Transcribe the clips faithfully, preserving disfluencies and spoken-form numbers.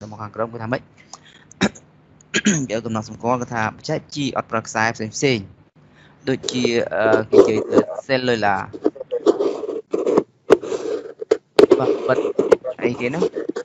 một hàngក្រុម គឺថាម៉េច យកកំណត់សម្គាល់គឺថាបច្ចេកជីអត់ប្រើខ្សែផ្សេងផ្សេងដូចជាគេនិយាយទៅ cellular បាទបិទអីគេហ្នឹង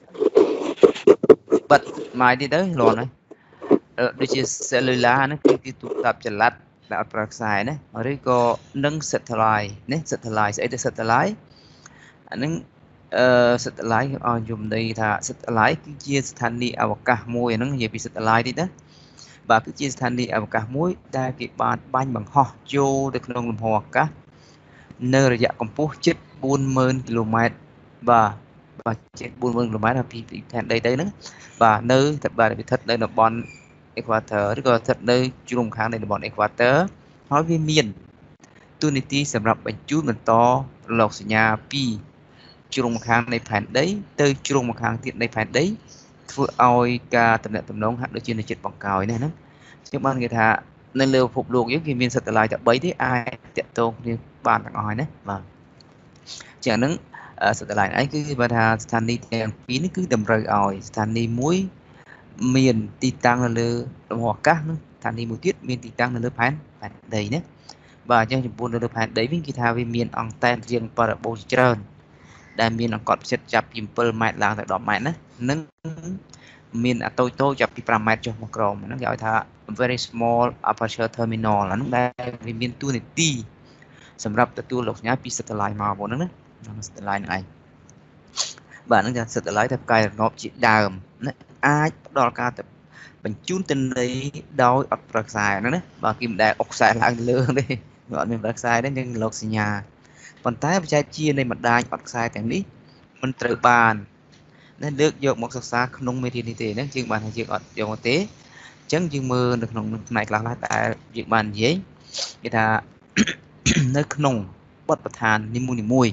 បិទម៉ាយនេះទៅលាន់ហើយដូចជា cellular ហ្នឹងគឺគេទូរស័ព្ទចល័តដែលអត់ប្រើខ្សែណាឬក៏នឹង satellite ណា satellite ស្អីទៅ satellite អាហ្នឹងអឺ satellite ឲ្យខ្ញុំន័យថា satellite គឺជាស្ថានីយ៍អវកាសមួយអាហ្នឹងនិយាយពី satellite តិចណាបាទគឺជាស្ថានីយ៍អវកាសមួយដែលគេបានបាញ់បង្ហោះចូលទៅក្នុងលំហអាកាសនៅរយៈកម្ពស់ជិត បួនម៉ឺន គីឡូម៉ែត្របាទបាទជិត បួនម៉ឺន គីឡូម៉ែត្រពីផែនដីទៅហ្នឹងបាទនៅតែបាទវាស្ថិតនៅតំបន់ Equator ឬក៏ស្ថិតនៅជ្រុងខាងនៃតំបន់ Equator ហើយវាមានទូនីតិសម្រាប់បញ្ជូនបន្តរលកសញ្ញាពីជ្រុងម្ខាងនៃផែនដីទៅជ្រុងម្ខាងទៀតនៃផែនដីធ្វើឲ្យការតំណែងតំណងហាក់ដូចជានៅចិត្តបង្កោយណាហ្នឹងខ្ញុំបានគេថានៅលើពិភពលោកយើងគេមាន satellite តែបីទេអាចតាក់ទងគ្នាបានទាំងអស់ហើយណាបាទជាងហ្នឹង satellite ឯងគឺគេថាស្ថានីយ៍ទាំងពីរនេះគឺតម្រូវឲ្យស្ថានីយ៍មួយមានទីតាំងនៅលើលំហអាកាសនិងស្ថានីយ៍មួយទៀតមានទីតាំងនៅលើផែនផែនដីណាបាទអញ្ចឹងចំពោះនៅលើផែនដីវិញគេថាវាមានអង្តែនរាងប៉ារ៉ាបូលច្រើនដែលមានអង្កត់ផ្ចិតចាប់ពី 7 ម៉ែត្រឡើងទៅ 10 ម៉ែត្រណានិងមានអាតូចតូចចាប់ពី 5 ម៉ែត្រចុះមកក្រោមហ្នឹងគេហៅថា very small aperture terminal អាហ្នឹងដែលវាមានតួនាទីសម្រាប់ទទួលលោកសញ្ញាពី satellite មកហ្នឹងណា satellite ហ្នឹងឯងបាទហ្នឹងថា satellite តែផ្កាយរណបជាដើមណាអាចផ្ដល់ការទៅបញ្ជូនទិន្នន័យដោយអត់ប្រើខ្សែហ្នឹងណាបាទគេមិនដែលអុកខ្សែឡើងលើទេអត់មានប្រើខ្សែទេនឹងលោកសញ្ញាប៉ុន្តែបច្ចេកវិទ្យានៃបណ្ដាញអត់ខ្សែទាំងនេះមិនត្រូវបាននៅលើកយកមកសិក្សាក្នុងមេរៀននេះទេហ្នឹងជាងបានថាយើងអត់យកមកទេអញ្ចឹងយើងមើលនៅក្នុងផ្នែកខ្លះៗតែយើងបាននិយាយគេថានៅក្នុងបទដ្ឋាននីមួយៗ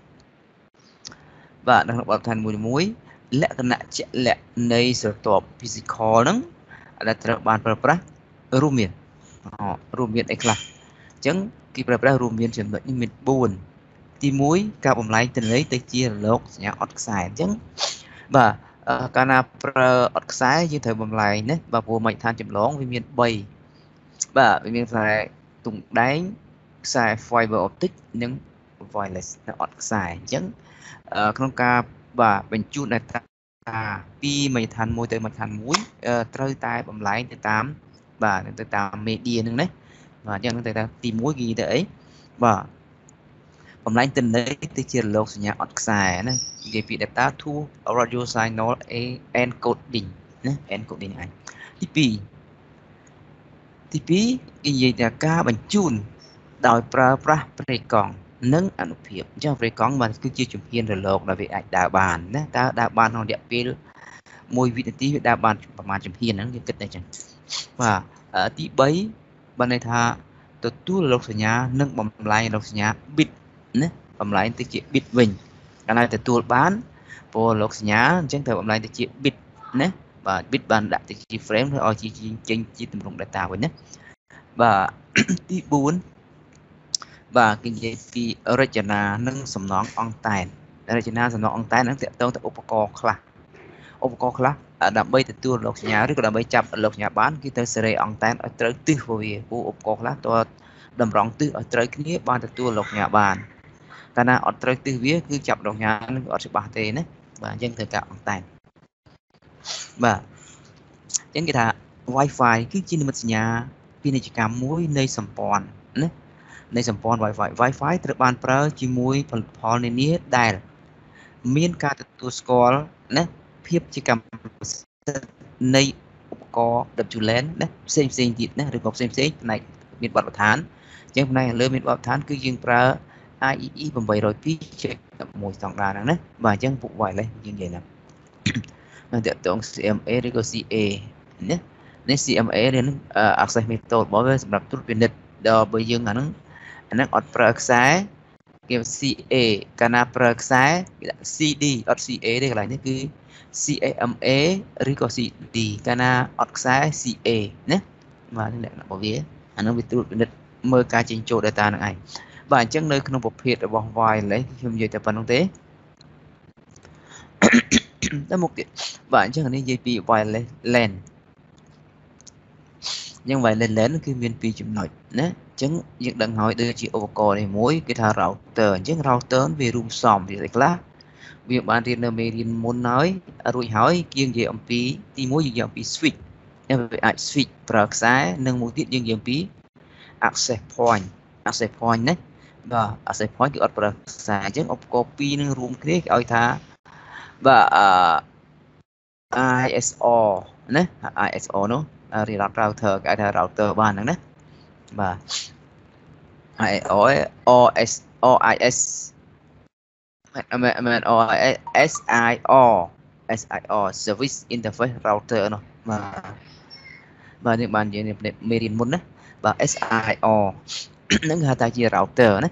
បាទនៅក្នុងបទដ្ឋាននីមួយៗលក្ខណៈជាក់លាក់នៃស្រទាប់ physical ហ្នឹងដែលត្រូវបានប្រើប្រាស់រួមមានរួមមានអីខ្លះអញ្ចឹងគេប្រើប្រាស់រួមមានចំណុចនេះមាន បួន ទីមួយ ការបំលែងទិន្នន័យទៅជារលកសញ្ញាអត់ខ្សែអញ្ចឹងបាទកាលណាប្រើអត់ខ្សែយើងត្រូវបំលែងណាបាទព្រោះមជ្ឈដ្ឋានចម្លងវាមាន 3 បាទវាមានខ្សែទង់ដែងខ្សែ fiber optic និង wireless អត់ខ្សែអញ្ចឹងក្នុងការបាទបញ្ជូន data ពីមជ្ឈដ្ឋានមួយទៅមជ្ឈដ្ឋានមួយត្រូវតែបំលែងទៅតាមបាទទៅតាម media ហ្នឹងណាបាទអញ្ចឹងទៅតាមទីមួយគេទៅអីបាទបំលែងទិន្នន័យទៅជារលកសញ្ញាអត់ខ្សែណានិយាយពី data to radio signal encoding ណា encoding ឯងទីពីរទីពីរគេនិយាយថាការបញ្ជូនដោយប្រើប្រាស់ប្រេកង់និងអនុភាពអញ្ចឹងប្រេកង់បានគឺជាជំហានរលកដែលវាអាចដើរបានណាតើដើរបានក្នុងរយៈពេលមួយវិនាទីវាដើរបានប្រហែលជំហានហ្នឹងយើងគិតតែអញ្ចឹងបាទទីបីបានន័យថាទទួលរលកសញ្ញានិងបំលែងរលកសញ្ញា bit ណាបំលែងទៅជា bit វិញកាលណាទទួលបានព្រោះរលកសញ្ញាអញ្ចឹងត្រូវបំលែងទៅជា bit ណាបាទ bit បានដាក់ទៅជា frame ធ្វើឲ្យជាចេញជាទម្រង់ data វិញណាបាទទីបួនបាទគេនិយាយពីរចនានិងសំណងអង្តែនរចនាសំណងអង្តែនហ្នឹងទាក់ទងទៅឧបករណ៍ខ្លះឧបករណ៍ខ្លះដើម្បីទទួលរលកសញ្ញាឬក៏ដើម្បីចាប់រលកសញ្ញាបានគេត្រូវសេរីអង្តែនឲ្យត្រូវទិសរបស់វាព្រោះឧបករណ៍ខ្លះតើតម្រង់ទិសឲ្យត្រូវគ្នាបានទទួលរលកសញ្ញាបានកាលណាអត់ត្រូវទិសវាគឺចាប់រលកសញ្ញានឹងអត់ច្បាស់ទេណាបាទអញ្ចឹងត្រូវការអង្តែនបាទអញ្ចឹងគេថា Wi-Fi គឺជានិមិត្តសញ្ញាពាណិជ្ជកម្មមួយនៃសម្ព័ន្ធណានៃសម្ព័ន្ធ Wi-Fi Wi-Fi ត្រូវបានប្រើជាមួយផលិតផលនានាដែលមានការទទួលស្គាល់ណាភាពជាកម្មសិទ្ធិនៃឧបករណ៍ ដបលយូ LAN ណាផ្សេងផ្សេងទៀតណាឬក៏ផ្សេងផ្សេងផ្នែកមានបទដ្ឋានអញ្ចឹងផ្នែកលើមានបទដ្ឋានគឺយើងប្រើ I E E 802.11 ស្តង់ដារហ្នឹងណាបាទអញ្ចឹងពួក wireless យើងនិយាយណានឹងតកតង C M A ឬក៏ C A ណានេះ C M A នេះ access method របស់វាសម្រាប់ត្រួតពិនិត្យដល់បើយើងអាហ្នឹងអាហ្នឹងអត់ប្រើខ្សែគេ C A កាលណាប្រើខ្សែគេដាក់ C D អត់ C A ទេកន្លែងនេះគឺ C A M A ឬក៏ C D កាលណាអត់ខ្សែ C A ណាបាទនេះលក្ខណៈរបស់វាអាហ្នឹងវាត្រួតពិនិត្យមើលការចេញចូល data ហ្នឹងឯងបាទអញ្ចឹងនៅក្នុងប្រភេទរបស់ wireless ខ្ញុំនិយាយតែប៉ុណ្្នឹងទេដល់មុខទៀត bạn chứ này dây pi wireless LAN nhưng vậy lên lên cái viên pi chụp nội nè chứng những đằng hỏi đưa chị ô này mỗi cái thà router chứng router về room xóm thì là việc bạn thì là mình muốn nói rồi hỏi kiêng gì ông pi thì mỗi gì ông pi switch em phải switch bật sáng nâng một tiết dương gì pi access point access point nè và access point cái bật sáng chứng ông copy nâng room cái ở thà và i ét o nè i ét o nó thì router cái thà router bàn nè và I O O S O I S I mean, I mean O S I O S I O Service Interface Router nó mà và những bạn gì này Merin muốn đấy và S I O những hai ta chia router đấy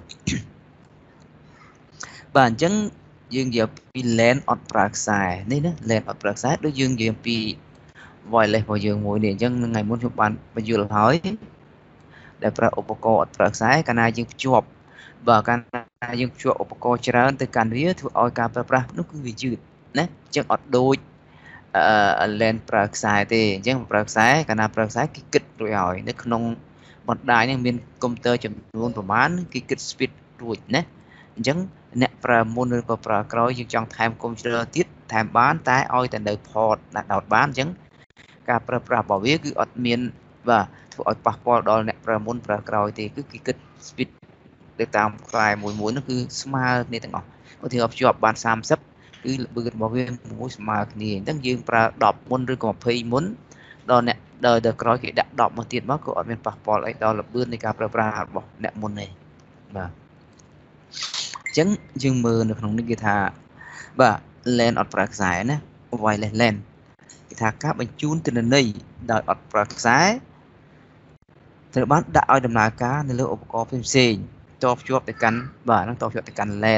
bản chân dương giờ pi LAN on proxy này nè LAN on proxy đối dương giờ pi vòi lên vào dương mỗi điện chân ngày muốn chụp bạn bây giờ hỏi để pro upaco proxy cái này dương chụp và cái này dương chụp upacoច្រើនទៅកាន់វាធ្វើឲ្យការប្រើប្រាស់នោះគឺវាយឺតណាចឹងអត់ដូចអឺ LAN ប្រើខ្សែទេអញ្ចឹងប្រើខ្សែកាលណាប្រើខ្សែគេគិតរួចហើយនៅក្នុងបណ្ដាញហ្នឹងមានកុំព្យូទ័រចំនួនប្រមាណគេគិត speed រួចណាអញ្ចឹងអ្នកប្រើមុនឬក៏ប្រើក្រោយយើងចង់ថែមកុំព្យូទ័រទៀតថែមបានតែឲ្យតែនៅ port ដាក់ដោតបានអញ្ចឹងការប្រើប្រាស់របស់វាគឺអត់មានបាទធ្វើឲ្យប៉ះពាល់ដល់អ្នកប្រើមុនប្រើក្រោយទេគឺគេគិត speed ទៅតាមខ្សែមួយមួយនោះគឺស្មើគ្នាទាំងអស់ឧទាហរណ៍ភ្ជាប់បានសាមសិបគឺល្បឿនរបស់វាមួយស្មើគ្នាអញ្ចឹងយើងប្រើដប់មុនឬក៏ยี่สิบមុនដល់អ្នកដល់ដល់ក្រោយគេដាក់ដប់មកទៀតមកក៏អត់មានប៉ះពាល់អីដល់ល្បឿននៃការប្រើប្រាស់របស់អ្នកមុនទេបាទអញ្ចឹងយើងមើលនៅក្នុងនេះគេថាបាទ LAN អត់ប្រើខ្សែណា wireless LAN គេថាការបញ្ជូនទិន្នន័យដោយអត់ប្រើខ្សែត្រូវបានដាក់ឲ្យដំណើរការនៅលើឧបករណ៍ផ្សេងៗតភ្ជាប់ទៅកាន់បាទនឹងតភ្ជាប់ទៅកាន់ LAN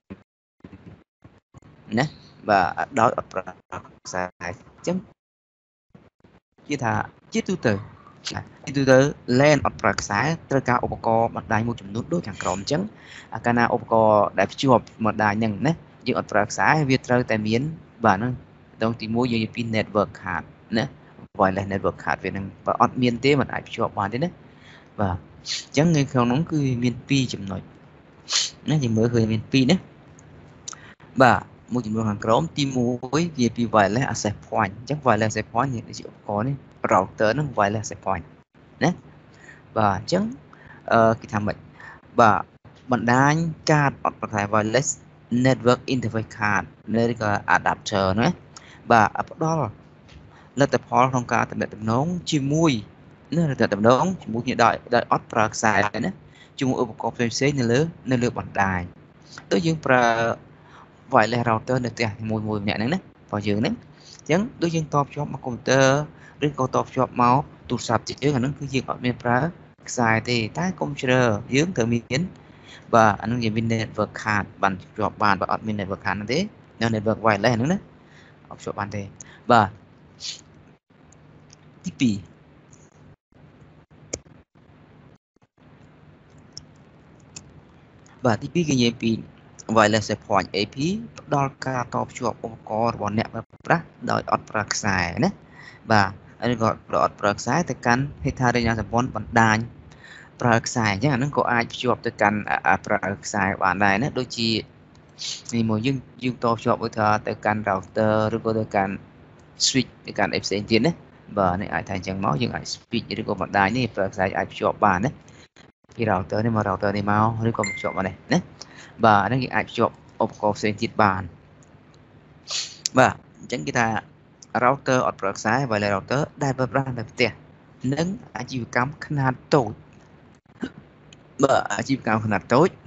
ណាបាទដោយអត់ប្រើខ្សែអញ្ចឹងជាថាជាទូទៅជាទូទៅ LAN អត់ប្រើខ្សែត្រូវការឧបករណ៍បណ្ដាញមួយចំនួនដូចខាងក្រោមអញ្ចឹងកាលណាឧបករណ៍ដែលភ្ជាប់បណ្ដាញហ្នឹងណាយើងអត់ប្រើខ្សែវាត្រូវតែមានបាទហ្នឹងដងទីមួយយើងនិយាយពី network card ណា wireless network card វានឹងបើអត់មានទេមិនអាចភ្ជាប់បានទេណាបាទអញ្ចឹងនៅក្នុងនោះគឺមានពីរចំណុចណាយើងមើលឃើញមានពីរណាបាទមួយចំនួនខាងក្រោមទីមួយនិយាយពី wireless access point អញ្ចឹង wireless access point នេះជាឧបករណ៍នេះ router ហ្នឹង wireless access point ណាបាទអញ្ចឹងអឺគេថាម៉េចបាទបណ្ដាញកាតអត់ប្រកែ wireless network interface card ឬក៏ adapter ណាបាទផ្ដល់លទ្ធផលក្នុងការទំនាក់ទំនងជាមួយណាទំនាក់ទំនងជាមួយគ្នាដោយដោយអត់ប្រើខ្សែណាជាមួយឧបករណ៍ផ្សេងៗនៅលើនៅលើបណ្ដាញដូចយើងប្រើ wireless router នៅផ្ទះមួយមួយម្នាក់ហ្នឹងណារបស់យើងហ្នឹងអញ្ចឹងដូចយើងតភ្ជាប់មកកុំព្យូទ័រឬក៏តភ្ជាប់មកទូរស័ព្ទយើងអាហ្នឹងគឺយើងអត់មានប្រើខ្សែទេតែកុំព្យូទ័រយើងត្រូវមានបាទអាហ្នឹងយើងមាន network card បានភ្ជាប់បានបើអត់មាន network card ហ្នឹងទេនៅ network wireless ហ្នឹងណាអត់ភ្ជាប់បានទេបាទទីពីរបាទទីពីរគេនិយាយពី wireless access point เอ พี ផ្ដល់ការតភ្ជាប់ឧបករណ៍របស់អ្នកប្រើប្រាស់ដោយអត់ប្រើខ្សែណាបាទហើយក៏អត់ប្រើខ្សែទៅកាន់ហេដ្ឋារចនាសម្ព័ន្ធបណ្ដាញប្រើខ្សែអញ្ចឹងអាហ្នឹងក៏អាចភ្ជាប់ទៅកាន់ប្រើខ្សែបានដែរណាដូចជានេះមកយើងយើងតភ្ជាប់ឧទាហរណ៍ទៅកាន់ router ឬក៏ទៅកាន់ switch ទៅកាន់អីផ្សេងទៀតណាបាទនេះអាចថាអញ្ចឹងមកយើងអាច switch ឬក៏បណ្ដាញនេះប្រើខ្សែអាចភ្ជាប់បានណាពី router នេះមក router នេះមកឬក៏ភ្ជាប់មកនេះណាបាទហ្នឹងគេអាចភ្ជាប់ឧបករណ៍ផ្សេងទៀតបានបាទអញ្ចឹងគេថា router អត់ប្រើខ្សែ wireless router ដែលប្រើប្រាស់នៅផ្ទះនិងអាជីវកម្មខ្នាតតូចបាទអាជីវកម្មខ្នាតតូច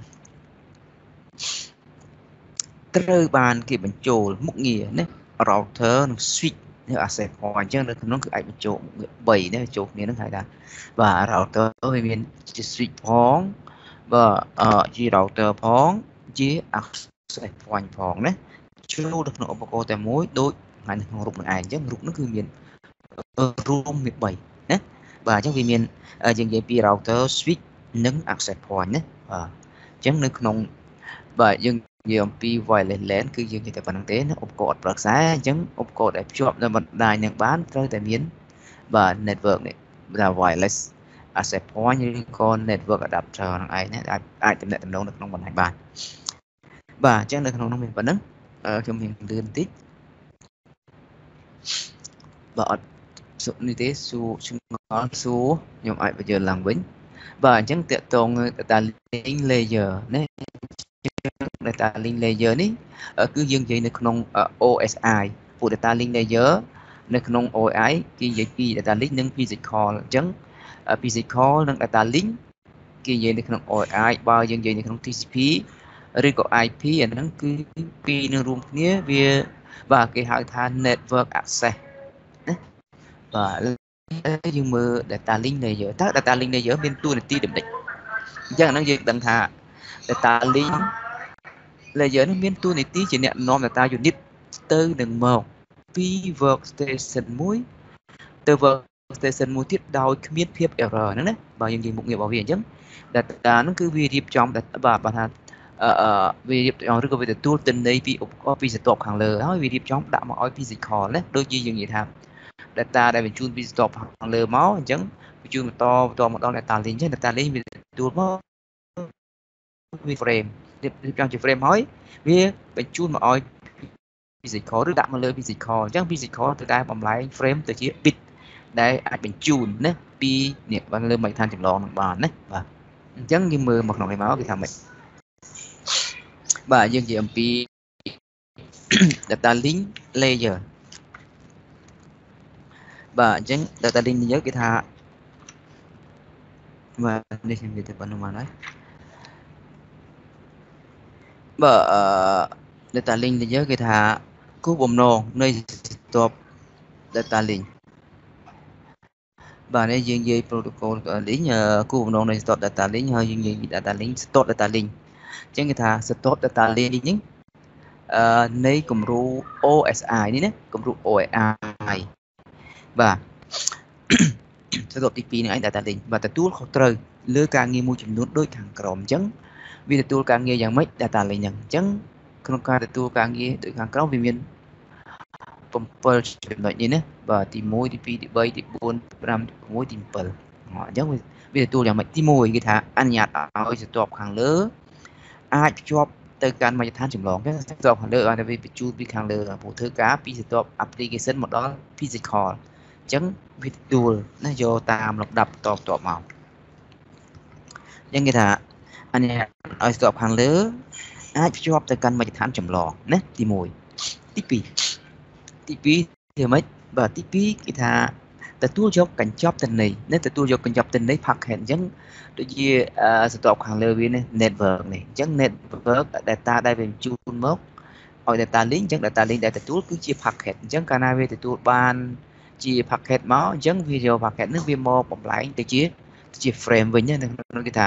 ត្រូវបានគេបញ្ចូលមុខងារណា router និង switch នៅ access point អញ្ចឹងនៅក្នុងគឺអាចបញ្ចូលមុខងារបីណាចូលគ្នានឹងហៅថាបាទ router វាមានជា switch ផងបាទជា router ផងជា access point ផងណាចូលនៅក្នុងឧបករណ៍តែមួយដូចនៅក្នុងរូបនឹងឯងអញ្ចឹងរូបនោះគឺមានរួមមានបីណាបាទអញ្ចឹងវាមានយើងនិយាយពី router switch និង access point ណាបាទអញ្ចឹងនៅក្នុងបាទយើងនិយាយអំពី wireless LAN គឺយើងនិយាយតែប៉ុណ្្នឹងទេណាឧបករណ៍អត់ប្រឹក្សាអញ្ចឹងឧបករណ៍ដែលភ្ជាប់នៅបណ្ដាញនឹងបានត្រូវតែមានបាទ network នេះថា wireless access point ឬក៏ network adapter ហ្នឹងឯងណាអាចអាចទំនាក់ទំនងនៅក្នុងបណ្ដាញបានបាទអញ្ចឹងនៅក្នុងនោះមានប៉ុណ្្នឹងខ្ញុំមានលឿនបន្តិចបាទអត់សុខនេះទេសួរឆ្ងល់សួរខ្ញុំអាចបញ្យល់ឡើងវិញបាទអញ្ចឹងតកតង data link layer ណា data link layer នេះគឺយើងនិយាយនៅក្នុង ô ét i ពួក data link layer នៅក្នុង ô ét i គេនិយាយពី data link និង physical អញ្ចឹង physical និង data link គេនិយាយនៅក្នុង ô ét i បើយើងនិយាយនៅក្នុង tê xê pê ឬក៏ i pê អាហ្នឹងគឺពីរនឹងរួមគ្នាវាបាទគេហៅថា network access ណាបាទយើងមើល data link layer តើ data link layer មានតួនាទីដូចម្ដេចអញ្ចឹងអាហ្នឹងយើងដឹងថា data link layer នេះមានតួនាទីជាអ្នកនាំ data unit ទៅនឹងមកពី workstation មួយទៅ workstation មួយទៀតដោយគ្មានភាព error ហ្នឹងណាបើយើងនិយាយមុខងាររបស់វាអញ្ចឹង data ហ្នឹងគឺវារៀបចំបាទបាទថាអឺវារៀបចំឬក៏វាទទួលទិន្នន័យពីឧបករណ៍ពីស្ទប់ខាងលើហើយវារៀបចំដាក់មកឲ្យ physical ណាដូចជាយើងនិយាយថា data ដែលបញ្ជូនពីស្ទប់ខាងលើមកអញ្ចឹងបញ្ជូនបន្តបន្តមកដល់ data link អញ្ចឹង data link វាទទួលមកវា frame រៀបចំជា frame ហើយវាបញ្ជូនមកឲ្យ physical ឬដាក់មកលើ physical អញ្ចឹង physical ទៅតែបំលែង frame ទៅជា bit ដែលអាចបញ្ជូនណាពីនេះបានលើមកឋានចម្លងនឹងបានណាបាទអញ្ចឹងយើងមើលមកក្នុងនេះមកគេថាម៉េចបាទយើងនិយាយអំពី data link layer បាទអញ្ចឹង data link layer គេថាបាទនេះខ្ញុំនិយាយទៅប៉ុណ្្នឹងមកហើយបាទ data link layer គេថាគោលបំណងនៃស្ទប់ data link បាទនេះយើងនិយាយ protocol link គោលបំណងនៃស្ទប់ data link ហើយយើងនិយាយពី data link ស្ទប់ data link អញ្ចឹងគេថាស្ទប់ data link នេះអឺនៃគំរូ ô ét i នេះណាគំរូ ô ét i បាទស្ទប់ទីពីរនេះឯង data link បាទទទួលខុសត្រូវលើការងារមួយចំនួនដូចខាងក្រោមអញ្ចឹងវាទទួលការងារយ៉ាងម៉េច data link ហ្នឹងអញ្ចឹងក្នុងការទទួលការងារដូចខាងក្រោមវាមានbảyចំណុចនេះណាបាទទីmộtទីពីរទីបីទីបួនទីប្រាំទី៦ទី7អញ្ចឹងវាទទួលយ៉ាងម៉េចទីមួយគេថាអនុញ្ញាតឲ្យស្ទប់ខាងលើអាចភ្ជាប់ទៅកាន់មជ្ឈដ្ឋានចម្លងគេស្ទប់ខាងលើឲ្យតែវាបញ្ជូនពីខាងលើព្រោះធ្វើការពីស្ទប់ application មកដល់ physical អញ្ចឹងវាទទួលណាយកតាមលំដាប់តតមកអញ្ចឹងគេថាអនុញ្ញាតឲ្យស្ទប់ខាងលើអាចភ្ជាប់ទៅកាន់មជ្ឈដ្ឋានចម្លងណាទីមួយទីពីរទីពីរធ្វើម៉េចបាទទីពីរគេថាទទួលយកកញ្ចប់ទិន្នន័យនេះទទួលយកកញ្ចប់ទិន្នន័យ packet អញ្ចឹងដូចជាស្ទប់ខាងលើវានេះ network នេះអញ្ចឹង network data ដែលបញ្ជូនមកឲ្យ data link អញ្ចឹង data link ដែលទទួលគឺជា packet អញ្ចឹងកាលណាវាទទួលបានជា packet មកអញ្ចឹងវាយក packet នេះវាមកបំលែងទៅជាជា frame វិញណានោះគេថា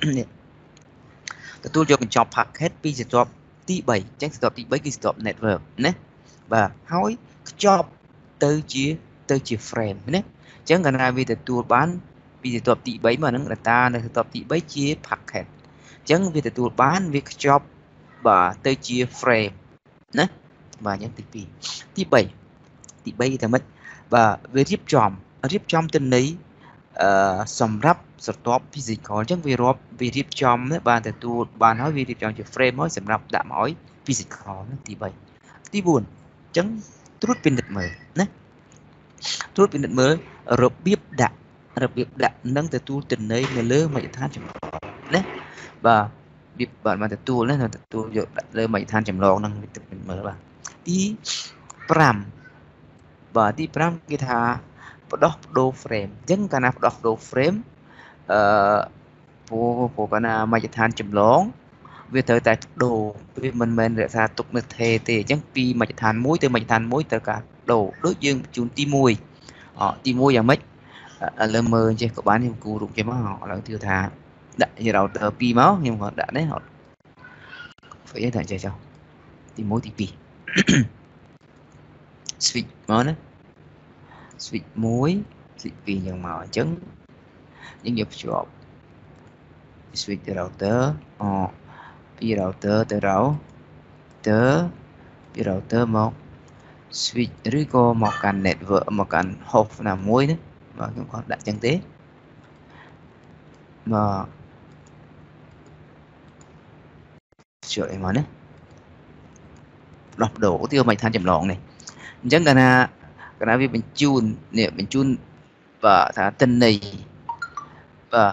ទទួលយកកញ្ចប់ packet ពីស្ទប់ទីបីអញ្ចឹងស្ទប់ទីបីគឺស្ទប់ network ណាបាទហើយខ្ចប់ទៅជាទៅជា frame ណាអញ្ចឹងកាលណាវាទទួលបានពីស្ទប់ទីបីមកហ្នឹង data នៅស្ទប់ទីបីជា packet អញ្ចឹងវាទទួលបានវាខ្ចប់បាទទៅជា frame ណាបាទអញ្ចឹងទីពីរទីបីទីបីថាម៉េចបាទវារៀបចំរៀបចំទិន្នន័យអឺសម្រាប់ស្ទប់ physical អញ្ចឹងវារាប់វារៀបចំបានទទួលបានហើយវារៀបចំជា frame ហើយសម្រាប់ដាក់មកឲ្យ physical ទីបីទីបួនអញ្ចឹងត្រួតពិនិត្យមើលណាត្រួតពិនិត្យមើលរបៀបដាក់របៀបដាក់និងទទួលទិន្នន័យនៅលើមជ្ឈដ្ឋានចម្លងណាបាទរបៀបបាទមកទទួលណាទទួលយកដាក់លើមជ្ឈដ្ឋានចម្លងហ្នឹងត្រួតពិនិត្យមើលបាទទីប្រាំបាទទីប្រាំគេថាផ្ដោះប្ដូរ frame អញ្ចឹងកាលណាផ្ដោះប្ដូរ frame អឺព្រោះព្រោះកាលណាមជ្ឈដ្ឋានចម្លងវាត្រូវតែដូរវាមិនមែនរក្សាទុកនៅថេទេអញ្ចឹងពីមជ្ឈដ្ឋានមួយទៅមជ្ឈដ្ឋានមួយត្រូវការដូរដូចយើងបញ្ជូនទីមួយអទីមួយយ៉ាងម៉េចឥឡូវមើលចេះក៏បានខ្ញុំគូរូបចេះមកឥឡូវទៀតថាដាក់ router ពីរមកខ្ញុំក៏ដាក់នេះអត់ស្អីតែចេះចុះទីមួយទីពីរ switch មកណា switch មួយ switch ពីរយ៉ាងមកអញ្ចឹងយើងយកភ្ជាប់ switch ទៅ router អពី router ទៅ route router ពី router មក switch ឬក៏មកកាន់ network មកកាន់ host ណាមួយណាបាទខ្ញុំគាត់ដាក់ចឹងទេបាទជួយអីមកណាដោះដូរទីមិនឋានចម្លងនេះអញ្ចឹងកាលណាកាលណាវាបញ្ជូននេះបញ្ជូនបាទថាទិន្នន័យបាទ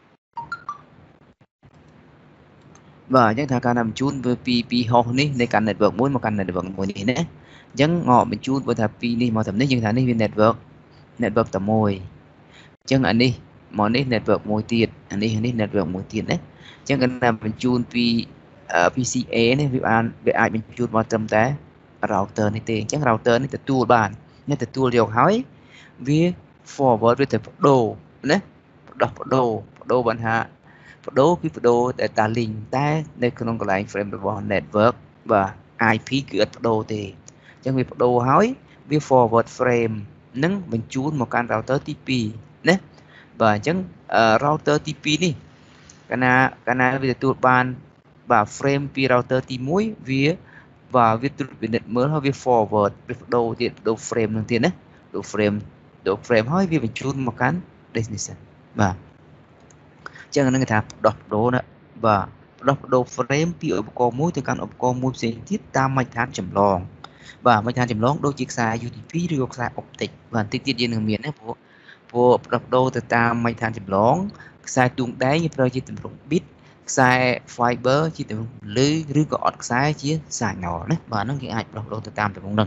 បាទអញ្ចឹងថាការបញ្ជូនវាពីពី host នេះនៃកាន់ network មួយមកកាន់ network មួយនេះណាអញ្ចឹងងបញ្ជូនបើថាពីនេះមកតាមនេះយើងថានេះវា network network តែមួយអញ្ចឹងអានេះមកនេះ network មួយទៀតអានេះនេះ network មួយទៀតណាអញ្ចឹងកាលណាបញ្ជូនពី pê xê a នេះវាបានវាអាចបញ្ជូនមកត្រឹមតែ router នេះទេអញ្ចឹង router នេះទទួលបាននេះទទួលយកហើយវា forward វាទៅបដូរណាបដោះបដូរបដូរបានថាបដូរគឺបដូរ data link តែនៅក្នុងកន្លែង frame របស់ network បាទ i pê គឺអត់បដូរទេអញ្ចឹងវាបដូរហើយវា forward frame នឹងបញ្ជូនមកកាន់ router ទីពីរណាបាទអញ្ចឹង router ទីពីរនេះកាលណាកាលណាវាទទួលបានបាទ frame ពី router ទីមួយវាបាទវាត្រួតពិនិត្យមើលហើយវា forward វាបដូរទៀតបដូរ frame នឹងទៀតណាបដូរ frame បដូរ frame ហើយវាបញ្ជូនមកកាន់ destination បាទអញ្ចឹងហ្នឹងគេថាបដោះបដូរណាបាទបដោះបដូរ frame ពីឧបករណ៍មួយទៅកាន់ឧបករណ៍មួយផ្សេងទៀតតាមមជ្ឈដ្ឋានចម្លងបាទមជ្ឈដ្ឋានចម្លងដូចជាខ្សែ ยู ที พี ឬក៏ខ្សែ optic បាទតិចទៀតយើងនឹងមានណាព្រោះព្រោះបដោះបដូរទៅតាមមជ្ឈដ្ឋានចម្លងខ្សែទូងដែងយើងប្រើជាទម្រង់ bit ខ្សែ fiber ជាទម្រង់លឺឬក៏អត់ខ្សែជា signal ណាបាទហ្នឹងគេអាចបដោះបដូរទៅតាមទម្រង់ហ្នឹង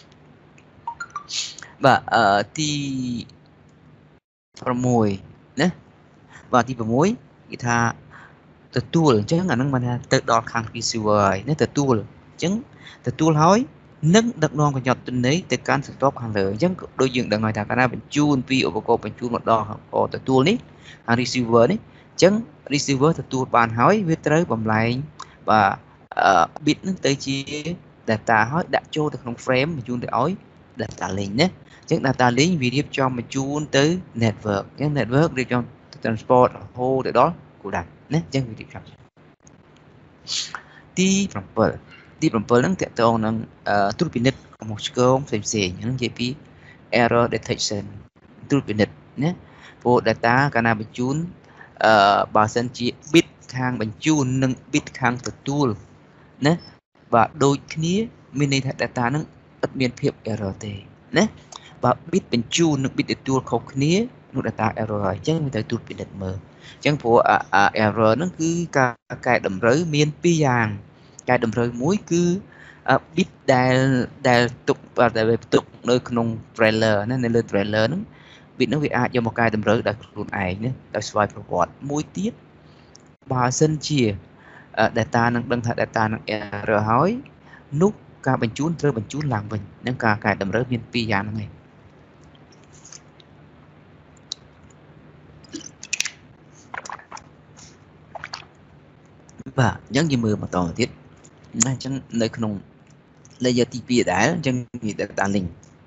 បាទអឺទី6ណាបាទទី6គេថាទទួលអញ្ចឹងអាហ្នឹងបានថាទៅដល់ខាង receiver ហើយណាទទួលអញ្ចឹងទទួលហើយនឹងដឹកនាំកញ្ចប់ទិន្នន័យទៅកាន់ស្រទាប់ខាងលើអញ្ចឹងដូចយើងដឹងហើយថាកាលណាបញ្ជូនពីឧបករណ៍បញ្ជូនមកដល់ទទួលនេះខាង receiver នេះអញ្ចឹង receiver ទទួលបានហើយវាត្រូវបំលែងបាទ bit ហ្នឹងទៅជា data ហើយដាក់ចូលទៅក្នុង frame បញ្ជូនទៅឲ្យ data link ណាអញ្ចឹង data link វារៀបចំបញ្ជូនទៅ network អញ្ចឹង network រៀបចំ transport រហូតទៅដល់គោលដៅណាអញ្ចឹងវារៀបចំទី7ទី7ហ្នឹងតកតងនឹងត្រួតពិនិត្យកំហុសឆ្គងផ្សេងផ្សេងហ្នឹងនិយាយពី error detection ត្រួតពិនិត្យណាព្រោះ data កាលណាបញ្ជូនអឺបើសិនជា bit ខាងបញ្ជូននិង bit ខាងទទួលណាបាទដូចគ្នាមានន័យថា data ហ្នឹងអត់មានភាព error ទេណាបើ bit បញ្ជូននិង bit ទទួលខុសគ្នានោះ data error ហើយអញ្ចឹងmìnhត្រូវត្រួតពិនិត្យមើលអញ្ចឹងព្រោះ error ហ្នឹងគឺការកែតម្រូវមានពីរយ៉ាងកែតម្រូវមួយគឺ bit ដែលដែលទុកដែលទុកនៅក្នុង trailer ណានៅលើ trailer ហ្នឹង bit ហ្នឹងវាអាចយកមកកែតម្រូវដោយខ្លួនឯងណាដោយស្វ័យប្រវត្តិមួយទៀតបើសិនជា data នឹងដឹងថា data នឹង error ហើយនោះការបញ្ជូនត្រូវបញ្ជូនឡើងវិញនឹងការកែតម្រូវមានពីរយ៉ាងហ្នឹងឯងបាទអញ្ចឹងយើងមើលបន្តទៀតណាអញ្ចឹងនៅក្នុង layer ទីពីរដែរអញ្ចឹងវា data link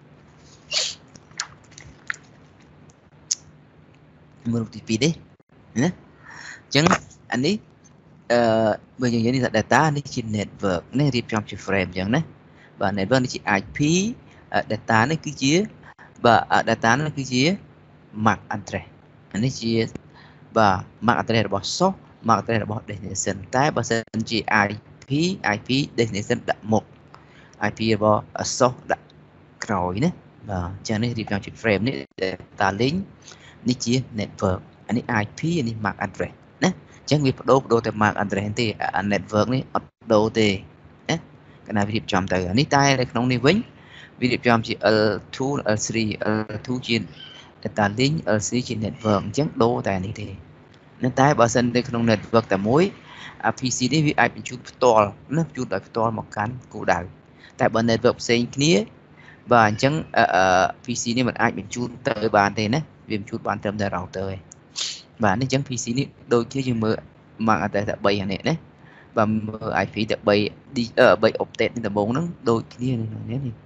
មើលទីពីរទេណាអញ្ចឹងអានេះអឺបើយើងនិយាយនេះថា data នេះជា network នេះរៀបចំជា frame អញ្ចឹងណាបាទ network នេះជា i pê data នេះគឺជាបាទ data នេះគឺជា mac address អានេះជាបាទ mac address របស់ source mac address របស់ destination តែបើសិនជា i pê i pê destination ដាក់មុខ i pê របស់ source ដាក់ក្រោយណាបាទអញ្ចឹងនេះរៀបចំជា frame នេះ data link នេះជា network អានេះ i pê អានេះ mac address ណាអញ្ចឹងវាបដូរបដូរតែ mac address ទេអា network នេះអត់បដូរទេណាកាលណាវារៀបចំទៅអានេះតែនៅក្នុងនេះវិញវារៀបចំជា L two L three L two ជា data link L three ជា network អញ្ចឹងដូរតែនេះទេនឹងតែបើសិននៅក្នុង network តែមួយអា pê xê នេះវាអាចបញ្ជូនផ្ទាល់ណាបញ្ជូនដោយផ្ទាល់មកកាន់គោលដៅតែបើ network ផ្សេងគ្នាបាទអញ្ចឹង pê xê នេះมันអាចបញ្ជូនទៅបានទេណាវាបញ្ជូនបានត្រឹមតែ router ឯងបាទនេះអញ្ចឹង pê xê នេះដូចជាយើងមើល mac address តែ3អានេះណាបាទមើល i pê តែ3 3 octet នេះដំបូងហ្នឹងដូចគ្នានេះនេះ192.168.1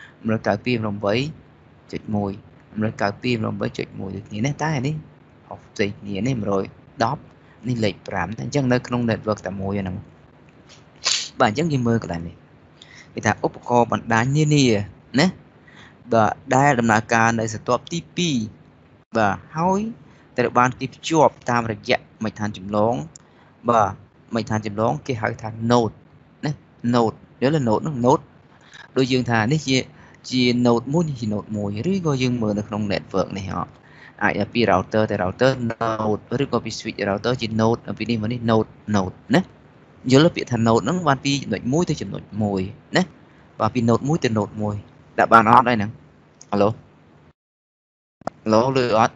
192.168.1ដូចគ្នាណាតែនេះហោះផ្សេងគ្នានេះ110នេះលេខ5អញ្ចឹងនៅក្នុង network តែមួយហ្នឹងបាទអញ្ចឹងយើងមើលកន្លែងនេះគេថាឧបករណ៍បណ្ដាញនានាណាបាទដែលដំណើរការនៅស្រទាប់ទីពីរបាទហើយត្រូវបានគេភ្ជាប់តាមរយៈមេដ្ឋានចម្លងបាទមេដ្ឋានចម្លងគេហៅថា node ណា node យល់ទេ node ហ្នឹង node ដូចយើងថានេះជាជា node មួយនេះជា node មួយឬក៏យើងមើលនៅក្នុង network នេះហ៎អាចពី router ទៅ router node ឬក៏ពី switch router ជា node ពីនេះមកនេះ node node ណាយល់ពាក្យថា node ហ្នឹងបានពីចំណុចមួយទៅចំណុចមួយណាបាទពី node មួយទៅ node មួយដាក់បានអត់ហើយហ្នឹង Alo Alo លឺអត់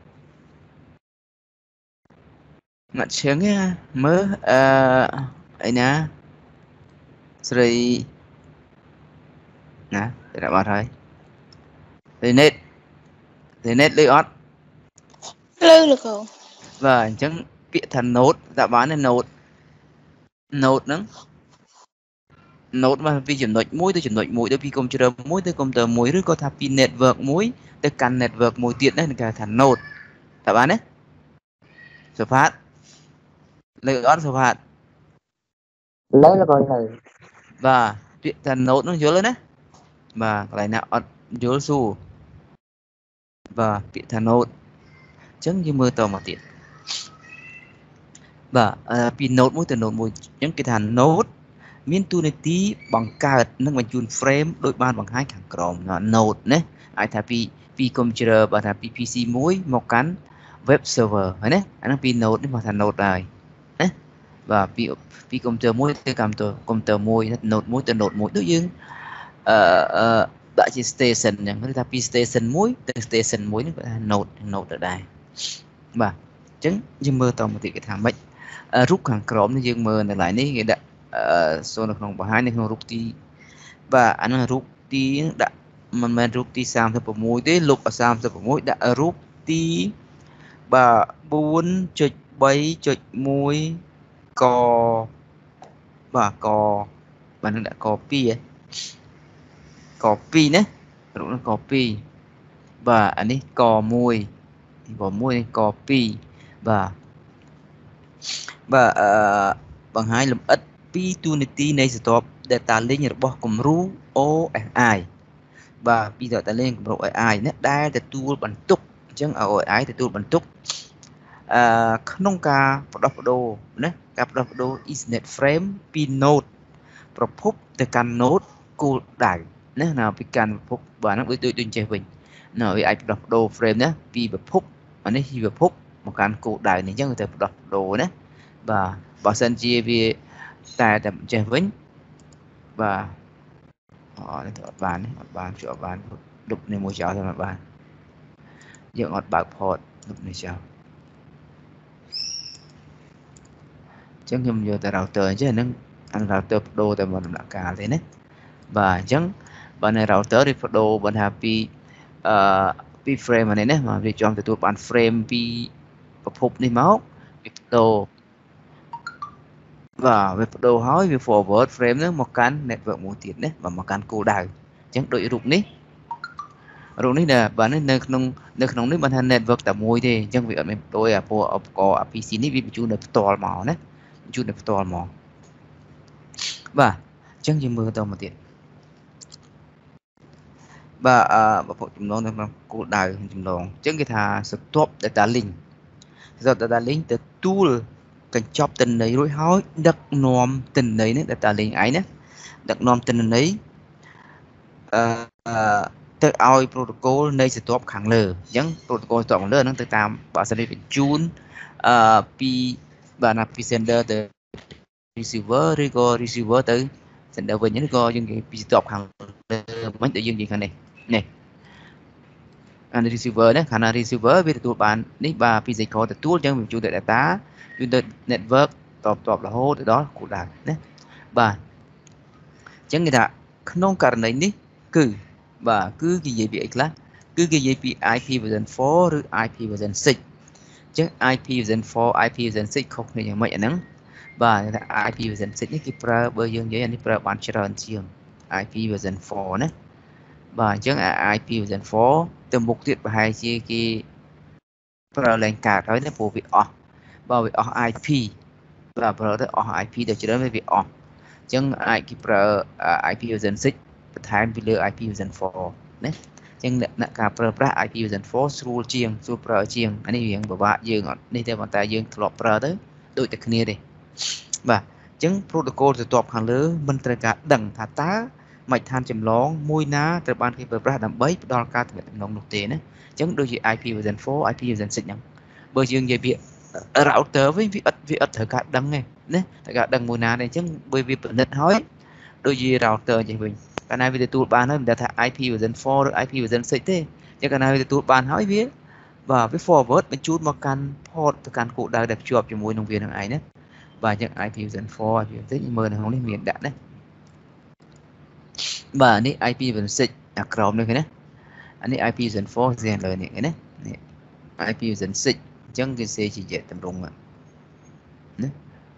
ងាត់ឈឹងមើលអឺអីណាស្រីណាទៅដាក់បាត់ហើយរីណេតរីណេតលឺអត់លឺលោកគ្រូបាទអញ្ចឹងពាក្យថា node ដាក់បានទេ node node ហ្នឹង node មកពីចំណុចមួយទៅចំណុចមួយទៅពីកុំព្យូទ័រមួយទៅកុំព្យូទ័រមួយឬក៏ថាពី network មួយទៅកាន់ network មួយទៀតនេះគេហៅថា node តើបានទេសុផាតលឺអត់សុផាតលឺលោកគ្រូលឺបាទពាក្យថា node នោះយល់ទេណាបាទកន្លែងណាអត់យល់សួរបាទពាក្យថា node អញ្ចឹងយើងមើលតមកទៀតបាទពី node មួយទៅ node មួយអញ្ចឹងគេថា node មានតួនាទីបង្កើតនិងបញ្ជូន frame ដោយបានបង្ហាញខាងក្រោម node ណាអាចថាពីពី computer បើថាពី pê xê មួយមកកាន់ web server ហើយណាអាហ្នឹងពី node នេះមកថា node ហើយណាបាទពីពី computer មួយទៅ computer computer មួយ node មួយទៅ node មួយដូចយើងអឺអឺដាក់ជា station អញ្ចឹងឬថាពី station មួយទៅ station មួយនេះគេថា node node ទៅដែរបាទអញ្ចឹងយើងមើលតមកទៀតគេថាម៉េចរូបខាងក្រោមនេះយើងមើលនៅឡើយនេះគេដាក់អឺសូននៅក្នុងបង្ហាញនៅក្នុងរូបទីបាទអាហ្នឹងរូបទីដាក់មិនមែនរូបទីសាមសិប៦ទេលុបសាមសិប៦ដាក់រូបទីបាទ បួនចុចបីចុចមួយ កបាទកបាទនឹងដាក់កពីហ៎កពីណារូបនឹងកពីបាទអានេះកមួយកមួយនេះកពីបាទបាទអឺបង្ហាញលម្អិតពីតួនាទីនៃស្រទាប់ data link របស់គំរូ អូ អេស អាយ បាទពី data link គំរូ អូ អេស អាយ នេះដែលទទួលបន្ទុកអញ្ចឹង អូ អេស អាយ ទទួលបន្ទុកអឺក្នុងការផ្ដោះប្ដូរណាការផ្ដោះប្ដូរ Ethernet frame ពី node ប្រភពទៅកាន់ node គោលដៅណាណាពីកាន់ប្រភពបាទហ្នឹងដូចដូចចេះវិញណាវាអាចផ្ដោះប្ដូរ frame ណាពីប្រភពអានេះពីប្រភពមកកាន់គោលដៅនេះអញ្ចឹងទៅផ្ដោះប្ដូរណាបាទបើសិនជាវាតែតែចេះវិញបាទអត់ទៅអត់បានអត់បានជួយអត់បានលុបនេះមួយចោលទៅអត់បានយើងអត់បើក port លុបនេះចោលអញ្ចឹងខ្ញុំយកតែ router អញ្ចឹងហ្នឹងអា router បដូរតែមកដំណាក់កាលទេណាបាទអញ្ចឹងបើនៅ router វាបដូរបើថាពីអឺពី frame នេះណាមកវាចង់ទទួលបាន frame ពីប្រភពនេះមកវាបដូរបាទវាបដូរហើយវា forward frame ហ្នឹងមកកាន់ network មួយទៀតណាបាទមកកាន់គោលដៅអញ្ចឹងដូចរូបនេះរូបនេះដែរបាទនៅក្នុងនៅក្នុងនេះបានថា network តែមួយទេអញ្ចឹងវាអត់មានបដូរអាពួកឧបករណ៍ pê xê នេះវាបញ្ជូននៅផ្ទាល់មកណាបញ្ជូននៅផ្ទាល់មកបាទអញ្ចឹងយើងមើលតមកទៀតបាទអឺប្រភពចម្លងនៅក្នុងគោលដៅចម្លងអញ្ចឹងគេថាស្រទាប់ data link ស្រទាប់ data link ទទួលកញ្ចប់ទិន្នន័យរួចហើយដឹកនាំទិន្នន័យនេះ data link ឯងណាដឹកនាំទិន្នន័យអឺទៅឲ្យ protocol នៃស្រទាប់ខាងលើអញ្ចឹង protocol ស្រទាប់ខាងលើហ្នឹងទៅតាមបើសិនវាបញ្ជូនអឺពីបាទណាពី sender ទៅ receiver ឬក៏ receiver ទៅ sender វិញឬក៏យើងនិយាយពីស្រទាប់ខាងលើមិនដូចយើងនិយាយខាងនេះនេះអានេះ receiver ណាខាងណា receiver វាទទួលបាននេះបាទ physical ទទួលអញ្ចឹងវាបញ្ជូនទៅ data យូរទៅ network តបតបរហូតទៅដល់គោលដៅណាបាទអញ្ចឹងគេថាក្នុងករណីនេះគឺបាទគឺគេនិយាយពីអីខ្លះគឺគេនិយាយពី i pê version four ឬ i pê version six អញ្ចឹង i pê version four i pê version six ខុសគ្នាយ៉ាងម៉េចអាហ្នឹងបាទថា i pê version six នេះគេប្រើបើយើងនិយាយអានេះប្រើបានច្រើនជាង i pê version four ណាបាទអញ្ចឹង i pê version four ទៅមុខទៀតប្រហែលជាគេប្រើឡើងកើតហើយណាព្រោះវាអស់បើវាអស់ i pê បាទប្រើទៅអស់ i pê ទៅច្រើនវាអស់ chẳng ai kịp ra i pê version six thay vì lừa i pê version four nè chẳng nè cả pro pra i pê version four sưu chieng sưu pro chieng anh ấy hiện bảo bạn dương đi theo bàn tay dương lọp pro tới đội technique kia đi và chẳng protocol từ top hàng lứa mìnhត្រូវការដឹងថាតើមិនឋានចម្លងមួយណាត្រូវបានគេប្រើប្រាស់ដើម្បីផ្ដល់ការទំនាក់ទំនងនោះទេណាអញ្ចឹងដូចជា i pê version four i pê version six ហ្នឹងបើយើងនិយាយពី router វិញវាអត់វាអត់ត្រូវការដឹងទេណាត្រូវការដឹងមួយណាទេអញ្ចឹងបើវាពិនិត្យហើយដូចជា router អញ្ចឹងវិញកាលណាវាទទួលបានហើយមិនដឹងថា i pê version four ឬ i pê version six ទេអញ្ចឹងកាលណាវាទទួលបានហើយវាបាទវា forward បញ្ជូនមកកាន់ port ទៅកាន់គោលដៅដែលភ្ជាប់ជាមួយនឹងវានឹងឯងណាបាទអញ្ចឹង i pê version four i pê version six មើលនៅក្នុងនេះមានដាក់ណាបាទនេះ i pê version six អាក្រោមនេះឃើញណាអានេះ i pê version four ស្អាតលើនេះឃើញណានេះ i pê version six អញ្ចឹងគេសេជាយៈតម្រង់ណាបាទ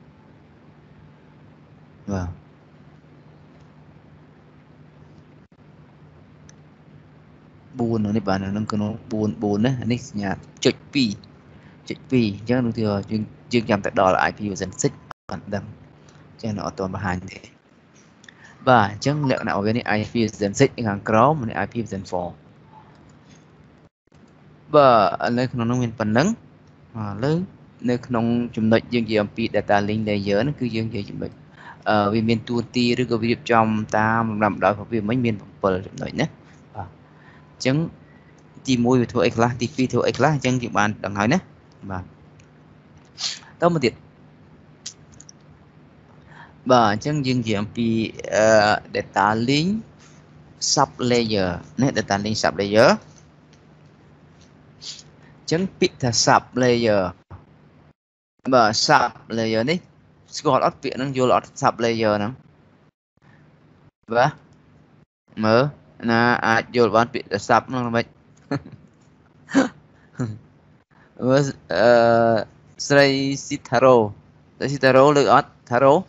bốnនេះបាទនៅក្នុងbốn bốnណានេះសញ្ញាចុចtwoចុចtwoអញ្ចឹងនោះគឺយើងយើងចាំតែដល់ i pê version six អត់ដឹងអញ្ចឹងនៅអត់ទាន់បង្ហាញទេបាទអញ្ចឹងលក្ខណៈរបស់វានេះ i pê version six ខាងក្រោមនេះ i pê version four បាទនៅក្នុងនោះមានប៉ុណ្ណឹងឥឡូវនៅក្នុងចំណុចយើងនិយាយអំពី data link layer ហ្នឹងគឺយើងនិយាយចំណុចអឺវាមានតួនាទីឬក៏វារៀបចំតាមលំដាប់ដោយវាមិញមានsevenចំណុចណាបាទអញ្ចឹងទីoneវាធ្វើអីខ្លះទីtwoធ្វើអីខ្លះអញ្ចឹងយើងបានដឹងហើយណាបាទតមកទៀតបាទអញ្ចឹងយើងនិយាយអំពី data link sub layer ណា data link sub layer អញ្ចឹងពាក្យថា sub layer បាទ sub layer នេះស្គាល់អត់ពាក្យហ្នឹងយល់អត់ sub layer ហ្នឹងបាទមើលណាអាចយល់បានពាក្យថា sub ហ្នឹងមិនមើលអឺស្រីស៊ីថារ៉ូស្រីស៊ីថារ៉ូលើអត់ថារ៉ូ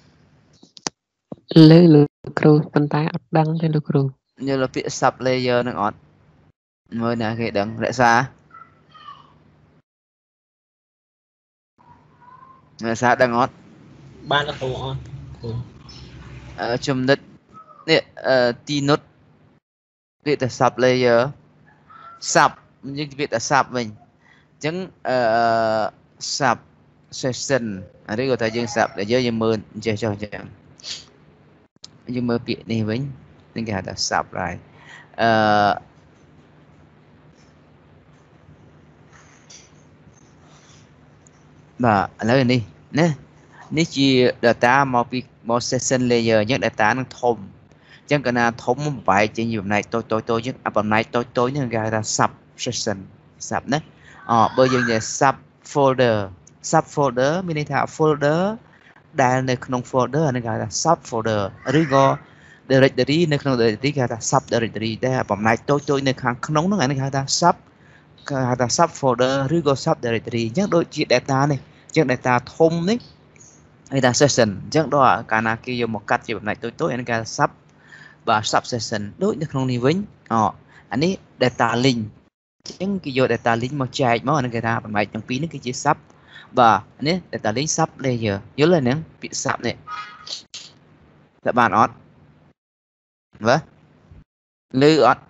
លើលោកគ្រូប៉ុន្តែអត់ដឹងទេលោកគ្រូយល់ពាក្យ sub layer ហ្នឹងអត់មើលណាគេដឹងរក្សារក្សាដឹងអត់បានលោកគ្រូអត់អឺចំណុចនេះអឺទីនុតពាក្យថា sub layer sub យើងពាក្យថា sub វិញអញ្ចឹងអឺ sub session ឬក៏ថាយើង sub layer យើងមើលចេះចុះអញ្ចឹងយើងមើលពាក្យនេះវិញនឹងគេហៅថា sub ហើយអឺបាទឥឡូវនេះណានេះជា data មកពីមក session layer អញ្ចឹង data នឹងធំអញ្ចឹងកាលណាធំបំបែកចេញជាបំណែកតូចតូចតូចអញ្ចឹងអាបំណែកតូចតូចនេះគេហៅថា sub session sub ណាអបើយើងនិយាយ sub folder sub folder មានន័យថា folder ដែលនៅក្នុង folder អានេះគេហៅថា sub folder ឬក៏ directory នៅក្នុង directory គេហៅថា sub directory តែបំណែកតូចតូចនៅខាងក្នុងហ្នឹងអានេះគេហៅថា sub គេហៅថា sub folder ឬក៏ sub directory អញ្ចឹងដូចជា data នេះអញ្ចឹង data ធំនេះគេថា session អញ្ចឹងដល់កាលណាគេយកមកកាត់ជាបំណែកតូចតូចអានេះគេថា sub បាទ sub session ដូចនៅក្នុងនេះវិញអអានេះ data link អញ្ចឹងគេយក data link មកចែកមកអានេះគេថាបំណែកទាំងពីរនេះគឺជា sub បាទនេះ data link sub layer យល់ទេហ្នឹងពាក្យ sub នេះតើបានអត់បាទលឺអត់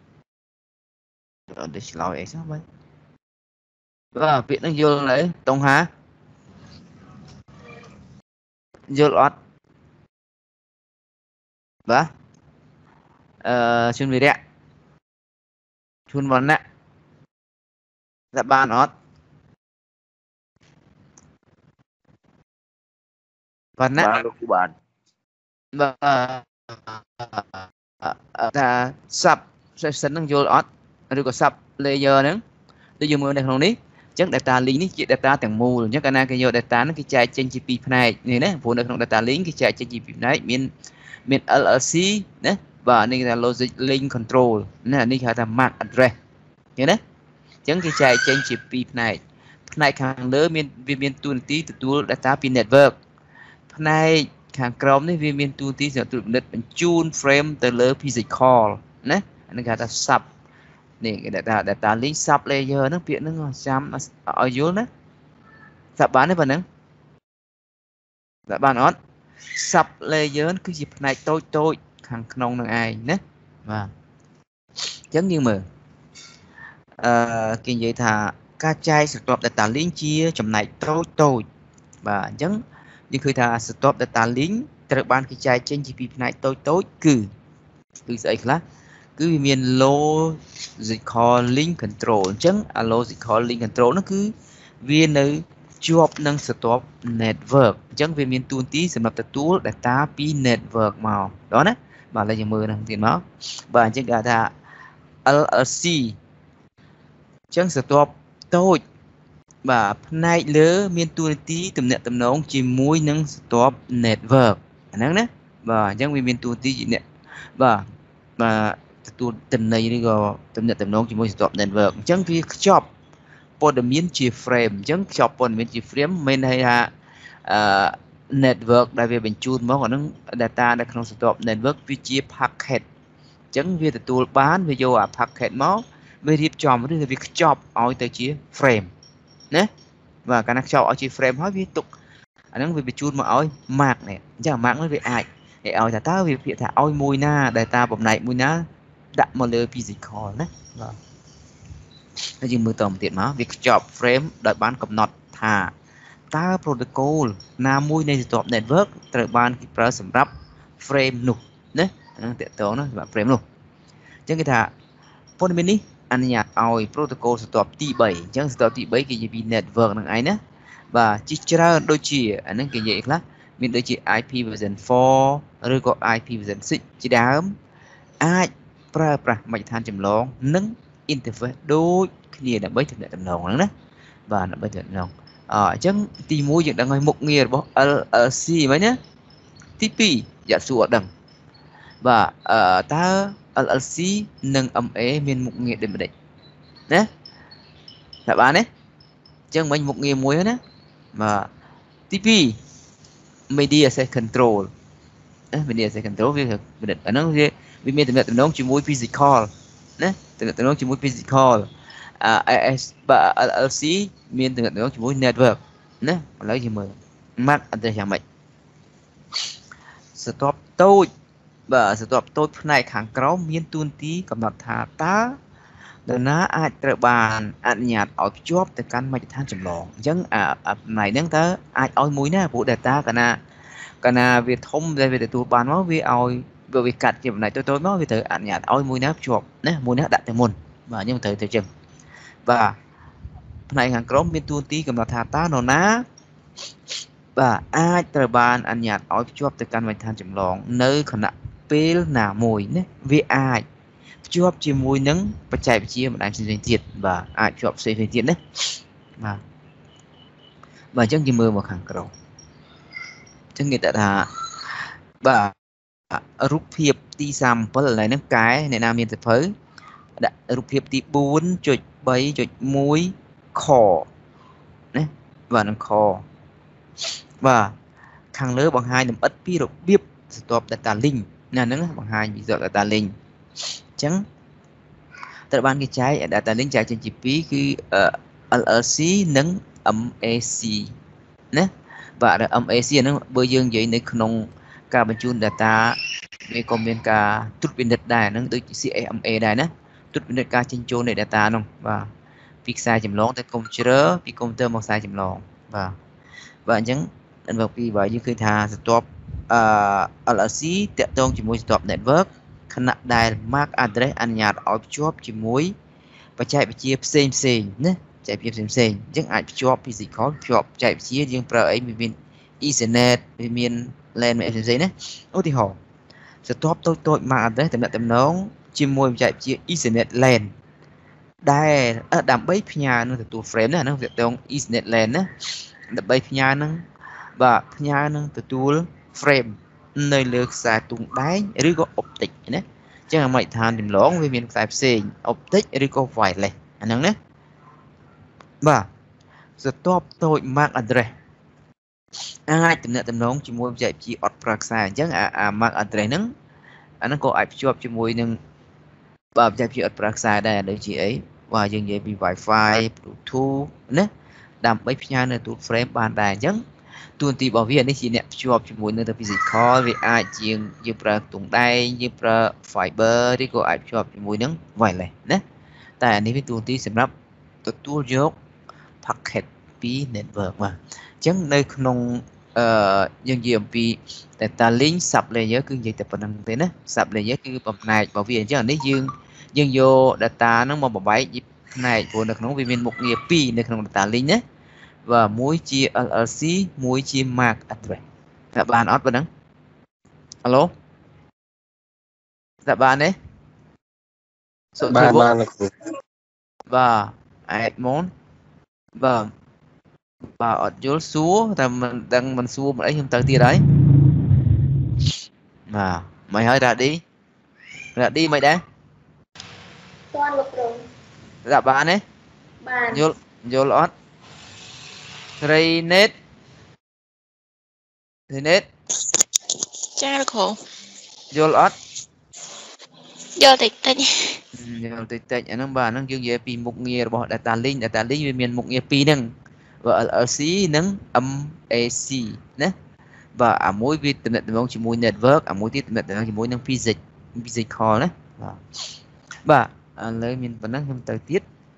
អត់ឆ្លើយអីសោះបាទបាទពាក្យហ្នឹងយល់ហើយតងហាយល់អត់បាទអឺជួនវិរៈជួនវណ្ណៈតើបានអត់វណ្ណៈបានលោកគ្រូបានបាទថា sub session ហ្នឹងយល់អត់ឬក៏ sub layer ហ្នឹងដូចយើងមើលនៅក្នុងនេះអញ្ចឹង data link នេះជា data ទាំងមូលអញ្ចឹងកាលណាគេយក data ហ្នឹងគេចែកចេញជាពីរផ្នែកនេះណាព្រោះនៅក្នុង data link គេចែកចេញជាពីរផ្នែកមានមាន L L C ណាបាទនេះគេថា logic link control ណានេះគេហៅថា M A C address ឃើញណាអញ្ចឹងគេចែកចេញជាពីរផ្នែកផ្នែកខាងលើមានវាមានតួនាទីទទួល data ពី network ផ្នែកខាងក្រោមនេះវាមានតួនាទីសម្រាប់ត្រួតពិនិត្យបញ្ជូន frame ទៅលើ physical ណាអានេះគេហៅថា sub នេះគេថា data link sub layer ហ្នឹងពាក្យហ្នឹងចាំឲ្យយល់ណាសាប់បានទេប៉ុណ្ណឹងសាប់បានអត់ sub layer គឺជាផ្នែកតូចតូចខាងក្នុងនឹងឯងណាបាទអញ្ចឹងយើងមើលអឺគេនិយាយថាការចែកស្រទាប់ data link ជាចំណែកតូចតូចបាទអញ្ចឹងយើងឃើញថាស្រទាប់ data link ត្រូវបានគេចែកចេញជាពីរផ្នែកតូចតូចគឺគឺស្អីខ្លះគឺវាមាន logical link control អញ្ចឹង logical link control នោះគឺវានៅជាប់នឹងស្រទាប់ network អញ្ចឹងវាមានតួនាទីសម្រាប់ទទួល data ពី network មកដល់ណាបាទឥឡូវយើងមើលនឹងទៀតមកបាទអញ្ចឹងគេថា L L C អញ្ចឹងស្រទាប់តូចបាទផ្នែកលើមានតួនាទីទំនាក់ទំនងជាមួយនឹងស្រទាប់ network អាហ្នឹងណាបាទអញ្ចឹងវាមានតួនាទីជាអ្នកបាទបាទទទួលតំណែងឬក៏ទំនាក់ទំនងជាមួយស្រទាប់ network អញ្ចឹងវាខ្ចប់ព័ត៌មានជា frame អញ្ចឹងខ្ចប់ព័ត៌មានជា frame មិនន័យថាអឺ network ដែលវាបញ្ជូនមកអានឹង data នៅក្នុងស្រទាប់ network វាជា packet អញ្ចឹងវាទទួលបានវាយកអា packet មកវារៀបចំឬវាខ្ចប់ឲ្យទៅជា frame ណាបាទកាលណាខ្ចប់ឲ្យជា frame ហើយវាទុកអាហ្នឹងវាបញ្ជូនមកឲ្យ mark នេះអញ្ចឹង mark នោះវាអាចឲ្យថាតើវាពាក្យថាឲ្យមួយណា data បំណែកមួយណាដាក់មកលើ physical ណាបាទហើយយើងមើលតមកទៀតមកវាខ្ចប់ frame ដោយបានកំណត់ថាតើ protocol ណាមួយនៃស្រទាប់ network ត្រូវបានគេប្រើសម្រាប់ frame នោះណាតកតងណាសម្រាប់ frame នោះអញ្ចឹងគេថាព័ត៌មាននេះអនុញ្ញាតឲ្យ protocol ស្រទាប់ទី3អញ្ចឹងស្រទាប់ទី3គេនិយាយពី network ហ្នឹងឯងណាបាទជាច្រើនដូចជាអាហ្នឹងគេនិយាយខ្លះមានដូចជា I P version four ឬក៏ I P version six ជាដើមអាចប្រើប្រាស់មជ្ឈដ្ឋានចម្លងនិង interface ដូចគ្នាដើម្បីទំនាក់ទំនងហ្នឹងណាបាទដើម្បីទំនាក់ទំនងអអញ្ចឹងទីមួយយើងដឹងឲ្យមុខងាររបស់ L L C ហ្មងណាទីពីរយ៉ាត់សួរអត់ដឹងបាទអឺតើ L L C និង M A មានមុខងារដូចម្ដេចណាតើបានទេអញ្ចឹងមិញមុខងារមួយណាបាទទីពីរ media access control ណា media access control វាអាហ្នឹងវាវាមានទំនាក់ទំនងជាមួយ physical ណាទំនាក់ទំនងជាមួយ physical អ S បាទ L L C មានទំនាក់ទំនងជាមួយ network ណាឥឡូវយើងមើល MAC address យ៉ាងម៉េចស្រទាប់តូចបាទស្រទាប់តូចផ្នែកខាងក្រោមមានតួនាទីកំណត់ថាតើនរណាអាចត្រូវបានអនុញ្ញាតឲ្យភ្ជាប់ទៅកាន់មជ្ឈដ្ឋានចម្លងអញ្ចឹងអាផ្នែកហ្នឹងតើអាចឲ្យមួយណាព្រោះ data កាលណាកាលណាវាធំដែលវាទទួលបានមកវាឲ្យវាកាត់ជាផ្នែកតូចៗមកវាត្រូវអនុញ្ញាតឲ្យមួយណាភ្ជាប់ណាមួយណាដាក់ទៅមុនបាទអញ្ចឹងត្រូវទៅអញ្ចឹងបាទផ្នែកខាងក្រោមមានតួនាទីកំណត់ថាតើនរណាបាទអាចត្រូវបានអនុញ្ញាតឲ្យភ្ជាប់ទៅកាន់មជ្ឈដ្ឋានចម្លងនៅខណៈពេលណាមួយណាវាអាចភ្ជាប់ជាមួយនឹងបច្ចេកវិទ្យាបណ្ដាញផ្សេងៗទៀតបាទអាចភ្ជាប់ផ្សេងៗទៀតណាបាទបាទអញ្ចឹងយើងមើលមកខាងក្រោមអញ្ចឹងគេថាបាទរូបភាពទីសាមសិបឥឡូវហ្នឹងកែអ្នកណាមានសភៅដាក់រូបភាពទី four point three point one ខណាបាទនឹងខបាទខាងលើបង្ហាញលម្អិតពីរបៀបស្រទាប់ data link ណាហ្នឹងបង្ហាញពីស្រទាប់ data link អញ្ចឹងត្រូវបានគេចែក data link ចែកចេញជាពីរគឺ L L C និង M A C ណាបាទ M A C អាហ្នឹងបើយើងនិយាយនៅក្នុងការបញ្ជូន data វាក៏មានការត្រួតពិនិត្យដែរហ្នឹងដូច C A M A ដែរណាត្រួតពិនិត្យការចេញចូលនៃ data ហ្នឹងបាទពីខ្សែចម្លងទៅកុំព្យូទ័រពីកុំព្យូទ័រមកខ្សែចម្លងបាទបាទអញ្ចឹងដល់ពីបាទយើងឃើញថាស្រទាប់អឺ L L C តាក់ទងជាមួយស្រទាប់ network ខណៈដែល M A C address អនុញ្ញាតឲ្យភ្ជាប់ជាមួយបច្ចេកវិទ្យាផ្សេងផ្សេងណាបច្ចេកវិទ្យាផ្សេងផ្សេងអញ្ចឹងអាចភ្ជាប់ physical ភ្ជាប់បច្ចេកវិទ្យាយើងប្រើអីវាមាន Ethernet វាមាន LAN ផ្សេងផ្សេងណាឧទាហរណ៍ស្រទាប់តូចតូច M A C address តំណតំណងជាមួយបច្ចេកវិទ្យា Ethernet LAN ដែលដើម្បីផ្ញើនឹងទទួល frame ណាហ្នឹងវាតង Ethernet LAN ណាដើម្បីផ្ញើនឹងបាទផ្ញើនឹងទទួល frame នៅលើខ្សែទុងដែងឬក៏ optic ណាអញ្ចឹងមជ្ឈដ្ឋានចម្លងវាមានខ្សែផ្សេង optic ឬក៏ wireless អាហ្នឹងណាបាទស្រទាប់តូច M A C address អាចទំនាក់ទំនងជាមួយបច្ចេកវិទ្យាអត់ប្រើខ្សែអញ្ចឹងអា M A C address ហ្នឹងអាហ្នឹងក៏អាចភ្ជាប់ជាមួយនឹងបាទបច្ចេកវិទ្យាអត់ប្រើខ្សែដែរដូចជាអីបាទយើងនិយាយពី Wi-Fi Bluetooth ណាដើម្បីផ្ញើនៅទូ frame បានដែរអញ្ចឹង tuần ti bảo viện đấy chỉ nè chụp cho mỗi nơi tập physical vì ai chiên như pra tung đai như pra fiber đi có ai chụp cho mỗi nắng vài này nèแต่อันนี้เป็นตัวที่สำหรับตัวตัวยก packet ปี network มาจังในขนมเอ่อยังเยี่ยมปีแต่ตาลิงสับเลยเยอะคือยังแต่ปนังเต้นะสับเลยเยอะคือแบบnày bảo viện chứอันนี้ยังยังโย data nó mà bảo bảy này của nó không vì mình một nghiệp piในขนม data link นะvà mỗi chia lờ lờ xê mỗi chia mark address các bạn ót vào đó alo các bạn đấy số ba ba là cũ và ai món và và ở chỗ số ta mình đang mình xua mà ấy không tới tia đấy mà mày hơi ra đi ra đi mày đã Toàn lục rồi. dạ bạn ấy Bàn. vô vô lót three net three net Cha được khổ. vô lót Do tịch tịch. vô tịch tịch anh ông bà nó dương về pi một nghề bỏ data link data link về miền một nghề pi nâng và ở xí nâng âm ac nè và ở mỗi vi internet nó chỉ mỗi network ở mỗi internet nó chỉ mỗi nâng physics physical nè và lấy mình vẫn đang tới tiết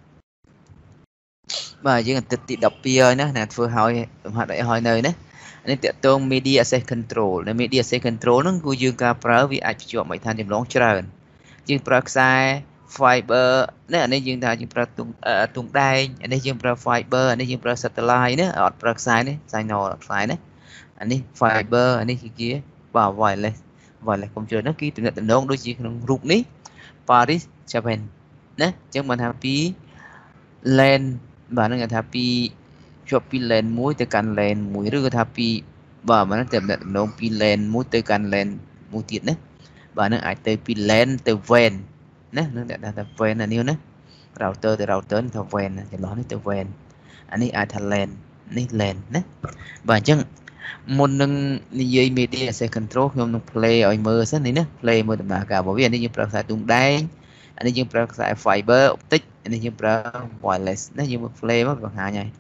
và chỉ cần tự tự đọc bia nữa là vừa hỏi hoạt đại hỏi nơi đấy nên tiện tôn media sẽ control nên media sẽ control nó cũng dương cả pro vì ai chọn mấy thanh điểm lóng trời dương pro sai fiber nên anh ấy dương ta dương pro tung tung đai anh ấy dương pro fiber anh ấy dương pro satellite nữa ở pro sai đấy signal sai đấy anh ấy fiber anh ấy kia vào vài lên vài lên công chơi nó kia tụi nó đôi chỉ rụt ní Paris Japan nè chẳng mình happy lên và nó người ta pi cho pi lên mũi tới cạnh lên mũi rư ta pi và mà nó tìm được nó pi lên mũi tới cạnh lên mũi tiệt nè và nó ai tới pi lên từ ven nè nó đã đã ven là nhiêu nè router từ router từ ven thì nó từ ven anh ấy ai thành lên này lên nè và chẳng một nâng dây media sẽ control không nó play ở mưa sáng này nè play mưa tầm nào cả bởi vì anh ấy như pro tung đai anh ấy như pro fiber optic anh ấy như pro wireless nó như một play mất còn hạ nhảy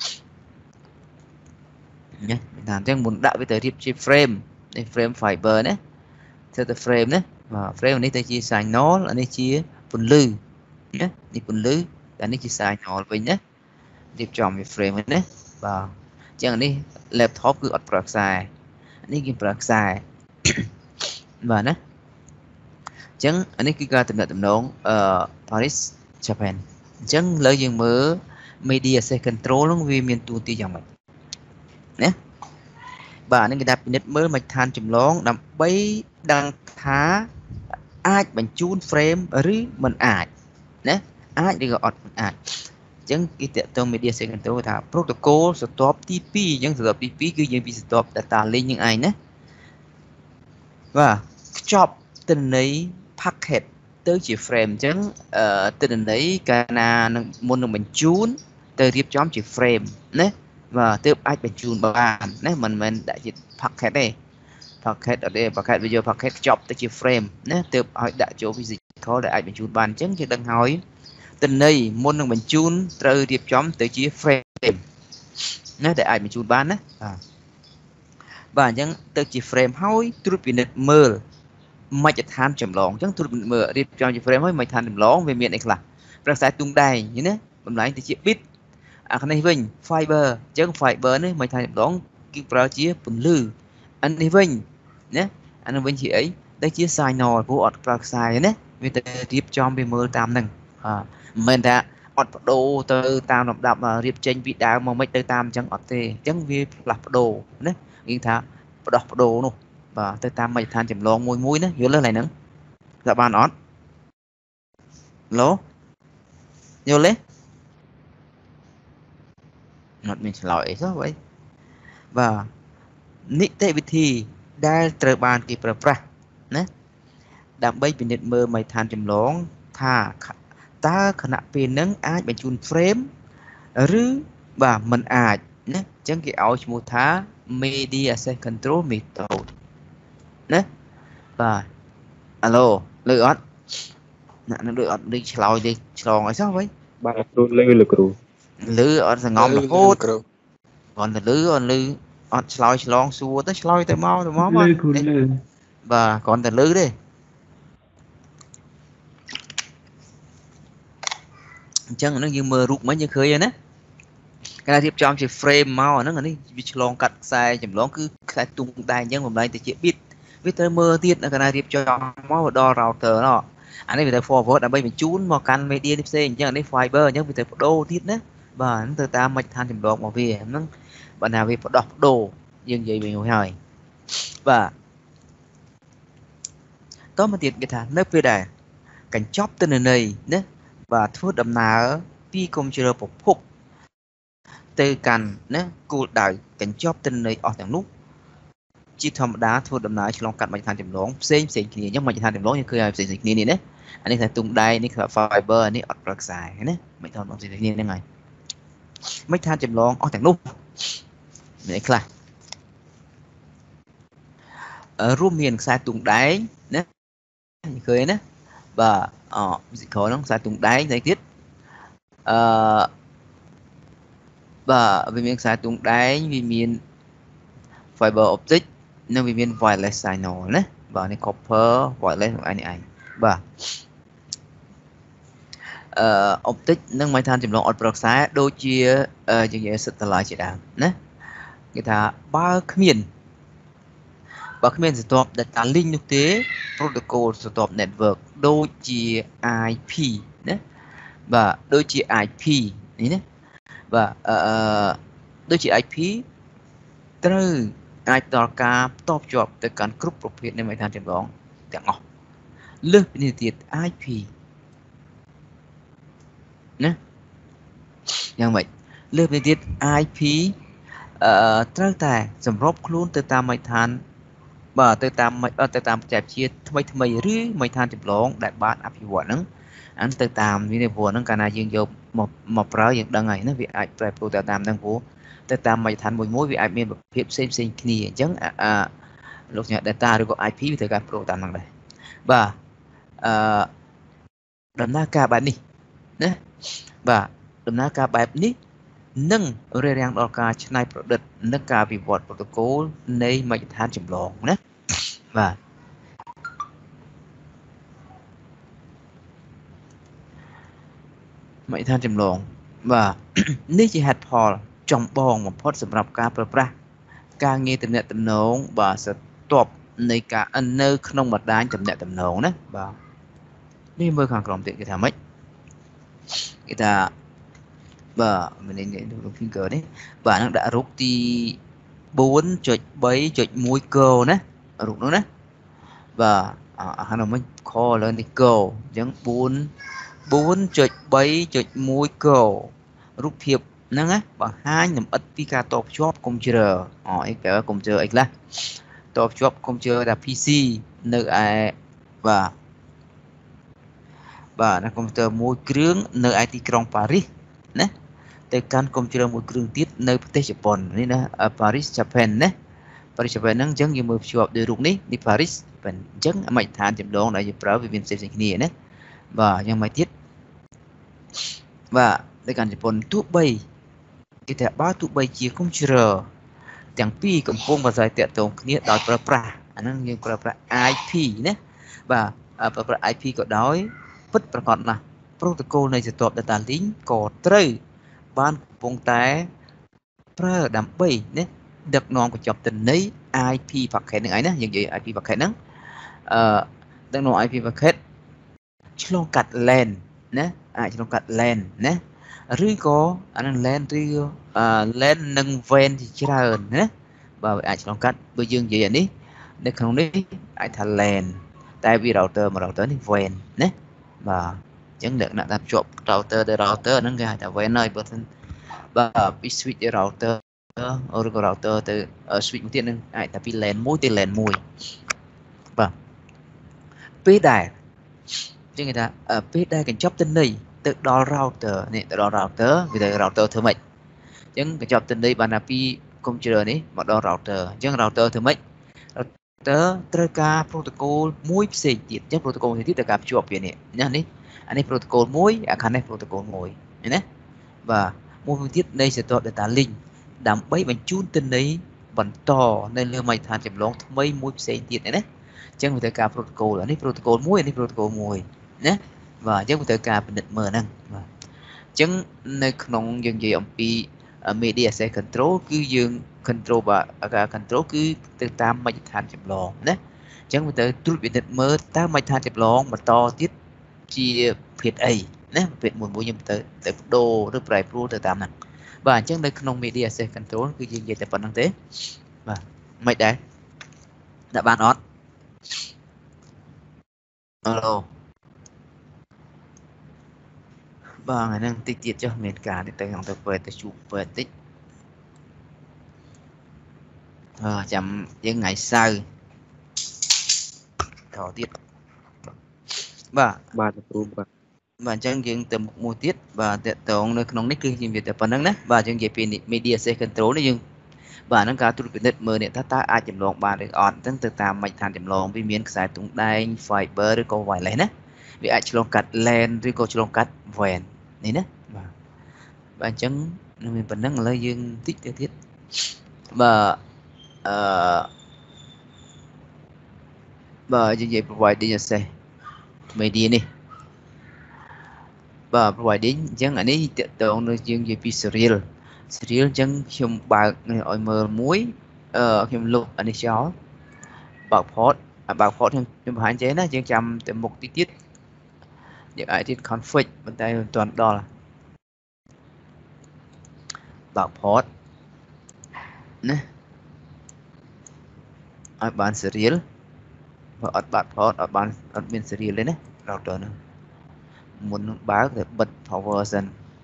nhé làm cho muốn đạo với tới chip frame đây frame fiber đấy theo từ frame đấy và frame này tới chia xài nó là đây chia phần lư nhé đi phần lư anh ấy chia xài nhỏ với nhé điệp chọn về frame đấy và chẳng đi laptop cứ ở pro xài anh ấy game pro xài và nó chẳng anh ấy cứ ra tìm được tầm nón ở Paris Japan chẳng lợi dụng mở media sẽ control nó vì miền tu tiêu dòng mình nhé và nên người ta biết mới mạch than chùm lón đâm bay đăng thá ai bằng chun frame ở dưới mình ai nhé ai đi gọi mình ai chẳng cái tiện tông media sẽ control thả protocol stop tê pê chẳng stop tê pê cứ như bị stop data lên những ai nhé và job tình ấy packet tới chỉ frame chẳng tình ấy cả na muốn được mình chun tới tiếp chóm chỉ frame nhé và tiếp ai bị chun bàn nhé mình mình đại diện packet đây packet ở đây packet video packet job tới chỉ frame nhé tiếp hỏi đại chỗ gì có để ai bị chun bàn chẳng chỉ đang hỏi tình này muốn được mình chun tới tiếp chóm tới chỉ frame nhé để ai bị chun bàn nhé và những tới chỉ frame hỏi tôi bị nứt mờ màyจะทานจำลองจังทุกเมื่อเรียบจำจะเฟรมให้ไม่ทานจำลองเวียนเมียนเอกล่ะรักษาตุ้งได้อย่างนี้บำหลายที่เจี๊ยบปิดอ่ะคันนี้วิ่งไฟเบอร์จังไฟเบอร์นี่ไม่ทานจำลองกี่ปลาเจี๊ยบปุ่นลืออันนี้วิ่งเนี่ยอันนี้วิ่งเฉยได้เจี๊ยบสายนอร์ผู้อดปลาสายเนี่ยเวียนแต่เรียบจอมไปเมื่อตามหนึ่งอ่าเหมือนแต่อดโดเตอตามลำดับเรียบเจนวิดาวมองไม่เตอตามจังอดเตจังวีหลับโดเนี่ยยิ่งท่าดอกโดนู่và tới tam mày than chầm lon môi mũi nữa vô lên này nữa dạ ba nón lố vô lấy nọt mình lỗi sao vậy và nít tệ vị thì đã trở bàn kịp ra ra nè đam bay bị nịt mơ mày than chầm lon thà ta khả năng pin nắng ai bị chun frame rứ và mình ai nè chẳng cái áo một thá media sẽ control method nè và alo lựa ớt nè nó lựa ớt đi lòi đi lòi sao vậy ba lư lư lực rồi lư ớt là ngon mà hốt còn là lư còn lư ọt sloi slong xua tới sloi tới mau tới máu mà lư cù lư và còn từ lư đi chân nó như mơ rụt mấy như khơi vậy nè cái này tiếp trong chỉ frame mau nó này bị slong cắt sai chấm lóng cứ sai tung tay nhưng mà đây thì chỉ biết biết tới mơ tiết là cái này tiếp cho máu đo router nó anh ấy bị tới forward là bây mình chún mà căn mấy đê xê nhưng này fiber nhưng bị tới đô tiết nữa và nó từ ta mạch than chấm lóng mà về nó bạn nào về đọc đồ nhưng vậy bị ngồi hỏi và có một tiết cái thằng nếp về đây cảnh chóp tên này nhé và thuốc đầm nào pi công chơi phục phục từ cành nhé cô đại cảnh chóp tên này ở thằng lúc chỉ thầm đá thuốc đầm nào chỉ lòng cắt mạch than chấm lóng xem xem kia nhưng mạch than chấm lóng như cười xem dịch này nhé anh ấy là tung đây này là fiber này ở bậc dài nhé mạch than bằng dịch này này mạch than chấm lóng ở thằng lúc này là ở room miền sai tung đáy nhé khơi nhé và ờ dịch khối nó sai tung đáy này tiết ờ và vì miền sai tung đáy vì miền fiber optic nên vì miền wireless signal nhé và này copper wireless của anh này và ờ optic nâng máy than chìm lông ở bậc xa đôi chia ờ những cái satellite chỉ đạo nhé người ta ba miền và cái miền stop data link thực tế protocol stop network đôi chia i pê nhé và đôi chia i pê nhé và uh, đôi chia i pê từ ai tạo ra top job từ căn group profit nên mấy thằng trên đó chẳng ngọc lướt bên tiệt i pê nhé như vậy lướt bên tiệt i pê trở tại sầm rốp luôn từ tam mấy thằng và từ tam mấy từ tam chẹp chia mấy mấy rưỡi mấy thằng trên đó đại bát áp dụng nắng anh từ tam như này vừa nắng cả na dương vô một một rau những đằng này nó bị ai phải pro từ tam đang vô từ tam mấy thằng mỗi mỗi bị ai miền hiệp xem xem kia chẳng à lúc nhặt data rồi có i pê từ cái pro tam năng đây và đầm na cả bạn đi nè và đầm na cả bạn đi nâng rê rang đo cả chân này product nâng cả vì vật protocol này mấy thằng chìm lỏng nè và mấy thằng chìm lỏng và ní chỉ hạt phò trong bong một phốt sầm rập cá pra ca nghe từ nẹt từ nón và sẽ top này cả anh nơi không mặt đá chậm nẹt từ nón đấy và đi mơ hàng cộng tiện cái thằng mấy người ta và mình nên nhận được phim cờ đấy và nó đã rút đi bốn chuột bảy chuột mũi cơ nè rút nó nè và hắn nó mới kho lên thì cơ giống bốn bốn chuột bảy chuột mũi cơ rút hiệp nâng á và hai nhầm ít pika top job computer ở cái computer ấy là top job computer là pê xê nơi ai và và nó computer mũi krướng nơi ai ti krong Paris nè từ căn computer mũi krướng tiết nơiประเทศ Japan นี่นะ Paris Japan นะ Paris Japan นั่งจังยังมือชอบดูรูปนี้ใน Paris เป็นจังไม่ทานจำลองได้จะเปล่าวิวินเซฟสิ่งนี้นะvàยังไม่ติดvàในการญี่ปุ่นทุกใบกิจบ้าทุกใบเชี่ยคอมพิวเตอร์อย่างปีกับพงภาษาเตะตรงนี้ดาวประปราอันนั้นยังประปรา i pê นะ và ประปรา i pê ก็ได้พัดประกอบนะโปรโตโคลในจะตอบ data link ก็ตรึบ้านปงแต่เพื่อดำใบเนี่ยดักนองกับจอบตินนี้ i pê ฝักแค่หนึ่งไอ้นะอย่างยี่ i pê ฝักแค่นั้นเอ่อดักนอง i pê ฝักแค่ฉลองกัดแลนนะอ่าฉลองกัดแลนนะหรือก็อันนั้นแลนหรืออ่าแลนหนึ่งเวนที่เจริญนะvà aiฉลองกัดไปยืนยี่อย่างนี้ในขนมนี้ไอ้ทะแลนแต่วิเราเตอร์มาเราเตอร์นี่เวนนะvà chẳng được là chụp router để router nó ngay tại vậy nơi bớt và bị switch để router ở cái router từ ở switch một tiên ai tapi len mũi tiền len mùi và pê đài chứ người ta ở pê đài cần chop tên này tự đo router này tự đo router vì từ router thứ mấy chẳng cần chop tên đây bạn là pi computer này mà đo router chẳng router thứ mấy router từ cả protocol mũi xịt chắc protocol thì tiếp tục gặp chụp vậy nè nhá đi anh ấy protocol mũi à khả năng protocol mũi này và một phương tiết đây sẽ tạo data link đám bấy bằng chun tên đấy បន្ត នៅលើមជ្ឈដ្ឋានចម្លងថ្មីមួយផ្សេងទៀតណាអញ្ចឹងវាត្រូវការ protocol អានេះ protocol មួយអានេះ protocol មួយណាបាទអញ្ចឹងវាត្រូវការពិនិត្យមើលហ្នឹងបាទអញ្ចឹងនៅក្នុងយើងនិយាយអំពី media access control គឺយើង control បាទការ control គឺទៅតាមមជ្ឈដ្ឋានចម្លងណាអញ្ចឹងវាត្រូវត្រួតពិនិត្យមើលតើមជ្ឈដ្ឋានចម្លងបន្តទៀតជាភេទអីណាប្រភេទមួយមួយយើងទៅទៅបដូរឬប្រែប្រួលទៅតាមហ្នឹងបាទអញ្ចឹងនៅក្នុង media access control គឺយើងនិយាយតែប៉ុណ្្នឹងទេបាទមិនដែរដាក់បានអត់អូឡូបាទថ្ងៃហ្នឹងតិចទៀតចុះមានការទៅក្នុងទៅពេទ្យទៅជួបពេទ្យតិចអឺចាំយើងថ្ងៃសៅរ៍តទៀតបាទបាទគ្រូបាទបាទអញ្ចឹងយើងទៅមួយទៀតបាទតកតងនៅក្នុងនេះគឺយើងនិយាយតែប៉ុណ្្នឹងណាបាទយើងនិយាយពី media access control នេះយើងបាទហ្នឹងការត្រួតពិនិត្យមើលនេះថាតើអាចចម្លងបានឬអត់អញ្ចឹងទៅតាមមជ្ឈដ្ឋានចម្លងវាមានខ្សែទង់ដែង fiber ឬក៏ wireless ណាវាអាចឆ្លងកាត់ LAN ឬក៏ឆ្លងកាត់ វ៉េន នេះណាបាទបាទអញ្ចឹងមានប៉ុណ្្នឹងឥឡូវយើងតិចទៅទៀតបាទអឺបាទយើងនិយាយ providing access media នេះបាទ providing អញ្ចឹងអានេះតកតងនៅយើងនិយាយពី serial serial អញ្ចឹងខ្ញុំបើកឲ្យមើលមួយអឺខ្ញុំលុបអានេះចោលបើក port បើក port ខ្ញុំខ្ញុំបង្ហាញចេះណាយើងចាំទៅមុខតិចទៀតយើងអាចទៀត config ប៉ុន្តែមិនទាន់ដល់បើក port ណាឲ្យបាន serial បើអត់បើក port អត់បានអត់មាន serial ទេណា router ហ្នឹងមុននឹងបើកទៅបិទ power សិន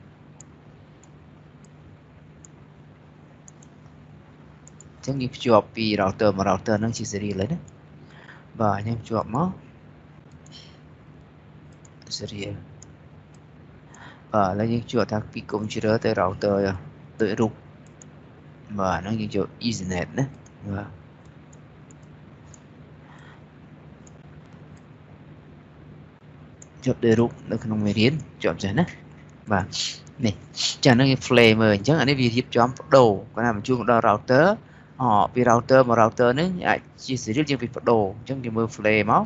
អញ្ចឹងយើងភ្ជាប់ពី router មក router ហ្នឹងជា serial ហើយណាបាទខ្ញុំភ្ជាប់មក serial បាទឥឡូវយើងភ្ជាប់ថាពី computer ទៅ router ដូចរូបបាទហ្នឹងយើងយក Ethernet ណាបាទជាប់ដោយរូបនៅក្នុងមេរៀនជាប់ចេះណាបាទនេះចាហ្នឹងវា flame មើលអញ្ចឹងអានេះវារៀបចំបដូរគាត់ថាបញ្ជូនដល់ router អពី router មក router នេះអាចជា serial ជាងពីបដូរអញ្ចឹងយើងមើល flame មក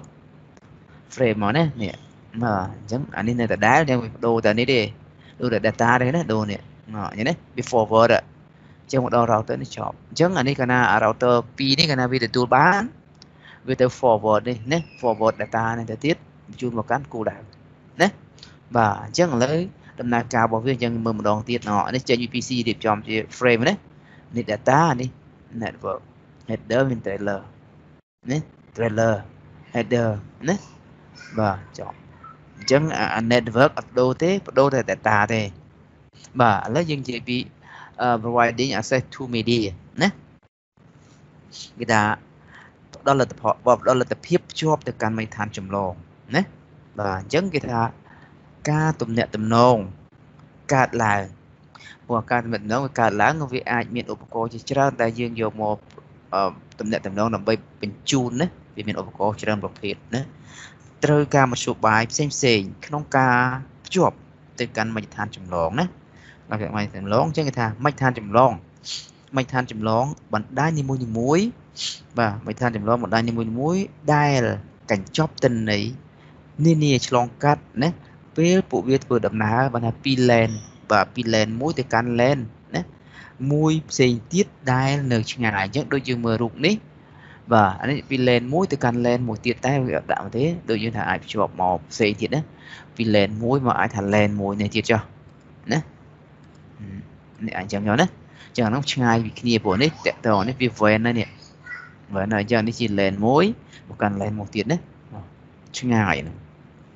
frame មកណានេះបាទអញ្ចឹងអានេះនៅដដែលយើងបដូរតែនេះទេដូចតែ data ទេណាដូរនេះអញ្ចឹងណាវា forward អញ្ចឹងមកដល់ router នេះចប់អញ្ចឹងអានេះកាលណា router ពីរនេះកាលណាវាទទួលបានវាទៅ forward នេះណា forward data នេះទៅទៀតបញ្ជូនមកកាន់គោលដៅណាបាទអញ្ចឹងឥឡូវដំណើរការរបស់វាអញ្ចឹងមើលម្ដងទៀតនេះចេញពី pê xê រៀបចំជា frame ណានេះ data នេះ network header មាន trailer ណា trailer header ណាបាទចប់អញ្ចឹងអា network អត់ដូរទេបដូរតែ data ទេបាទឥឡូវយើងនិយាយពី providing access to media ណាគេថាផ្ដល់លទ្ធផលផ្ដល់លទ្ធភាពភ្ជាប់ទៅកាន់មជ្ឈដ្ឋានចម្លងណាបាទអញ្ចឹងគេថាការទំនាក់ទំនងកើតឡើងព្រោះការទំនាក់ទំនងវាកើតឡើងវាអាចមានឧបករណ៍ជាច្រើនដែលយើងយកមកទំនាក់ទំនងដើម្បីបញ្ជូនណាវាមានឧបករណ៍ច្រើនប្រភេទណាត្រូវការមធ្យោបាយផ្សេងផ្សេងក្នុងការភ្ជាប់ទៅកាន់មជ្ឈដ្ឋានចម្លងណាបាទមជ្ឈដ្ឋានចម្លងអញ្ចឹងគេថាមជ្ឈដ្ឋានចម្លងមជ្ឈដ្ឋានចម្លងបណ្ដាញនីមួយនីមួយបាទមជ្ឈដ្ឋានចម្លងបណ្ដាញនីមួយនីមួយដែលកញ្ចប់ទិន្នន័យនានាឆ្លងកាត់ណាពេលពួកវាធ្វើដំណើរបានថាពី LAN បាទពី LAN មួយទៅកាន់ LAN ណាមួយផ្សេងទៀតដែលនៅឆ្ងាយអញ្ចឹងដូចយើងមើលរូបនេះបាទអានេះពី LAN មួយទៅកាន់ LAN មួយទៀតតែវាអត់ដាក់មកទេដូចយើងថាអាចភ្ជាប់មកផ្សេងទៀតណាពី LAN មួយមកអាចថា LAN មួយនេះទៀតចុះណានេះអញ្ចឹងយកណាចឹងហ្នឹងឆ្ងាយពីគ្នាព្រោះនេះតកតនេះវា WAN ណានេះWAN អញ្ចឹងនេះជា LAN មួយមកកាន់ LAN មួយទៀតណាឆ្ងាយហ្នឹង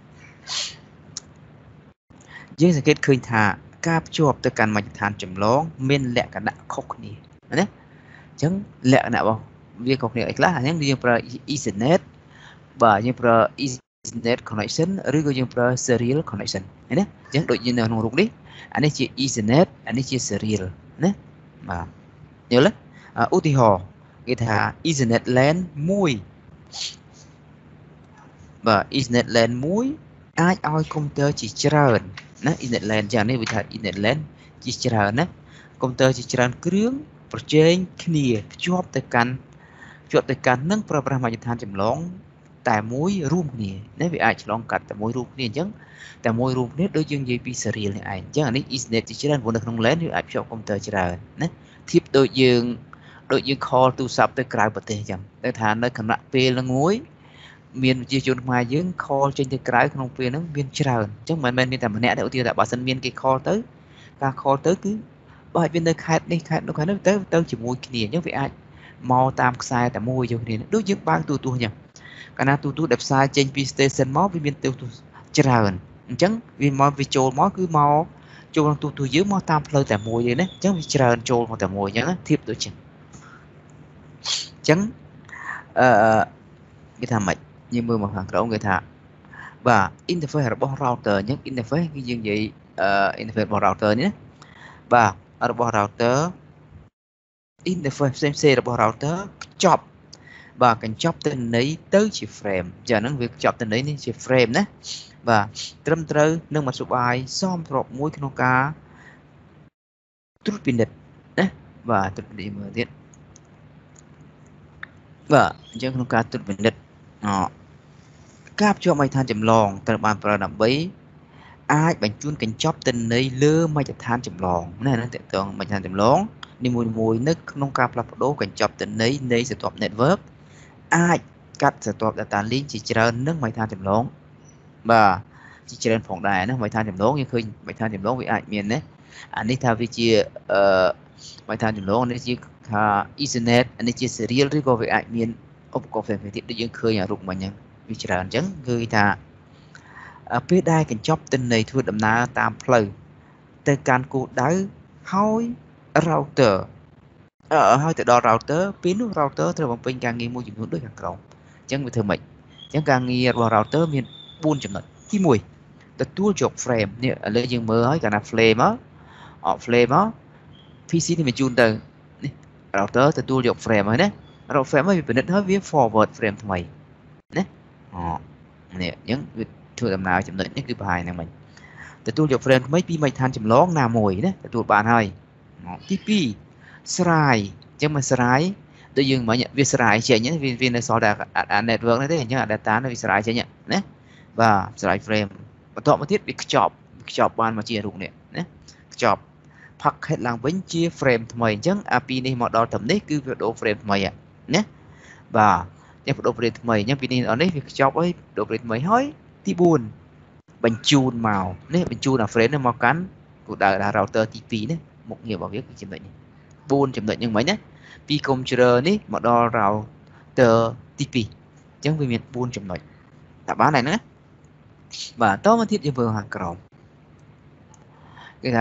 យើងសង្កេតឃើញថាការភ្ជាប់ទៅកាន់មជ្ឈដ្ឋានចម្លងមានលក្ខណៈខុសគ្នាណាអញ្ចឹងលក្ខណៈរបស់វាខុសគ្នាអីខ្លះអញ្ចឹងយើងប្រើ Ethernet បាទយើងប្រើ Ethernet connection ឬក៏យើងប្រើ serial connection ឃើញទេអញ្ចឹងដូចយើងនៅក្នុងរូបនេះអានេះជា Ethernet អានេះជា serial ណាបាទយល់ទេឧទាហរណ៍គេថា Ethernet LAN មួយបាទ Ethernet LAN មួយអាចឲ្យកុំព្យូទ័រជាច្រើនណា Ethernet LAN យ៉ាងនេះវាថា Ethernet LAN ជាច្រើនណាកុំព្យូទ័រជាច្រើនគ្រឿងប្រជែងគ្នាភ្ជាប់ទៅកាន់ភ្ជាប់ទៅកាន់នឹងប្រើប្រាស់មជ្ឈដ្ឋានចម្លងតែមួយរួមគ្នាណាវាអាចឆ្លងកាត់តែមួយរួមគ្នាអញ្ចឹងតែមួយរួមគ្នាដូចយើងនិយាយពី serial នេះឯងអញ្ចឹងអានេះ Ethernet ជាច្រើនព្រោះនៅក្នុង LAN វាអាចភ្ជាប់កុំព្យូទ័រច្រើនណាធៀបដូចយើងដូចយើង call ទូរស័ព្ទទៅក្រៅប្រទេសអញ្ចឹងតែថានៅគណៈពេលនឹងមួយមានប្រជាជនខ្មែរយើង call ចេញទៅក្រៅក្នុងពេលហ្នឹងមានច្រើនអញ្ចឹងមិនមែនមានតែម្នាក់ទេឧទាហរណ៍ថាបើសិនមានគេ call ទៅការ call ទៅគឺបើវានៅខេត្តនេះខេត្តនោះខេត្តនោះទៅទៅជាមួយគ្នាអញ្ចឹងវាអាចមកតាមខ្សែតែមួយយកគ្នាដូចយើងបើកទូរទស្សន៍អញ្ចឹងកាលណាទូរទស្សន៍ដែលផ្សាយចេញពី station មកវាមានទូរទស្សន៍ច្រើនអញ្ចឹងវាមកវាចូលមកគឺមកចូលក្នុងទូរទស្សន៍យើងមកតាមផ្លូវតែមួយទេណាអញ្ចឹងវាច្រើនចូលមកតែមួយអញ្ចឹងធៀបដូចចឹងអញ្ចឹងអឺគេថាម៉េចយើងមើលមកខាងក្រោមគេថាបាទ interface របស់ router អញ្ចឹង interface គឺយើងនិយាយ interface របស់ router នេះណាបាទរបស់ router interface ផ្សេងផ្សេងរបស់ router ខ្ចប់បាទកញ្ចប់ទិន្នន័យទៅជា frame ចាហ្នឹងវាខ្ចប់ទិន្នន័យនេះជា frame ណាបាទត្រឹមត្រូវនឹងមធ្យោបាយសមស្របមួយក្នុងការត្រួតពិនិត្យណាបាទត្រួតពិនិត្យមើលទៀតបាទអញ្ចឹងក្នុងការត្រួតពិនិត្យអការភ្ជាប់មជ្ឈដ្ឋានចម្លងត្រូវបានប្រើដើម្បីអាចបញ្ជូនកញ្ចប់ទិន្នន័យលើមជ្ឈដ្ឋានចម្លងណាហ្នឹងតើតងមជ្ឈដ្ឋានចម្លងនីមួយៗនៅក្នុងការផ្លាស់ប្ដូរកញ្ចប់ទិន្នន័យនៃស្រទាប់ network អាចកាត់ស្រទាប់ data link ជាច្រើននឹងមជ្ឈដ្ឋានចម្លងបាទជាច្រើនផងដែរណាមជ្ឈដ្ឋានចម្លងយើងឃើញមជ្ឈដ្ឋានចម្លងវាអាចមានណាអានេះថាវាជាអឺមជ្ឈដ្ឋានចម្លងនេះជាថា Ethernet អានេះជា serial ឬក៏វាអាចមានឧបករណ៍ផ្សេងៗទៀតដូចយើងឃើញអារូបមិញហ្នឹងវាច្រើនអញ្ចឹងគឺថាពេលដែលកញ្ចប់ទិន្នន័យធ្វើដំណើរតាមផ្លូវទៅកាន់គោលដៅហើយ router អឺហើយទៅដល់ router ពេលនោះ router ត្រូវបំពេញការងារមួយចំនួនដូចខាងក្រោមអញ្ចឹងវាធ្វើម៉េចអញ្ចឹងការងាររបស់ router មានបួនចំណុចទីមួយទទួលយក frame នេះឥឡូវយើងមើលហើយកាលណា flame មកអត់ flame មក pê xê នេះវាជូនទៅនេះ router ទទួលយក frame ហើយណា router frame ហើយវាពិនិត្យហើយវា forward frame ថ្មីណាអូនេះអញ្ចឹងវាធ្វើដំណើរចំណុចនេះគឺបង្ហាញហ្នឹងមិញទទួលយក frame ថ្មីពីមជ្ឈដ្ឋានចម្លងណាមួយណាទទួលបានហើយទីពីរស្រាយអញ្ចឹងមកស្រាយដូចយើងមិញវាស្រាយចេញវាវានៅសល់តែអា network នេះទេអញ្ចឹងអា data នេះវាស្រាយចេញណាបាទស្រាយ frame បន្តមកទៀតវាខ្ចប់ខ្ចប់បានមកជារូបនេះណាខ្ចប់ packet ឡើងវិញជា frame ថ្មីអញ្ចឹងអាពីនេះមកដល់ត្រឹមនេះគឺវាដូរ frame ថ្មីណាបាទអញ្ចឹងដូរ frame ថ្មីអញ្ចឹងពីនេះដល់នេះវាខ្ចប់ហើយដូរ frame ថ្មីហើយទីបួនបញ្ជូនមកនេះបញ្ជូនអា frame នេះមកកាន់គោលដៅ router ទីពីរនេះមុខងាររបស់វាគឺចំណុចនេះបួនចំណុចហ្នឹងមិញណាពី computer នេះមកដល់ router ទីពីរអញ្ចឹងវាមានបួនចំណុចតើបានហើយណាបាទតមកទៀតយើងមើលខាងក្រោមគេថា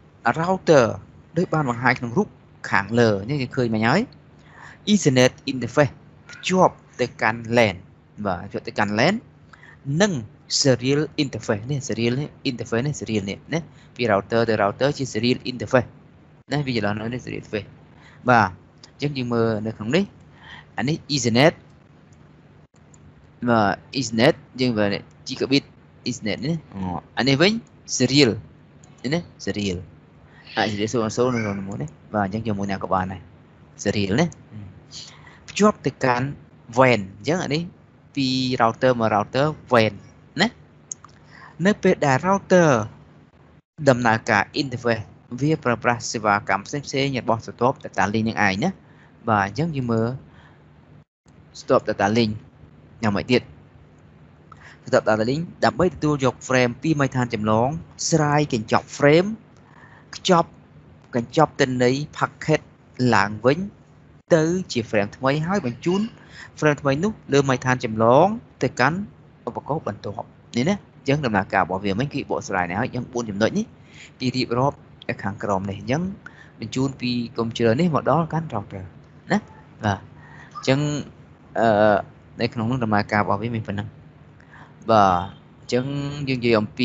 router ដូចបានបង្ហាញក្នុងរូបខាងលើនេះយើងឃើញមិញហើយ Ethernet interface ភ្ជាប់ទៅកាន់ LAN បាទភ្ជាប់ទៅកាន់ LAN និង serial interface នេះ serial នេះ interface នេះ serial នេះណាពី router ទៅ router ជា serial interface ណាវាច្រឡំនៅនេះ serial interface បាទអញ្ចឹងយើងមើលនៅក្នុងនេះអានេះ Ethernet បាទ Ethernet យើងមើល gigabit Ethernet នេះអានេះវិញ serial នេះណា serial អាច serial សូននៅក្នុងនេះបាទអញ្ចឹងជាមួយណាក៏បានដែរ serial ណាភ្ជាប់ទៅកាន់ WAN អញ្ចឹងអានេះពី router មក router WAN ណានៅពេលដែល router ដំណើរការ interface វាប្រើប្រាស់សេវាកម្មផ្សេងផ្សេងរបស់ស្រទាប់ data link នឹងឯងណាបាទអញ្ចឹងយើងមើលស្រទាប់ data link យ៉ាងម៉េចទៀតស្រទាប់ data link ដើម្បីទទួលយក frame ពីមជ្ឈដ្ឋានចម្លងស្រាយកញ្ចប់ frame ខ្ចប់កញ្ចប់ទិន្នន័យ packet ឡើងវិញទៅជា frame ថ្មីហើយបញ្ជូន frame ថ្មីនោះលើមជ្ឈដ្ឋានចម្លងទៅកាន់ឧបករណ៍បន្ទាប់នេះណាអញ្ចឹងដំណើរការរបស់វាមិញគឺបកស្រាយនេះហើយអញ្ចឹងបួនចំណុចនេះគេរៀបរាប់នៅខាងក្រោមនេះអញ្ចឹងបញ្ជូនពី computer នេះមកដល់កាន់ router ណាបាទអញ្ចឹងអឺនៅក្នុងនោះដំណើរការរបស់វាមានប៉ុណ្ណឹងបាទអញ្ចឹងយើងនិយាយអំពី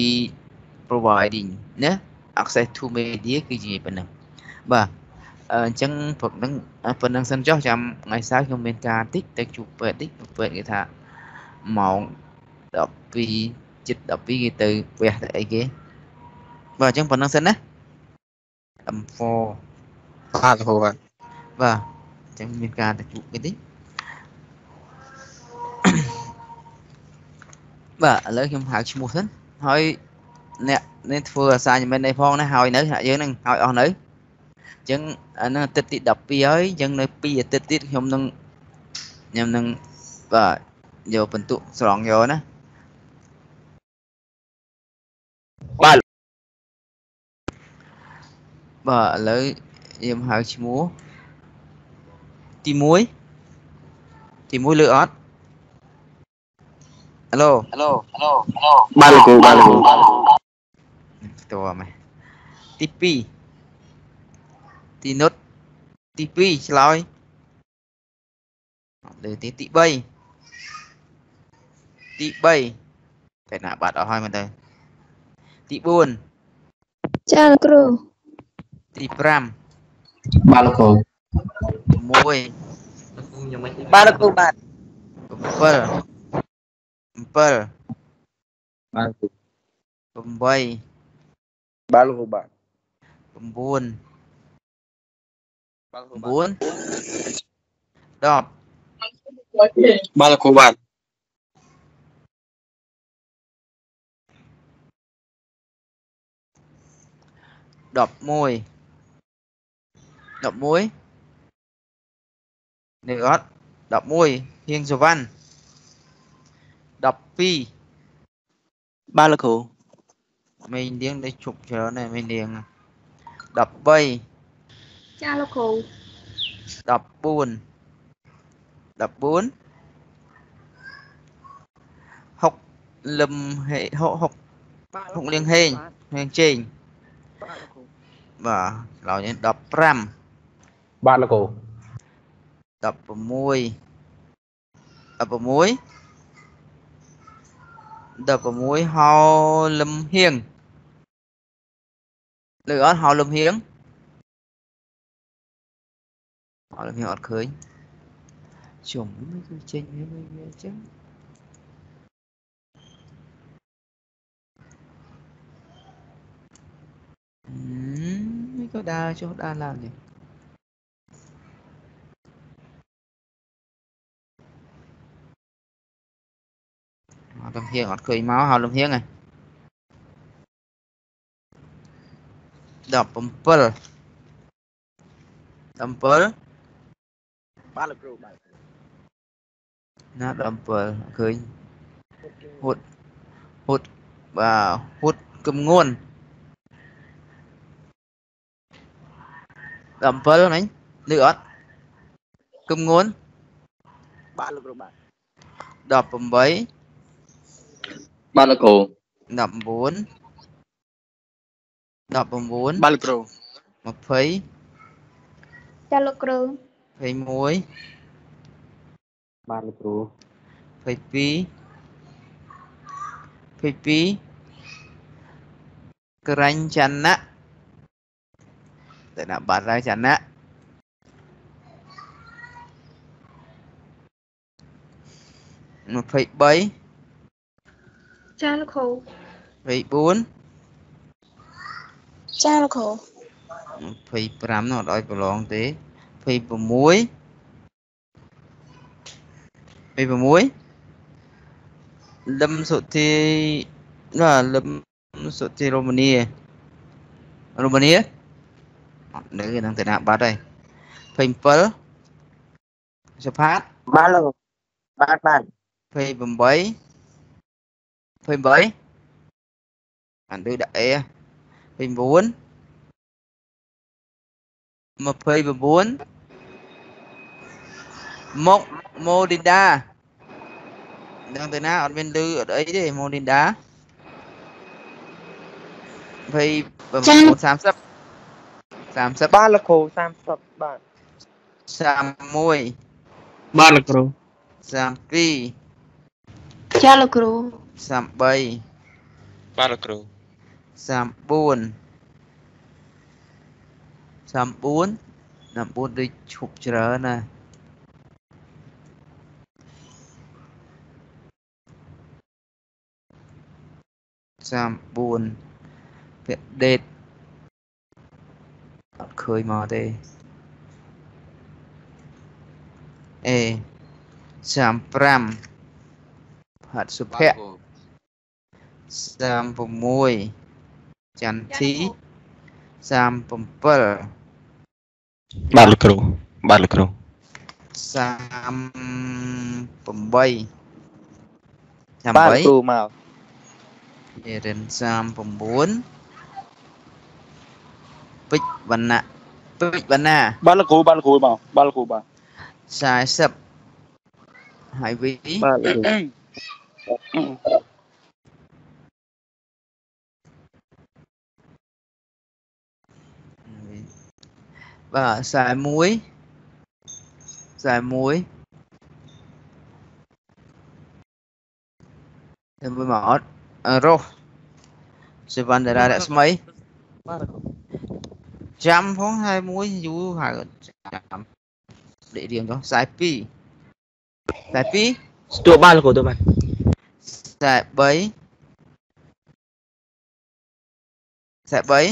providing ណា access to media គឺនិយាយប៉ុណ្ណឹងបាទអញ្ចឹងព្រឹកហ្នឹងប៉ុណ្្នឹងសិនចុះចាំថ្ងៃសៅរ៍ខ្ញុំមានការតិចទៅជួបពេទ្យតិចពេទ្យគេថាម៉ោងដប់ពីរជិតដប់ពីរគេទៅវះទៅអីគេបាទអញ្ចឹងប៉ុណ្្នឹងសិនណា M 4 បាទលោកគ្រូបាទ và chẳng miền ca chụp cái tí và lấy trong hạt một thân hỏi nè nên vừa xài bên đây phong nó hỏi nữa hạ dưới nâng hỏi on nữa chẳng nó tít tít đập pi ấy chẳng nơi pi tít tít không nâng nhầm nâng và vô phần tụ sòng vô nè Bạn và lấy em hạt múa tí muối tí muối lửa ớt alo alo alo alo bạn là cô, bạn là cô. to mày tí pi tí nốt tí pi lôi từ tí tí bay tí bay phải nạ bạn ở hai mình đây tí buồn Chaលោកគ្រូ tí pram Bạn là cô. môi Bạn là cô bạn. pearl pearl Bạn là cô. bay Bạn là cô bạn. buồn buồn đọp Bạn là cô bạn. đọp môi đọp muối nữa đọp môi hiên dầu văn đọp pi Bạn là cô. mình điên để chụp chờ này mình điên đọp bay ចាលោកគ្រូ đọp buồn đọp bốn học lầm hệ hộ học học liên hệ liên trình và nói đến đọp ram Bạn là cô. đọp vào môi đọp vào muối đọp vào muối ho lâm hiên lửa ho lâm hiếng ho lâm hiếng ọt khơi chủng mấy cái trên mấy cái chứ mấy cái đa cho đa làm gì ho lâm hiếng ọt khơi máu ho lâm hiếng này đọp bấm pearl đọp pearl Bạn là cô bạn. nó đọp pearl khơi hút hút và hút cầm nguồn đọp pearl này lửa cầm nguồn Bạn là cô bạn. đọp bấm bấy Bạn là cô. đọp bốn đọp bấm bốn Bạn là cô. một phẩy ចាលោកគ្រូ phẩy muối Bạn là cô. phẩy pi phẩy pi kerencana tại nào bạn ra chana một phẩy bảy ចាលោកគ្រូ phẩy bốn ចាលោកគ្រូ một phẩy năm nó đòi vào lòng thế phẩy vào muối phẩy vào muối lâm sụt thì là lâm sụt thì Romania Romania đấy cái đang tại nào bạn đây phẩy pearl sắp hát Bạn là bạn bạn. phẩy vào bảy phẩy bảy anh đưa đại phẩy bốn một phẩy vào bốn một Modinda đang từ nào ở bên lư ở đấy thì Modinda phẩy vào bốn sam sấp sam sấp Bạn là cô sam sập bạn. sam môi Bạn là cô. sam pi ចាលោកគ្រូ sam bay Bạn là cô. sam buồn sam bốn sam bốn đi chụp chờ nè sam buồn việt đệt khơi mò đây A សាមប្រាំផាត់សុភ័ក្រសាមប្រាំមួយ ចន្ទធីសាមប្រាំbảy បាទលោកគ្រូបាទលោកគ្រូសាមប្រាំបី សាមបាទបីលោកគ្រូមកនិរិនសាមប្រាំបួន ពេជ្រវណ្ណៈពេជ្រវណ្ណាបាទលោកគ្រូបាទលោកគ្រូមកបាទលោកគ្រូបាទសាសិប ហើយវីបាទលោកគ្រូបាទខ្សែមួយខ្សែមួយទៅមួយមកអត់រស់សេវណ្ណតារារស្មីចាំផងហើយមួយយូរហើយចាំដេករៀងទៅខ្សែពីរខ្សែពីរស្ទួបាទលោកគ្រូទៅបាទខ្សែបីខ្សែបី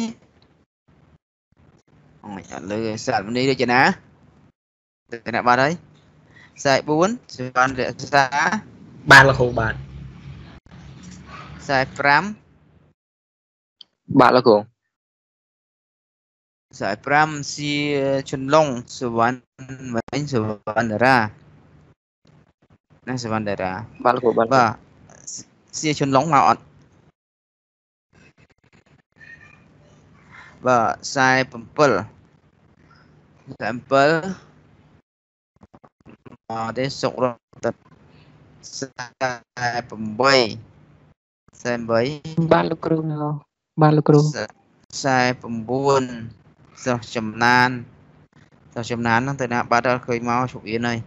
អូយអត់លើខ្សែមនីដូចណាទៅណាបាត់ហើយខ្សែបួនសេវណ្ណរក្សាបាទលោកគ្រូបាទខ្សែប្រាំបាទលោកគ្រូខ្សែប្រាំជាជន្លងសេវណ្ណវិញសេវណ្ណតារាណាសេវណ្ណតារាបាទលោកគ្រូបាទបាទជាជន្លងមកអត់បាទខ្សែ7ខ្សែ7អត់ទេសុករត់ទឹកខ្សែ8ខ្សែ8 បាទលោកគ្រូបាទលោកគ្រូខ្សែ9ស្រស់ចំណានស្រស់ចំណានហ្នឹងទៅណាបាត់ដល់ឃើញមកជប់អៀនហើយ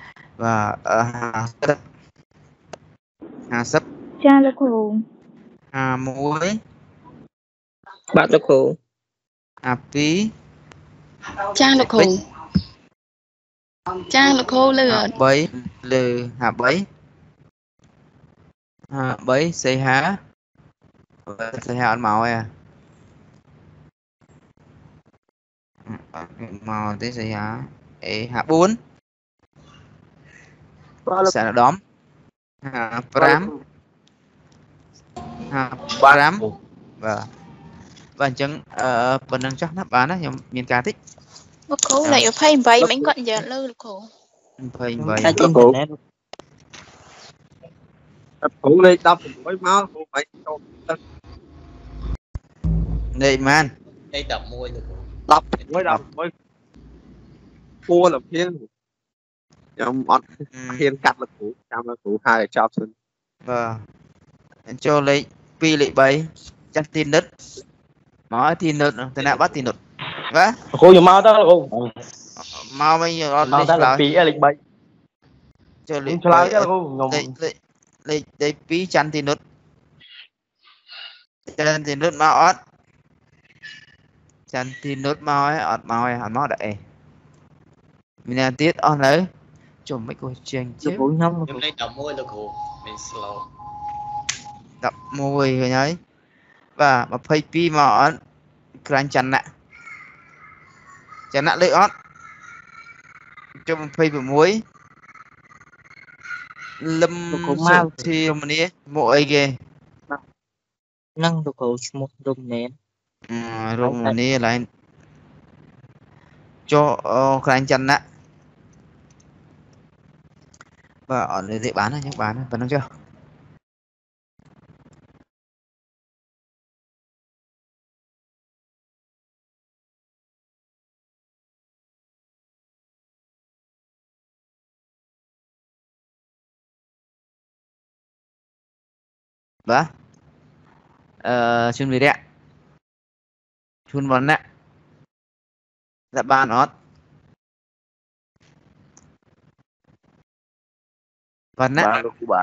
បាទห้าสิบចាលោកគ្រូห้าមួយបាទលោកគ្រូห้าពីរចាលោកគ្រូចាលោកគ្រូលឺអត់បីលើห้าបីห้าបីសីហាសីហាអត់មកទេអត់មកទេសីហាអេห้าបួនបាទលោកសានឧត្តមห้าប្រាំ ห้าប្រាំ បាទបាទអញ្ចឹងអឺប៉ុណ្្នឹងចុះណាបានណាខ្ញុំមានការតិចលោកគ្រូលេខยี่สิบแปดមិញគាត់និយាយលើលោកគ្រូยี่สิบแปดតែជិះទៅណែគ្រូលេខដប់ប្រាំមួយមកគ្រូមិនចូលទឹកលេខម៉ានលេខដប់មួយលោកគ្រូដប់ប្រាំមួយដប់ប្រាំមួយគួរលភៀងខ្ញុំអត់ហ៊ានកាត់លោកគ្រូចាំលោកគ្រូហៅឲ្យចប់សិនបាទចូលលេខពីរលេខបីចាស់ទីនិតមកឲ្យទីនិតទៅណាបាត់ទីនិតបាទគ្រូយកមកទៅលោកគ្រូមកវិញអត់មកនេះតែឆ្លើយពីរលេខបីចូលលេខឆ្លើយទៅលោកគ្រូខ្ញុំលេខលេខលេខលេខពីរច័ន្ទទីនុតច័ន្ទទីនុតមកអត់ច័ន្ទទីនុតមកហើយអត់មកហើយអត់មកដាក់អេមានអ្នកទៀតអស់នៅចុះមិនក៏ចេញជើខ្ញុំខ្ញុំលេខដប់មួយលោកគ្រូមាន slow ដប់មួយឃើញហើយបាទยี่สิบสองមកអត់ក្រាញ់ច័ន្ទៈច័ន្ទៈលើអត់ចុះยี่สิบหกលឹមសុធាមនីមកអីគេនឹងលោកគ្រូឈ្មោះរុំណែនរងមនីឡើងចុះក្រាញ់ច័ន្ទៈបាទអត់លេខបានណាចឹងបានប៉ុណ្្នឹងចុះបាទអឺជូនវិរៈជូនវណ្ណៈដាក់បានអត់វណ្ណៈបាទលោកគ្រូបាទ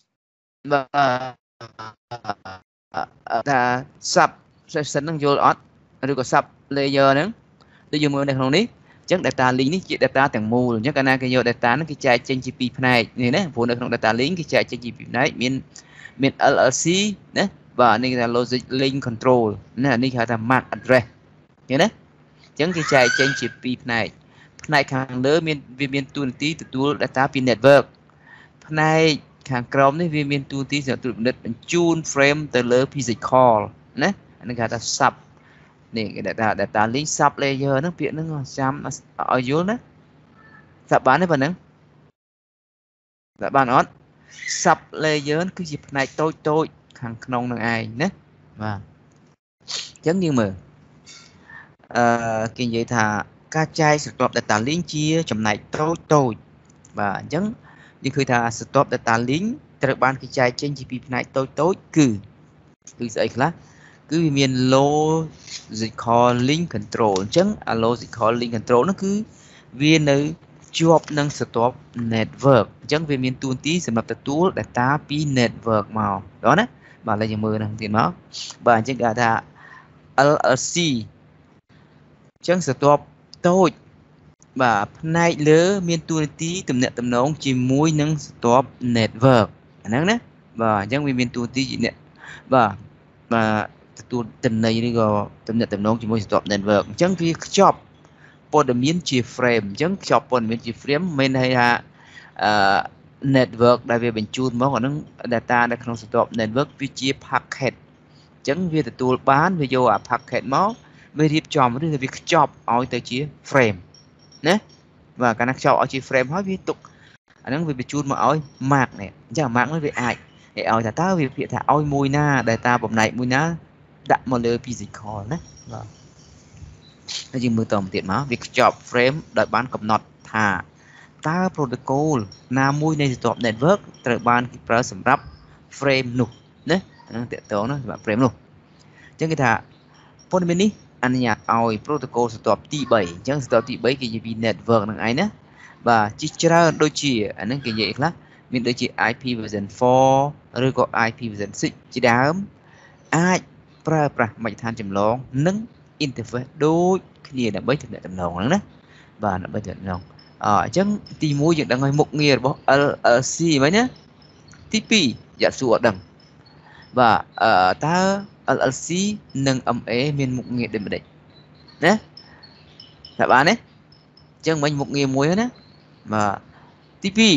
បាទថាសាប់ session ហ្នឹងយល់អត់ឬក៏សាប់ layer ហ្នឹងដូចយើងមើលនៅក្នុងនេះអញ្ចឹង data link នេះជា data ទាំងមូលអញ្ចឹងកាលណាគេយក data ហ្នឹងគេចែកចេញជាពីរផ្នែកនេះណាព្រោះនៅក្នុង data link គេចែកចេញជាពីរផ្នែកមានមាន แอล แอล ซี ណាបាទនេះគេថា logic link control ណានេះគេហៅថា mac address ឃើញទេអញ្ចឹងគេចែកចេញជាពីរផ្នែកផ្នែកខាងលើមានវាមានទូនាទីទទួល data ពី network ផ្នែកខាងក្រោមនេះវាមានទូនាទីសម្រាប់ត្រួតពិនិត្យបញ្ជូន frame ទៅលើ physical ណាអានេះគេហៅថា sub នេះគេថា data link sub layer ហ្នឹងពាក្យហ្នឹងចាំឲ្យយល់ណាស្ដាប់បានទេប៉ុណ្ណឹងស្ដាប់បានអត់ sub layer គឺជាផ្នែកតូចតូចខាងក្នុងនឹងឯងណាបាទអញ្ចឹងយើងមើលអឺគេនិយាយថាការចែកស្រទាប់ data link ជាចំណែកតូចតូចបាទអញ្ចឹងយើងឃើញថាស្រទាប់ data link ត្រូវបានគេចែកចេញជាពីរផ្នែកតូចតូចគឺគឺស្អីខ្លះគឺវាមាន logical link control អញ្ចឹង logical link control នោះគឺវានៅជាប់នឹងស្រទាប់ network អញ្ចឹងវាមានទួនាទីសម្រាប់ទទួល data ពី network មកដល់ណាបាទឥឡូវយើងមើលហ្នឹងទៀតមកបាទអញ្ចឹងគេថា L L C អញ្ចឹងស្រទាប់តូចបាទផ្នែកលើមានទួនាទីទំនាក់ទំនងជាមួយនឹងស្រទាប់ network អាហ្នឹងណាបាទអញ្ចឹងវាមានទួនាទីអ្នកបាទបាទទទួលទិន្នន័យឬក៏ទំនាក់ទំនងជាមួយស្រទាប់ network អញ្ចឹងវាខ្ចប់ព័ត៌មានជា frame អញ្ចឹងខ្ចប់ព័ត៌មានជា frame មានន័យថាអឺ network ដែលវាបញ្ជូនមកអានឹង data នៅក្នុងស្រទាប់ network វាជា packet អញ្ចឹងវាទទួលបានវាយកអា packet មកវារៀបចំឬវាខ្ចប់ឲ្យទៅជា frame ណាបាទកាលណាខ្ចប់ឲ្យជា frame ហើយវាទុកអាហ្នឹងវាបញ្ជូនមកឲ្យ mark នេះអញ្ចឹង mark នោះវាអាចឲ្យថាតើវាពាក្យថាឲ្យមួយណា data បំណែកមួយណាដាក់មកលើ physical ណាបាទហើយយើងមើលតទៅទៀតមកវាខ្ចប់ frame ដោយបានកំណត់ថាតើ protocol ណាមួយនៃស្រទាប់ network ត្រូវបានគេប្រើសម្រាប់ frame នោះណាហ្នឹងតកតងណាសម្រាប់ frame នោះអញ្ចឹងគេថាព័ត៌មាននេះអនុញ្ញាតឲ្យ protocol ស្រទាប់ទី3អញ្ចឹងស្រទាប់ទី3គេនិយាយពី network ហ្នឹងឯងណាបាទជាច្រើនដូចជាអាហ្នឹងគេនិយាយខ្លះមានដូចជា I P version four ឬក៏ I P version six ជាដើមអាចប្រើប្រាស់មជ្ឈដ្ឋានចម្លងនិង interface ដូចគ្នាដើម្បីទំនាក់ទំនងហ្នឹងណាបាទដើម្បីទំនាក់ទំនងអអញ្ចឹងទីមួយយើងដឹងឲ្យមុខងាររបស់ L L C ហ្មងណាទីពីរយ៉ាត់សួរអត់ដឹងបាទអឺតើ L L C និង M A មានមុខងារដូចម្ដេចណាតែបានទេអញ្ចឹងមិញមុខងារមួយណាបាទទីពីរ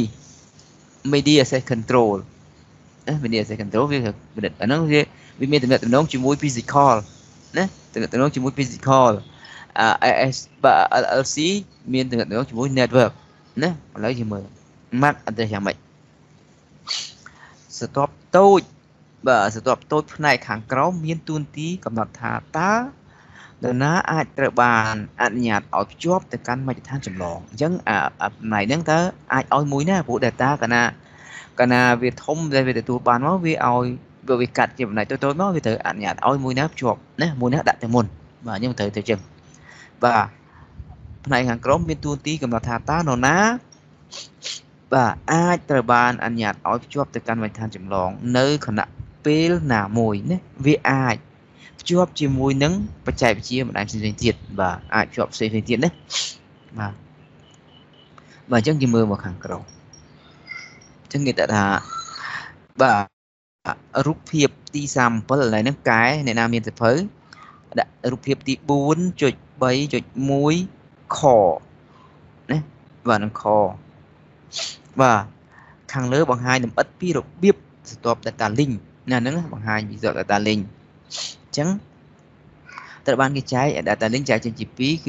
media access control ណា media access control វាអាហ្នឹងវាវាមានទំនាក់ទំនងជាមួយ physical ណាទំនាក់ទំនងជាមួយ physical អ S បាទ L L C មានទំនាក់ទំនងជាមួយ network ណាឥឡូវយើងមើល MAC address យ៉ាងម៉េចស្រទាប់តូចបាទស្រទាប់តូចផ្នែកខាងក្រោមមានទួនាទីកំណត់ថាតើនរណាអាចត្រូវបានអនុញ្ញាតឲ្យភ្ជាប់ទៅកាន់មជ្ឈដ្ឋានចម្លងអញ្ចឹងអាផ្នែកហ្នឹងតើអាចឲ្យមួយណាព្រោះ data កាលណាកាលណាវាធំដែលវាទទួលបានមកវាឲ្យវាវាកាត់ជាផ្នែកតូចៗមកវាត្រូវអនុញ្ញាតឲ្យមួយណាភ្ជាប់ណាមួយណាដាក់ទៅមុនបាទយើងត្រូវទៅអញ្ចឹងបាទផ្នែកខាងក្រោមមានទួនាទីកំណត់ថាតើនរណាបាទអាចត្រូវបានអនុញ្ញាតឲ្យភ្ជាប់ទៅកាន់មជ្ឈដ្ឋានចម្លងនៅគណៈពេលណាមួយណាវាអាចភ្ជាប់ជាមួយនឹងបច្ចេកវិទ្យាបណ្ដាញផ្សេងៗទៀតបាទអាចភ្ជាប់ផ្សេងៗទៀតណាបាទបាទអញ្ចឹងយើងមើលមកខាងក្រោមអញ្ចឹងគេថាបាទរូបភាពទី 37 ឥឡូវហ្នឹងកែអ្នកណាមានសភៅដាក់រូបភាពទី four point three point one ខណាបាទនឹងខបាទខាងលើបង្ហាញលម្អិតពីរបៀបស្រទាប់ data link ណាហ្នឹងបង្ហាញពីស្រទាប់ data link អញ្ចឹងត្រូវបានគេចែក data link ចែកចេញជាពីរគឺ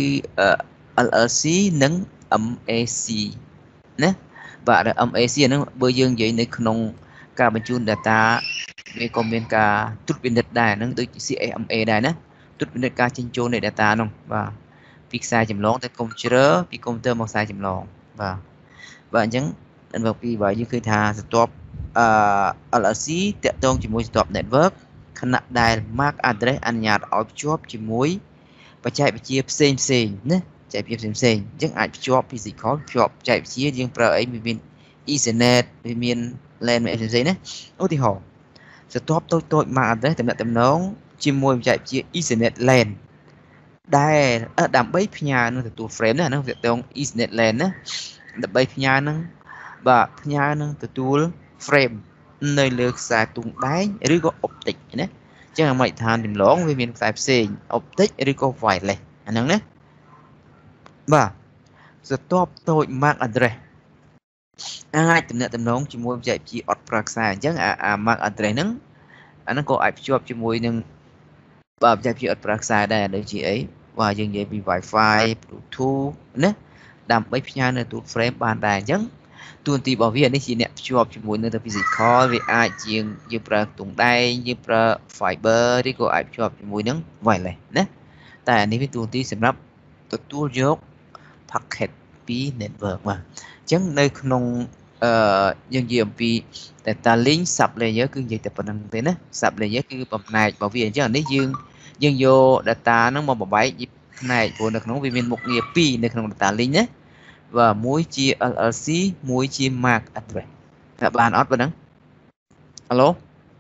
L L C និង M A C ណាបាទ M A C ហ្នឹងបើយើងនិយាយនៅក្នុងការបញ្ជូន data វាក៏មានការត្រួតពិនិត្យដែរហ្នឹងដូច C A M A ដែរណាត្រួតពិនិត្យការចេញចូលនៃ data ហ្នឹងបាទពីខ្សែចម្លងទៅកុំព្យូទ័រពីកុំព្យូទ័រមកខ្សែចម្លងបាទបាទអញ្ចឹងដល់ពីបាទយើងឃើញថាស្រទាប់អឺ L L C តាក់ទងជាមួយស្រទាប់ network ខណៈដែល M A C address អនុញ្ញាតឲ្យភ្ជាប់ជាមួយបច្ចេកវិទ្យាផ្សេងផ្សេងណាបច្ចេកវិទ្យាផ្សេងផ្សេងអញ្ចឹងអាចភ្ជាប់ physical ភ្ជាប់បច្ចេកវិទ្យាយើងប្រើអីវាមាន Ethernet វាមាន LAN ផ្សេងៗណាឧទាហរណ៍ស្រទាប់តូចតូច M A C address តំណតំណងជាមួយបច្ចេកវិទ្យា Ethernet LAN ដែលដើម្បីផ្ញើនឹងទទួល frame ណាហ្នឹងវាតង Ethernet LAN ណាដើម្បីផ្ញើនឹងបាទផ្ញើនឹងទទួល frame នៅលើខ្សែទុងដែងឬក៏ optic ណាអញ្ចឹងមជ្ឈដ្ឋានចម្លងវាមានខ្សែផ្សេង optic ឬក៏ wireless អាហ្នឹងណាបាទ stop tôi mark address ai tầm nè tầm nông chỉ mua chạy chỉ ọt bạc xài chẳng à à mark address nâng anh nó có ai chụp chỉ mua nâng bà chạy chỉ ọt bạc xài đây là chị ấy và dừng vậy vì wifi bluetooth nè đam bấy nhà nơi tụt frame bàn đài chẳng tuần tì bảo viện đấy chị nè chụp chỉ mua nơi tập physical vì ai chiêng như pra tùng đai như pra fiber đi có ai chụp chỉ mua nâng vậy này nèแต่อันนี้เป็นตัวที่สำหรับตัวตัวยก packet ปี network มาจังในขนมเอ่อยังเยี่ยมปีแต่ตาลิงสับเลยเยอะคืออย่างแต่ปนังเต้นะสับเลยเยอะคือแบบnày bảo viện chứอันนี้ยืงยืงโย data nó mà bảo bảy dịp này của nó không vì mình một nghiệp piในขนม data link nhé và mũi chia lờ lờ xê mũi chia mark address các bạn ót vào đó alo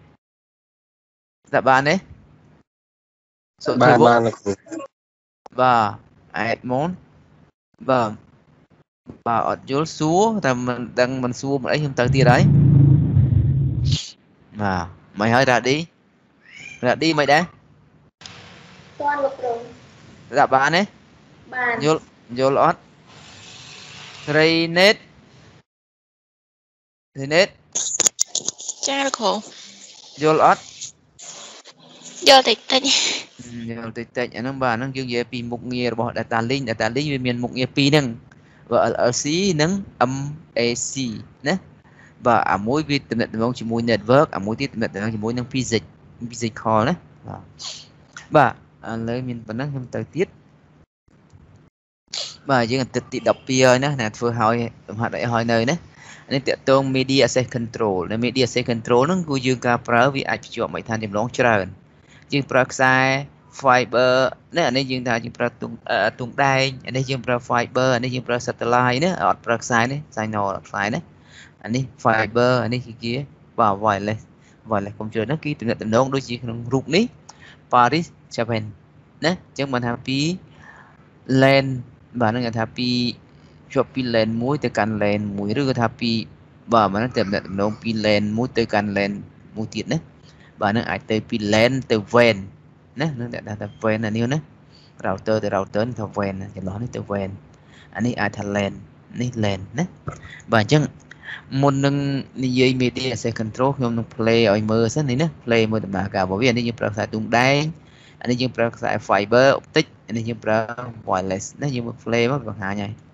các bạn đấy số ba ba và admon vâng và ở chỗ xuống thì mình đang mình xuống mà ấy không tới tia đấy mà mày hơi ra đi ra đi mày đấy gặp bạn ấy vô vô lót ray net ray net cha khổ vô lót vô tịch tịch vô tịch tịch anh bà nó kêu về pin một nghề bỏ data link data link về miền một nghề pin nâng và ở xí nâng âm ac nè và ở mỗi vi tầm nệm chỉ mỗi network ở mỗi tiết tầm nệm chỉ mỗi nâng physics physical nè và lấy mình vẫn năng thời tiết và chỉ cần tự đọc bia nè là vừa hỏi hoặc đại hỏi nơi nè nên tiện tôn media access control nên media access control nó cũng dương cả pro vì ai chọn mấy thanh điểm lóng trơn dương pro sai fiber nè anh ấy dương ta dương pro tung tung đai anh ấy dương pro fiber anh ấy dương pro satellite nè ở pro sai nè signal sai nè anh ấy fiber anh ấy kia vào vòi lên vòi lên không chờ nó ký từ từ nông đôi chỉ không rụt ní Paris Japan nè chứ mình happy land và nó người happy chụp pin land mũi từ càn land mũi rồi happy và mà nó tìm được nông pin land mũi từ càn land mũi tiệt nè và nó ai từ pin land từ ven nè nó đã từ ven là nhiêu nè router từ router từ ven thì nó từ ven anh ấy ai thành land này land nè và chứ một nâng như media access control không nâng play ở mơ sát này nè play mơ mà cả bảo viện như pro sai tung đai anh ấy như pro sai fiber optic anh ấy như pro wireless nó như một play mất bằng hai nhảy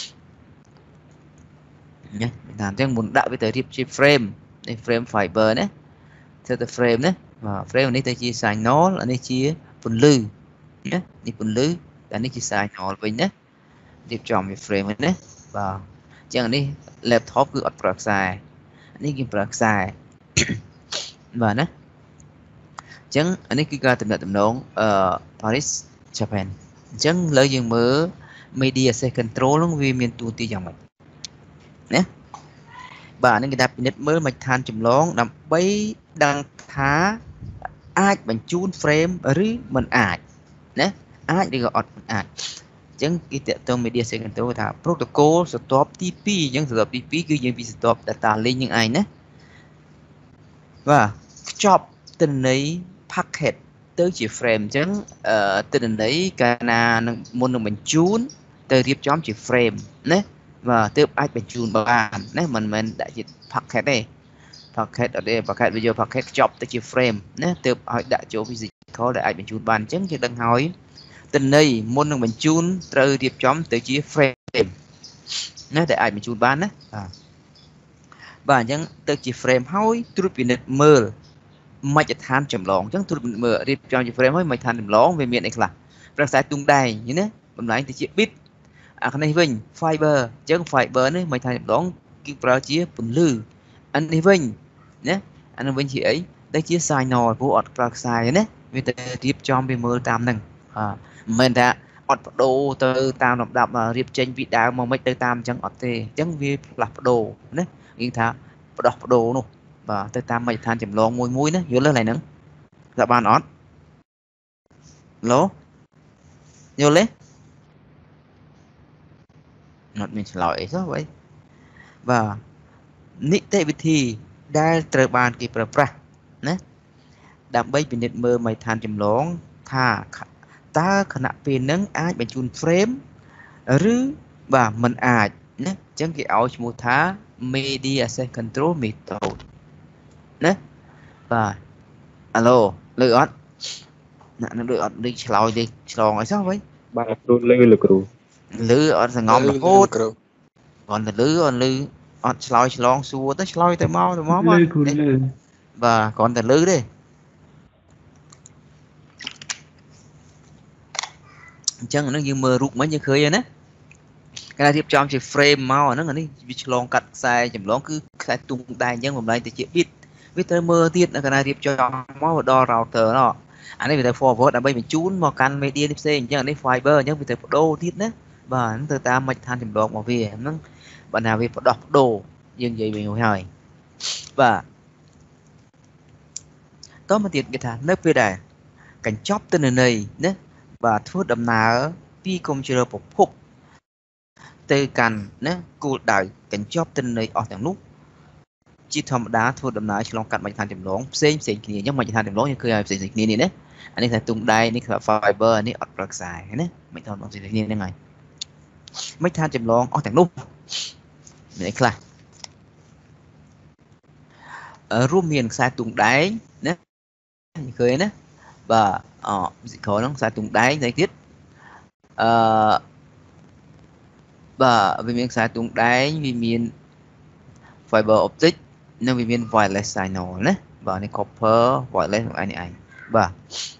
nhé mình làm cho muốn đạo với tới chip frame đây frame fiber đấy theo từ frame đấy và frame này tới chia xài nó anh ấy chia phần lư nhé đi phần lư anh ấy chia xài nó với nhé điệp chọn về frame đấy và chẳng đi laptop cứ ọt bạc xài anh ấy bạc xài và nó chẳng anh ấy cứ ra tìm lại tầm nón ở Paris Japan chẳng lợi dụng mở media access control nó vì miền tu ti dòng mạch nhé và anh người ta biết mới mạch than chùm lón nằm bấy đăng thá ai bằng chun frame rứ mình ai nhé ai đi gọi ọt mình ai chẳng cái tiện trong media access control thà protocol stop tê pê chẳng stop tê pê cứ những vì stop data link những ai nhé và job tình ấy packet tới chỉ frame chẳng uh, tình ấy cái nào muốn mình chun tới tiếp chóm chỉ frame nhé và tiếp ai mình chun bàn nhé mình mình đã chỉ packet đây packet ở đây packet bây giờ packet job tới chỉ frame nhé tiếp hỏi đã chỗ physical để ai mình chun bàn chẳng thì đang hỏi tình này môn năng mình chun từ điệp chóm tới chia frame nó để ai mình chun bán á à. Và những từ chia frame hỏi trút bị nứt mờ màyจะทานจำลองจังtrút bị mờ điệp chóm chia frame hỏi màyทานจำลองvề miệng này làรักษาtung đài như thế bấm lại từ chia bit à cái này vinh fiber chẳng fiber nữa màyทานจำลองkêu pro chia phần lư anh này vinh nhé anh vinh chị ấy đây chia sai nồi của ọt pro sai nhé vì từ điệp chóm bị mờ tam nằng à mình đã ọt đồ từ tam đập đập mà riệp trên vị đá mà mấy từ tam chẳng ọt thì chẳng vi lặp đồ đấy yên thà đọc đồ luôn và từ tam mày than chìm lon mùi muối nữa vô lên này nữa dạ bạn ọt lố vô lấy nó mình lỗi sao vậy và nít tệ vị thì đã trở bàn kịp ra ra nè đam bay bị nít mơ mày than chìm lon tha taขณะเป็นนั้นอาจเป็นจูนเฟรมหรือ và mình à nhé chẳng cái áo mô thá media access control method nhé và alo lựa ớt nè nó lựa ớt đi lòi đi lòi ngay sao vậy bà cru lư là cru lựa ớt là ngon là hốt còn là lựa ớt lựa ớt lòi lòi xua tới lòi tới mau tới máu mà và còn là lựa đi chẳng nó như mơ rụt mấy như khơi vậy cái này tiếp trong chỉ frame mau nó đi long cắt sai chấm lóng cứ sai tung tay nhưng mà đây thì chỉ biết biết tới mơ tiết là cái này tiếp cho máu đo router nó anh ấy bị tới forward là bây mình chún mà căn media tiếp xe nhưng này fiber nhưng bị tới đô tiết đấy và nó từ ta mạch than chấm lóng mà về nó bạn nào về đọc đồ nhưng vậy mình hỏi và có một tiết cái thằng nó về đây cảnh chóp tên này nhé và thuốc đầm nào pi công chưa phục phục từ cành nhé cô đại cảnh chóp tên này ở thằng lúc chỉ thầm đá thuốc đầm nào trong cạnh mạch than chấm lóng xem xem kia nhưng mạch than chấm lóng như cười xem xem kia này đấy anh ấy phải tung đây này là fiber này ở bậc dài nhé mạch than chấm lóng như này mạch than chấm lóng ở thằng lúc này là ở room miền sai tung đáy nhé cười nhé và ờ khó nó sai tung đáy này tiết ờ và vì miền sai tung đáy vì miền fiber optic nên vì miền wireless signal nhé và này copper wireless của anh này và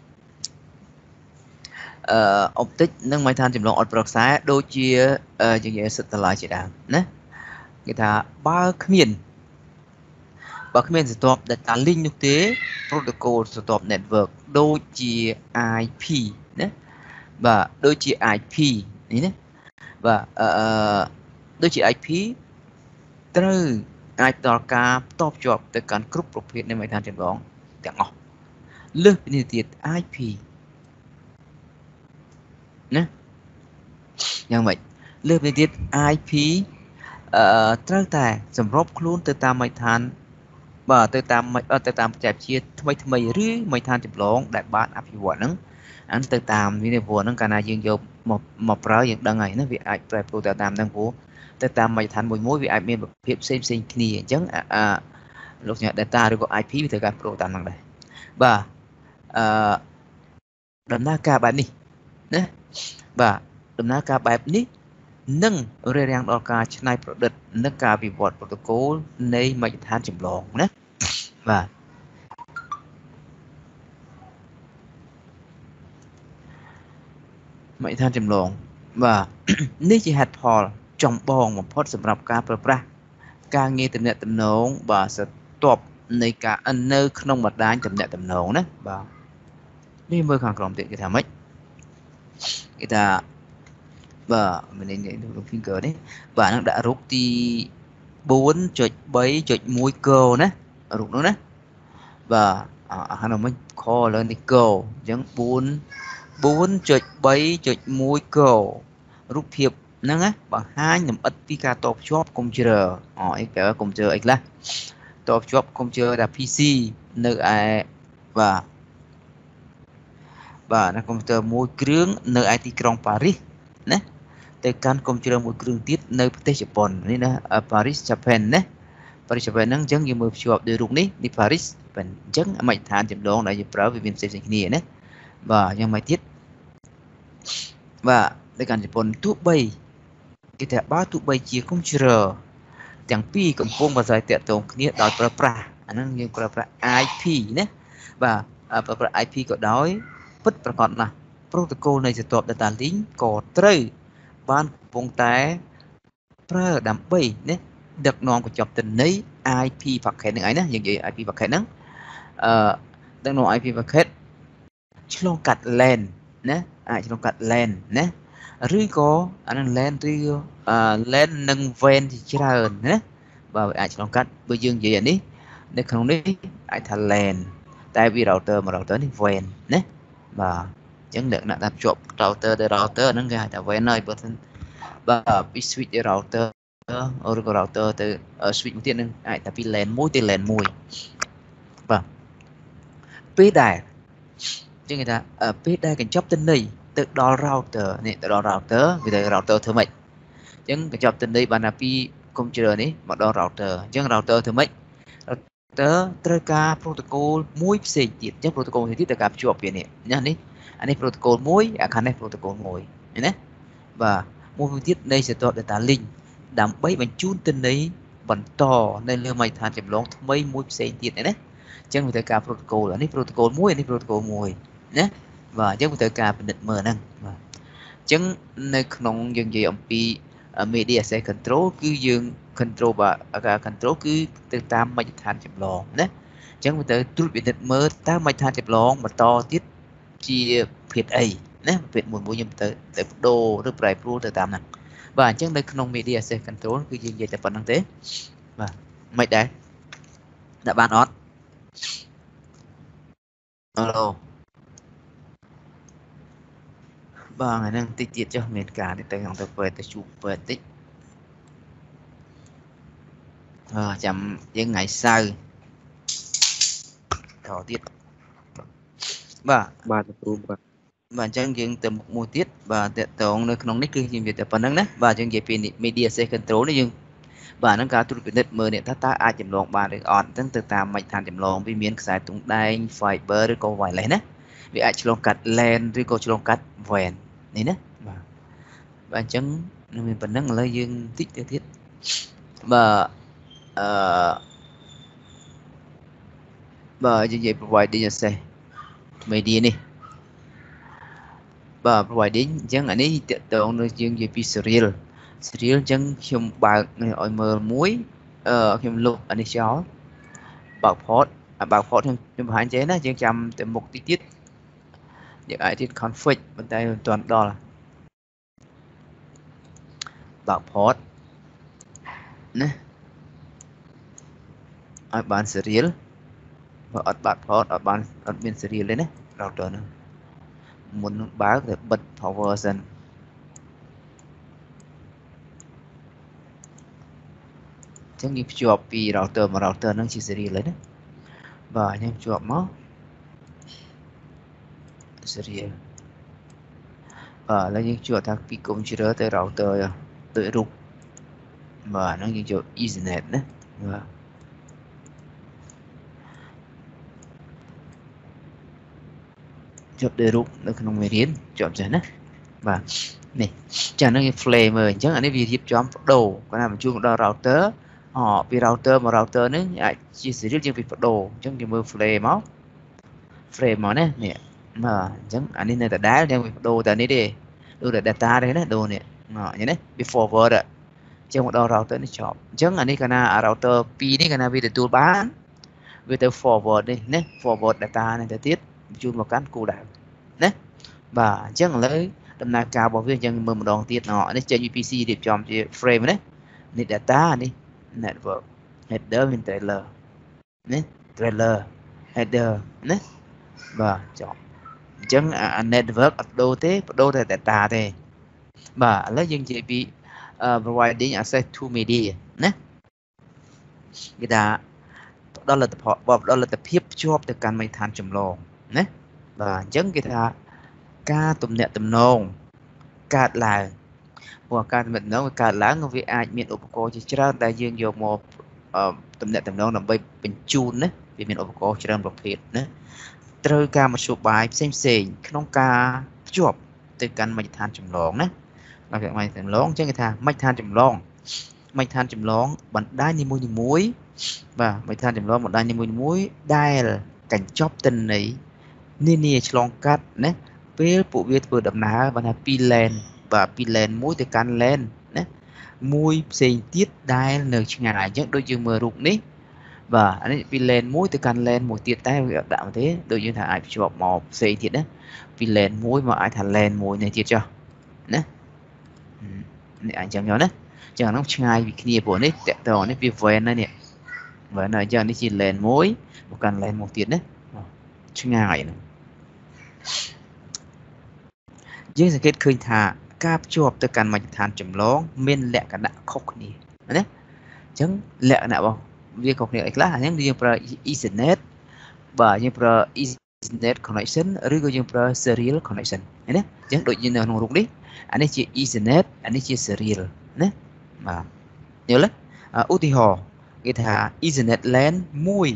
ờ optic nâng máy than chìm lòng ở bậc xa đôi chia ờ như vậy sự lại chỉ đạo nhé người ta ba miền ba miền stop data link thực tế protocol stop network đôi chia i pê nhé và đôi chia i pê nhé và uh, đôi chia i pê từ ai tạo ra top job từ căn group profitใน máy than chấm lóng tiếng ngọc lướt như tiết i pê nhé như vậy lướt như tiết i pê từ tạiสำหรับខ្លួនទៅតាម máy than và tới tam tới tam chẹp chia thay thay rưỡi máy than chụp lóng đại bát áp dụngហ្នឹងanh tới tam vì này vừa nó cả này dương vô một một rau những đằng này nó bị ai phải pro tới tam đang vô tới tam máy than mùi mối vì ai miền việt xem xem kia chẳng à lúc nhặt data rồi có i pê từ cái pro tam đằng này và đầm na ca bài này nè và đầm na ca bài này nâng rê rang đo ca này product nâng ca vì vọt protocol này máy than chụp lóng nè và máy than chấm lóng vàนี่chỉ hạtพอ trong bong một phút สำหรับការប្រើប្រាស់ការងារទំនាក់ទំនងបាទស្ទាប់នៃការអិននៅក្នុងបណ្ដាញទំនាក់ទំនងណាបាទនេះមើលខាងក្រោមទៀតគេថាម៉េចគេថាបាទmình nên nhìn được finger đấy và nó đã rút đi bốn chục bảy chục mũi cơ nè rút nó nè và à nó mới kho lên đi cơ giống bốn bốn chục bảy chục mũi cơ rút thiệp nè á bằng hai nhầm ít pika top job computer ờ cái cái computer ấy là top job computer là pê xê nơi ai và và nó computer mũi krướng nơi i tê trong Paris nè tới căn computer một cường tiết nơiประเทศ Japan นี่นะ Paris Japan นะ Paris Japan นั่งจังอยู่มือชอบโดยรุ่งนี้ใน Paris เป็นจังไม่ทานจำลองได้จะเปล่าวิวินเซฟสิ่งนี้นะvà ยังไม่ติด và ในการ Japan ทุกใบกิจบ้าทุกใบเชียร์computer ទាំង ពីរ កំពុងប្រស័យតាក់ទងគ្នាដោយប្រើប្រាស់អាហ្នឹងយើងប្រើប្រាស់ i pê ណាបាទប្រើប្រាស់ i pê ក៏ដោយពិតប្រាកដណាស់ protocol នៃស្ទាប់ data link ក៏ត្រូវបានកំពុងតែប្រើដើម្បីណាដឹកនាំកញ្ចប់ទិន្នន័យ i pê packet ហ្នឹងឯណាយើងនិយាយ i pê packet ហ្នឹងអឺដឹកនាំ i pê packet ឆ្លងកាត់ LAN ណាអាចឆ្លងកាត់ LAN ណាឬក៏អានឹង LAN ឬ LAN និង វ៉េន ជាច្រើនណាបើអាចឆ្លងកាត់បើយើងនិយាយអានេះនៅក្នុងនេះអាចថា LAN តែវា router មក router នេះ វ៉េន ណាបាទចឹងលក្ខណៈដាក់ជាប់ router ទៅ router ហ្នឹងគេហៅថា វ៉េន ហើយបើមិនបាទពី switch ទៅ router ឬក៏ router ទៅ switch មួយទៀតនឹងអាចថាពី LAN មួយទៅ LAN មួយបាទពេលដែលចឹងគេថាពេលដែលកញ្ចប់ទិន្នន័យទៅដល់ router នេះទៅដល់ router វាទៅ router ធ្វើម៉េច chẳng cái job tên đây bạn là pi computer này mà đo router chẳng router thứ mấy router tới cả protocol mũi xây tiết chẳng protocol thì tiết tất cả job vậy nè nhá này anh ấy protocol mũi akan này protocol mũi nhé và mũi tiết đây sẽ tạo data link đám bấy mình chun tên đấy vẫn to nên lưu mày than chậm lóng mấy mũi xây tiết này đấy chẳng người ta cả protocol anh ấy protocol mũi anh ấy protocol mũi nhé và chẳng người ta cả định mở năng chẳng nơiក្នុងយើងនិយាយអំពី media access control គឺយើង control បាទ control គឺទៅតាមមជ្ឈដ្ឋានចម្លងណាអញ្ចឹងទៅត្រួតពិនិត្យមើលតើមជ្ឈដ្ឋានចម្លងបន្តទៀតជាភេទអីណាភេទមួយមួយខ្ញុំទៅទៅបដូរឬប្រែប្រួលទៅតាមហ្នឹងបាទអញ្ចឹងនៅក្នុង media access control គឺយើងនិយាយតែប៉ុណ្្នឹងទេបាទមិនដែរដាក់បានអត់អូឡូបាទថ្ងៃហ្នឹងតិចទៀតចុះមានការទៅក្នុងទៅពេទ្យទៅជួបពេទ្យតិចអឺចាំយើងថ្ងៃសៅរ៍តទៀតបាទបាទគ្រូបាទបាទអញ្ចឹងយើងទៅមុខមួយទៀតបាទតកតងនៅក្នុងនេះគឺយើងនិយាយតែប៉ុណ្្នឹងណាបាទយើងនិយាយពី media access control នេះយើងបាទហ្នឹងការត្រួតពិនិត្យមើលនេះថាតើអាចចម្លងបានឬអត់អញ្ចឹងទៅតាមមជ្ឈដ្ឋានចម្លងវាមានខ្សែទង់ដែង fiber ឬក៏ wireless ណាវាអាចឆ្លងកាត់ LAN ឬក៏ឆ្លងកាត់ វ៉េន នេះណាបាទបាទអញ្ចឹងនឹងមានប៉ុណ្ណឹងឥឡូវយើងតិចទៅទៀតបាទអឺបាទយើងនិយាយ providing access media នេះបាទ providing អញ្ចឹងអានេះតកតងនៅយើងនិយាយពី serial serial អញ្ចឹងខ្ញុំបើកឲ្យមើលមួយអឺខ្ញុំលុបអានេះចោលបើក port បើក port ខ្ញុំខ្ញុំបង្ហាញចេះណាយើងចាំទៅមុខតិចទៀតយើងអាចទៀត config ប៉ុន្តែមិនទាន់ដល់បើក port ណាឲ្យបាន serial បើអត់បើក port អត់បានអត់មាន serial ទេណា router ហ្នឹងមុននឹងបើកទៅបិទ power សិនអញ្ចឹងយើងភ្ជាប់ពី router មក router ហ្នឹងជា serial ហើយណាបាទខ្ញុំភ្ជាប់មក serial បាទឥឡូវយើងជួបថាពី computer ទៅ router ដូចរូបបាទហ្នឹងយើងចូល Ethernet ណាបាទជាប់ដូចរូបនៅក្នុងមេរៀនជាប់ចេះណាបាទនេះចាហ្នឹងវា flame មើលអញ្ចឹងអានេះវារៀបចំបដូរគាត់ថាបញ្ជូនដល់ router អពី router មក router នេះអាចជា serial ជាងពីបដូរអញ្ចឹងយើងមើល flame មក frame មកណានេះបាទអញ្ចឹងអានេះនៅដដែលយើងបដូរតែនេះទេដូចតែ data ទេណាដូរនេះអញ្ចឹងណាវា forward អញ្ចឹងមកដល់ router នេះចប់អញ្ចឹងអានេះកាលណា router ពីរនេះកាលណាវាទទួលបានវាទៅ forward នេះណា forward data នេះទៅទៀតបញ្ជូនមកកាន់គោលដៅណាបាទអញ្ចឹងឥឡូវដំណើរការរបស់វាអញ្ចឹងមើលម្ដងទៀតនេះចេញពី pê xê រៀបចំជា frame ណានេះ data នេះ network header មាន trailer ណា trailer header ណាបាទចប់អញ្ចឹងអា network អត់ដូរទេបដូរតែ data ទេបាទឥឡូវយើងនិយាយពី providing access to media ណាគេថាផ្ដល់លទ្ធផលផ្ដល់លទ្ធភាពភ្ជាប់ទៅកាន់មជ្ឈដ្ឋានចម្លងណាបាទអញ្ចឹងគេថាការទំនាក់ទំនងកើតឡើងព្រោះការទំនាក់ទំនងវាកើតឡើងវាអាចមានឧបករណ៍ជាច្រើនដែលយើងយកមកទំនាក់ទំនងដើម្បីបញ្ជូនណាវាមានឧបករណ៍ច្រើនប្រភេទណាត្រូវការមធ្យោបាយផ្សេងផ្សេងក្នុងការភ្ជាប់ទៅកាន់មជ្ឈដ្ឋានចម្លងណាមជ្ឈដ្ឋានចម្លងអញ្ចឹងគេថាមជ្ឈដ្ឋានចម្លងមជ្ឈដ្ឋានចម្លងបណ្ដាញនីមួយនីមួយបាទមជ្ឈដ្ឋានចម្លងបណ្ដាញនីមួយនីមួយដែលកញ្ចប់ទិន្នន័យនានាឆ្លងកាត់ណាពេលពួកវាធ្វើដំណើរបានថាពី LAN បាទពី LAN មួយទៅកាន់ LAN ណាមួយផ្សេងទៀតដែលនៅឆ្ងាយអញ្ចឹងដូចយើងមើលរូបនេះបាទអានេះពី LAN មួយទៅកាន់ LAN មួយទៀតតែវាអត់ដាក់មកទេដូចយើងថាអាចភ្ជាប់មកផ្សេងទៀតណាពី LAN មួយមកអាចថា LAN មួយនេះទៀតចុះណានេះអញ្ចឹងណាចឹងហ្នឹងឆ្ងាយពីគ្នាព្រោះនេះតកតនេះវា វ៉េន ណានេះវ៉េនអញ្ចឹងនេះជា LAN មួយមកកាន់ LAN មួយទៀតណាឆ្ងាយហ្នឹងយើងសង្កេតឃើញថាការភ្ជាប់ទៅកាន់មជ្ឈដ្ឋានចម្លងមានលក្ខណៈខុសគ្នាណាអញ្ចឹងលក្ខណៈរបស់វាខុសគ្នាអីខ្លះអញ្ចឹងយើងប្រើ Ethernet បាទយើងប្រើ Ethernet connection ឬក៏យើងប្រើ serial connection ណាអញ្ចឹងដូចយើងនៅក្នុងរូបនេះអានេះជា Ethernet អានេះជា serial nè mà nhớ lấy ưu tiên họ cái thà Ethernet LAN mui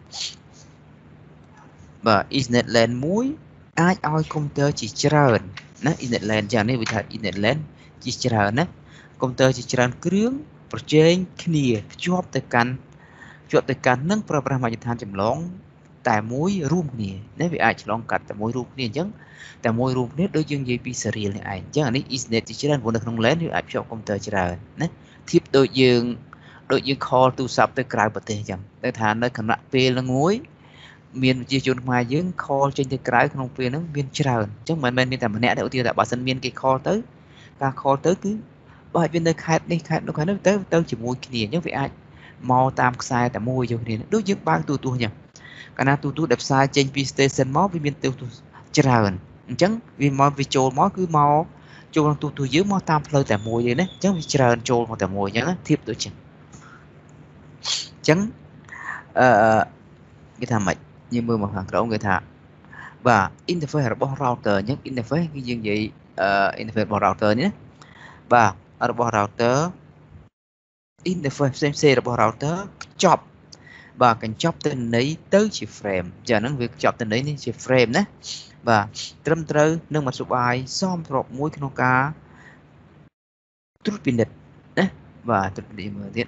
và Ethernet LAN mui ai oi computer chỉ trơn nè Ethernet LAN chẳng này vì thà Ethernet LAN chỉ trơn nè computer chỉ trơn kêu project kia job tới căn job tới căn nâng program mà than chấm lóng tại mối room nè nếu vì ai lóng cắt tại mối room nè chứ tại mối room nè đối dương dây pi serial này ai chứ anh ấy Ethernet chỉ trơn vốn được không lớn thì ai chọn computer trơn nè tiếp đối dương đối dương call tu sắp tới cài bật tiền chẳng tới thà nơi khẩn p là ngối miền chia chôn ngoài dương call trên tới cài không p nó miền trơn chứ mà mình tại mình nè đầu tiên là bảo sân miền cái call tới ca call tới cứ bởi vì nơi khai đi khai nó khai nó tới tới chỉ mùi kia nhớ về ai màu tam sai tại mùi cho nên đối với ba tu tu nhỉ cái nào tu tu đẹp sai trên PlayStation máu với miền tiêu tu trơn chẳng vì màu vì trộn máu cứ màu trộn tu tu dưới màu tam phơi tại mùi vậy đấy chẳng vì trơn trộn mà tại mùi nhá tiếp tôi chẳng chẳng cái thằng mày như mưa một hàng rộng người thà và interface là bao router nhất interface cái gì vậy interface bao router nhé vàរបស់ router interface xem xeរបស់ router ចប់បាទកញ្ចប់ទៅន័យទៅជា frame ចាហ្នឹងវាចប់ទៅន័យនេះជា frame ណាបាទត្រឹមត្រូវនឹងមធ្យោបាយសមស្របមួយក្នុងការត្រួតពិនិត្យណាបាទត្រួតពិនិត្យមើលទៀត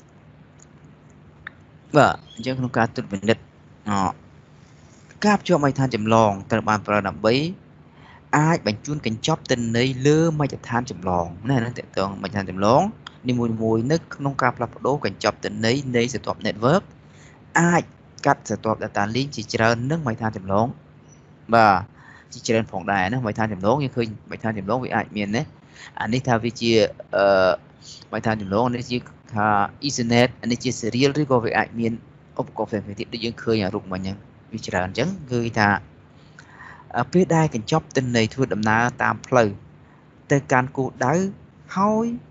បាទអញ្ចឹងក្នុងការត្រួតពិនិត្យអការភ្ជាប់ឯកឋានចម្លងត្រូវបានប្រើដើម្បីអាចបញ្ជូនកញ្ចប់ទិន្នន័យលើមជ្ឈដ្ឋានចម្លងណាហ្នឹងតើតើមជ្ឈដ្ឋានចម្លងនីមួយៗនៅក្នុងការផ្លាស់ប្ដូរកញ្ចប់ទិន្នន័យនៃស្រទាប់ network អាចកាត់ស្រទាប់ data link ជាច្រើននឹងមជ្ឈដ្ឋានចម្លងបាទជាច្រើនផងដែរណាមជ្ឈដ្ឋានចម្លងយើងឃើញមជ្ឈដ្ឋានចម្លងវាអាចមានណាអានេះថាវាជាអឺមជ្ឈដ្ឋានចម្លងនេះជាថា Ethernet អានេះជា serial ឬក៏វាអាចមានឧបករណ៍ផ្សេងៗទៀតដូចយើងឃើញអារូបមិញហ្នឹងវាច្រើនអញ្ចឹងគឺថាពេលដែលកញ្ចប់ទិន្នន័យធ្វើដំណើរតាមផ្លូវទៅកាន់គោលដៅហើយ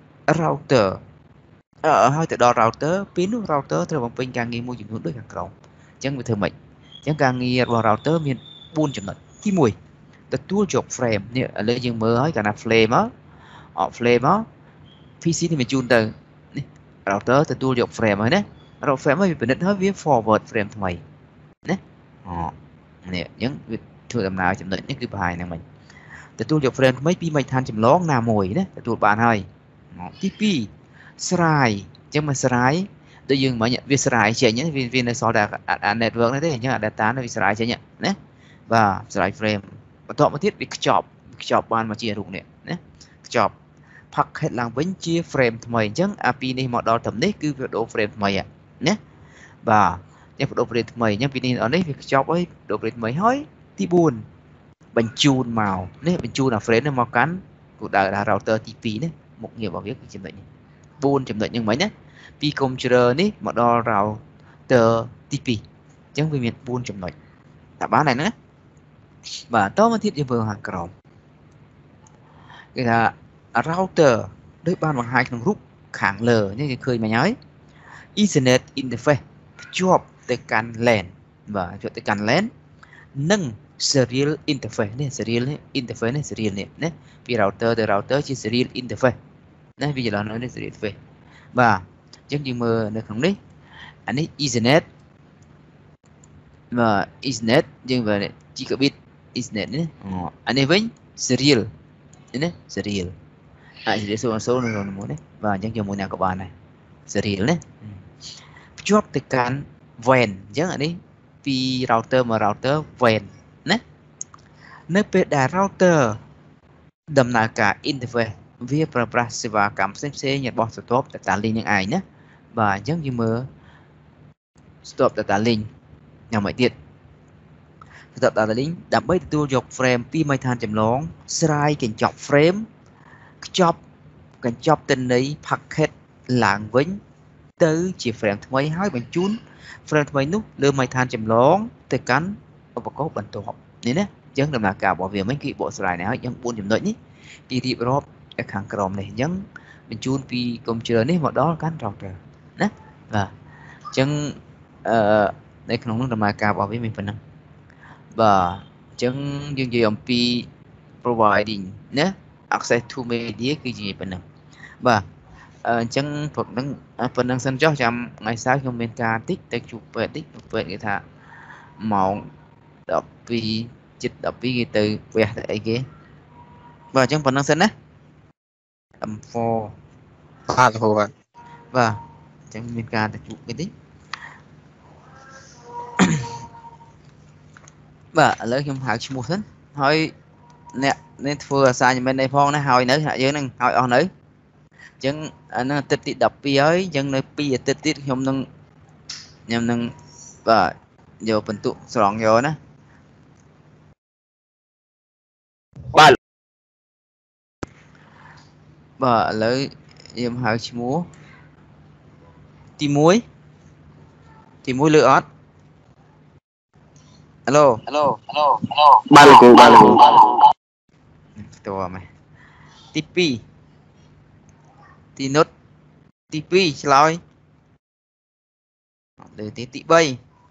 router អឺហើយទៅដល់ router ពេលនោះ router ត្រូវបំពេញការងារមួយចំនួនដូចខាងក្រោមអញ្ចឹងវាធ្វើម៉េចអញ្ចឹងការងាររបស់ router មានបួនចំណុចទីមួយទទួលយក frame នេះឥឡូវយើងមើលហើយកាលណា flame មកអត់ flame មក pê xê នេះបញ្ជូនទៅនេះ router ទទួលយក frame ហើយណា router frame ហើយវាពិនិត្យហើយវា forward frame ថ្មីណាអូនេះអញ្ចឹងវាធ្វើដំណើរចំណុចនេះគឺប្រហែលហ្នឹងមិញទទួលយក frame ថ្មីពីមជ្ឈដ្ឋានចម្លងណាមួយណាទទួលបានហើយទីពីរស្រាយអញ្ចឹងមកស្រាយដូចយើងមិញវាស្រាយចេញវាវានៅសល់តែអា network នេះទេអញ្ចឹងអា data នេះវាស្រាយចេញណាបាទស្រាយ frame បន្ទាប់មកទៀតវាខ្ចប់ខ្ចប់បានមកជារូបនេះណាខ្ចប់ packet ឡើងវិញជា frame ថ្មីអញ្ចឹងអាពីនេះមកដល់ត្រឹមនេះគឺវាដូរ frame ថ្មីណាបាទនេះបដូរ frame ថ្មីអញ្ចឹងពីនេះដល់នេះវាខ្ចប់ហើយបដូរ frame ថ្មីហើយទីបួនបញ្ជូនមកនេះបញ្ជូនអា frame នេះមកកាន់គោលដៅ router ទីពីរនេះមុខងាររបស់វាគឺចំណុចនេះបួនចំណុចហ្នឹងមិញណាពី computer នេះមកដល់ router ទីពីរអញ្ចឹងវាមានបួនចំណុចតែបានហើយណាបាទតមកទៀតយើងមើលខាងក្រោមគេថា router ដូចបានបង្ហាញក្នុងរូបខាងលើនេះគេឃើញមិញហើយ Ethernet interface ភ្ជាប់ទៅកាន់ LAN បាទភ្ជាប់ទៅកាន់ LAN និង serial interface នេះ serial នេះ interface នេះ serial នេះណាពី router ទៅ router ជា serial interface ណាវាច្រឡំនៅនេះ serial interface បាទអញ្ចឹងយើងមើលនៅក្នុងនេះអានេះ Ethernet បាទ Ethernet យើងមើល gigabit Ethernet នេះអានេះវិញ serial នេះណា serial អា serial សូសូនៅក្នុងមួយនេះបាទអញ្ចឹងយកមួយណាក៏បានដែរ serial ណាភ្ជាប់ទៅកាន់ WAN អញ្ចឹងអានេះពី router មក router WAN ណានៅពេលដែល router ដំណើរការ interface វាប្រើប្រាស់សេវាកម្មផ្សេងៗរបស់ស្រទាប់ data link នឹងឯងណាបាទអញ្ចឹងយើងមើលស្រទាប់ data link យ៉ាងម៉េចទៀតស្រទាប់ data link ដើម្បីទទួលយក frame ពីមជ្ឈដ្ឋានចម្លងស្រាយកញ្ចប់ frame ខ្ចប់កញ្ចប់ទិន្នន័យ packet ឡើងវិញទៅជា frame ថ្មីហើយបញ្ជូន frame ថ្មីនោះលើមជ្ឈដ្ឋានចម្លងទៅកាន់ឧបករណ៍បន្ទាប់នេះណាអញ្ចឹងដំណើរការរបស់វាមិនគឺបកស្រាយនេះហើយអញ្ចឹងបួនចំណុចនេះពីរៀបរាប់នៅខាងក្រោមនេះអញ្ចឹងបញ្ជូនពី computer នេះមកដល់កាន់ router ណាបាទអញ្ចឹងអឺនៅក្នុងនោះដំណើរការរបស់វាមានប៉ុណ្ណឹងបាទអញ្ចឹងយើងនិយាយអំពី providing ណា access to media គឺនិយាយប៉ុណ្ណឹងបាទចឹងព្រឹកហ្នឹងប៉ុណ្្នឹងសិនចុះចាំថ្ងៃសៅរ៍ខ្ញុំមានការតិចទៅជួបពេទ្យតិចពេទ្យគេថាម៉ោងដប់ពីរជិតដប់ពីរគេទៅវះទៅអីគេបាទអញ្ចឹងប៉ុណ្្នឹងសិនណា em four បាទលោកគ្រូបាទបាទអញ្ចឹងមានការទៅជួបគេតិចបាទឥឡូវខ្ញុំហៅឈ្មោះសិនហើយអ្នកនេះធ្វើ assignment នេះផងណាហើយនៅអ្នកយើងនឹងឲ្យអស់នៅអញ្ចឹងអានឹងអាទិត្យទីដប់ពីរហើយអញ្ចឹងនៅពីរអាទិត្យទៀតខ្ញុំនឹងខ្ញុំនឹងបាទយកបន្ទុកស្រង់យកណាបាទបាទឥឡូវខ្ញុំហៅឈ្មោះទីមួយទីមួយលើអត់ Alo Alo Alo Alo បាទលោកគ្រូបាទលោកគ្រូផ្ទាល់មកទីពីរទីនុតទីពីរឆ្លើយលើទីទីបី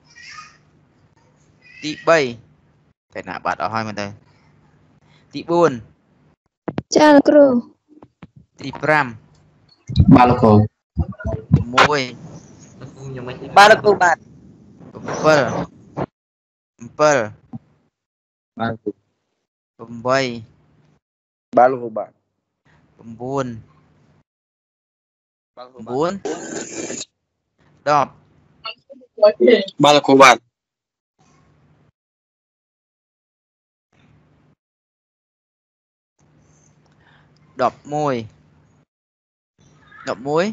ទីបីតែណាបាត់អស់ហើយមើលទៅទីបួនចាលោកគ្រូទីប្រាំបាទលោកគ្រូមួយបាទលោកគ្រូបាទ bảy bảy បាទលោកគ្រូ八បាទលោកគ្រូបាទ chín បាទលោកគ្រូ bốn đọc បាទលោកគ្រូបាទ đọc môi đọc môi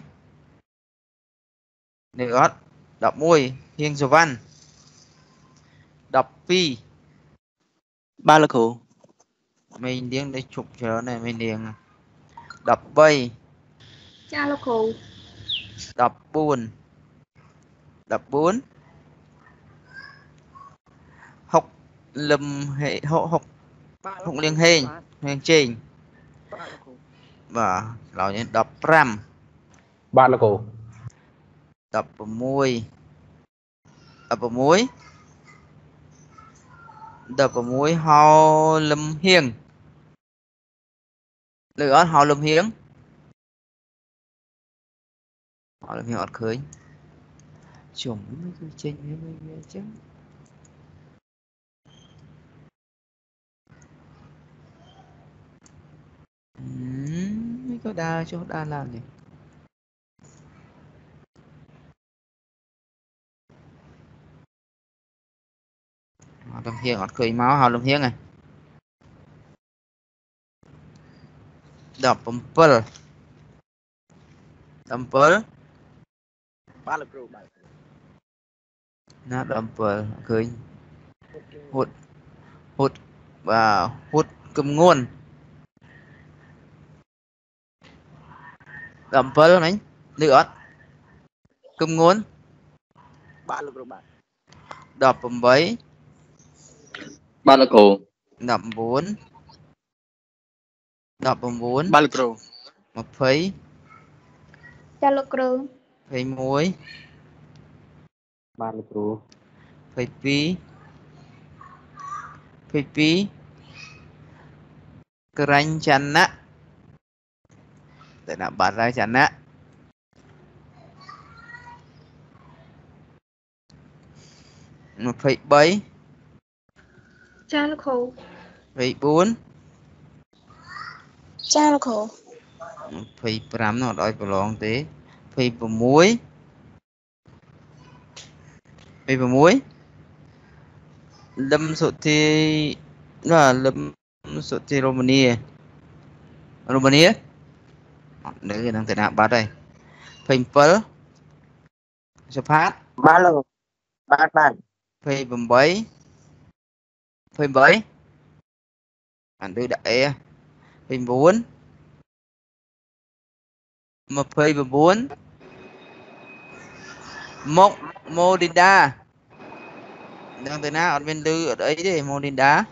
nữa đọc môi hiên số văn đọc pi ba là khổ mình điên để chụp cho này mình điên đọc bay cha là khổ đọc buồn đọc bốn học lầm hệ học học học liên hệ liên trình và rồi những đọc ram ba là khổ đọc môi đọc muối đập vào mũi hao lâm hiên lửa hao lâm hiến hao lâm hiên ọt khơi chồng mấy cái trên mấy cái chứ mấy cái đa cho đa làm gì hao lâm hiên ọt khơi máu hao lâm hiên này đập bumper bumper ba là pro bảy nó bumper khơi hút hút và hút cầm nguồn bumper này lửa cầm nguồn ba là pro bảy đập bầm bảy ba là cổ đập bốn đập bầm bốn ba là pro một phẩy cha là khổ phẩy muối ba là khổ phẩy pi phẩy pi kerencana để nak bắt ra chana một phẩy bảy cha là khổ phẩy bốn cha là khổ một phẩy năm nó đòi vào lòng thế phẩy vào muối phẩy vào muối lâm số thì là lâm số thì Romania Romania đấy đang thể nào bắt đây phẩy bảy số phát ba là ba ba phẩy bảy phẩy bảy anh đưa đại phẩy bốn một phẩy bốn một Modinda đang từ nào ở bên tư ở đấy thì Modinda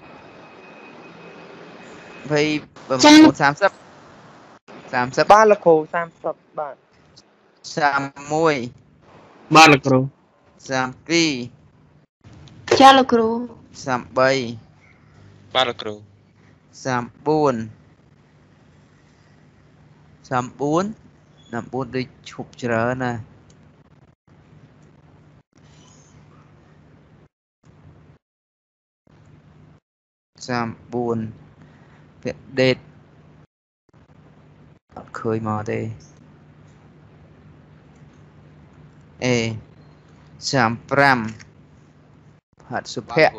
phẩy một sam sấp sam sấp ba là khổ sam sấp ba sam môi ba là khổ sam pi cha là khổ sam bay ba là khổ sam buồn sam bốn nằm bốn đi chụp chờ nè sam buồn việc đệt khơi mò đây ê sam pram hạt súp hẹ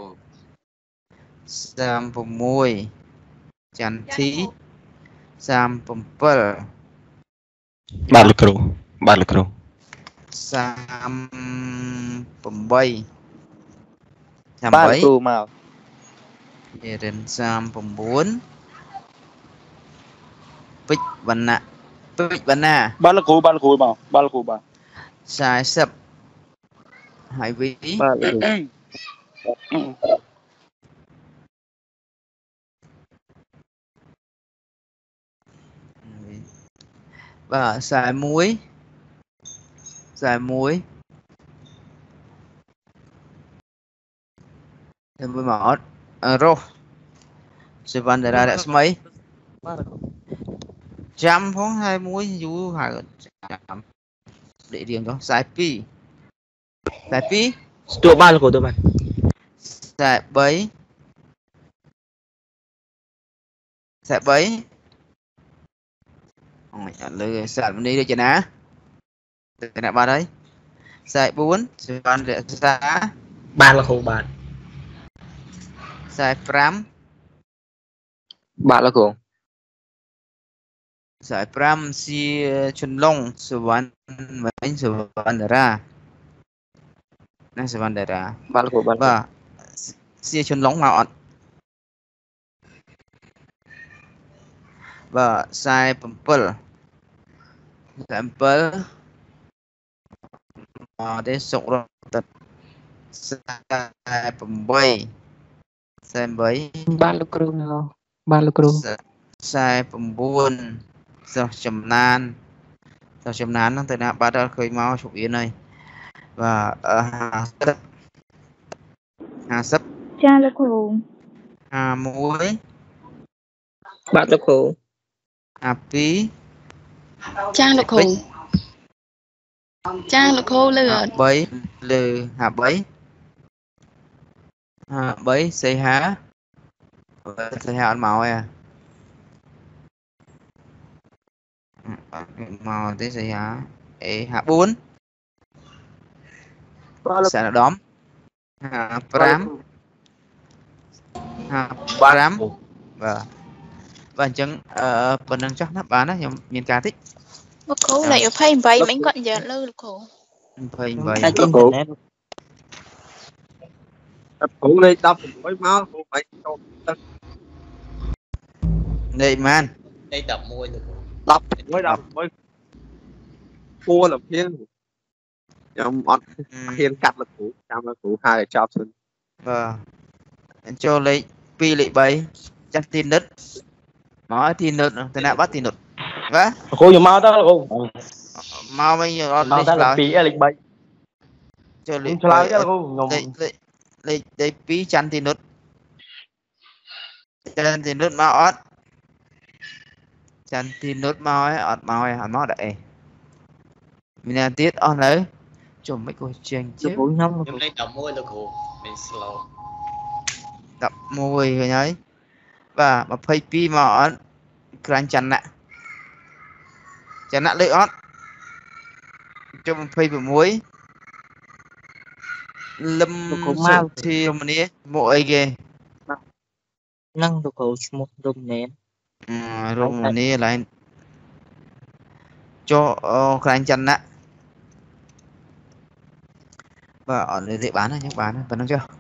sam bùm môi chăn thí sam bùm pơ bạn lực cừu bạn lực cừu sam bùm bay sam ba bảy cừu màu về đến sam bùm bốn bích văn nạ bích văn nạ ba lực cừu ba lực cừu màu ba lực cừu màu sai sập hải vĩ ba cừu và xài muối xài muối thêm với mỏ rô sự văn ra đã mấy trăm phóng hai muối dù hai để riêng đó xài pi xài pi tua ba cừu tụi mình xài bấy xài bấy lừa xài đi được chưa nè từ nè ba đấy xài bốn sự văn để xa ba là cừu bạn xài pram ba là cừu xài pram si chun long sự văn mấy sự văn ra nè sự văn ra ba là cừu ba và si chun long mạo và sai pempel pempel mà để sụn rồi tật sai pembay sai bảy ba là cừu nào ba là cừu sai pembuôn sao chấm nan sao chấm nan nó từ nào bắt đầu khơi máu chụp yên này và hà sấp hà sấp cha là cừu hà muối ba là cừu hà pí cha là cừu cha là cừu lừa hà bấy lừ hà bấy hà bấy xây há xây há ăn màu à màu thế xây há ê hà bốn sẽ là đóm hà pram hà ba pram và và chẳng ờ phần năng chắc nó bán á nhưng miền cá thích nó cừu lại ở phải vậy mình còn giờ lơ là cừu phải vậy hai trên internet cũ đi đập với máu cũng phải đây man đây tập môi lực đập với đập với cua là phiên em ăn phiên cắt là cũ trăm là cũ hai là chop xin và cho lấy pi lấy bay chắc tin đất nói tin đất thế nào bắt tin đất vả cừu nhiều màu ta là cừu mau bây giờ màu lấy ta là lại pí lịch bay cho lấy cho lại cái là cừu nhom lấy lấy lấy lấy pi chăn tin đất chăn tin đất mau ót chăn tin đất mau ấy ót mau ấy ót mau đấy mình làm tiết on lấy chùm mấy cô chênh chứ cừu nhom nhưng đây tập môi lực cừu mình slow tập môi rồi nhấy và mà phây pi mà ót canh chăn nè chăn nè lấy ót cho mình phây vào muối lâm cừu sụn mau thì mình đi mỗi ghê nâng cừu một đồng nén rồi mình đi lại cho canh chăn nè và ở đây bán này nhé bán vẫn không chưa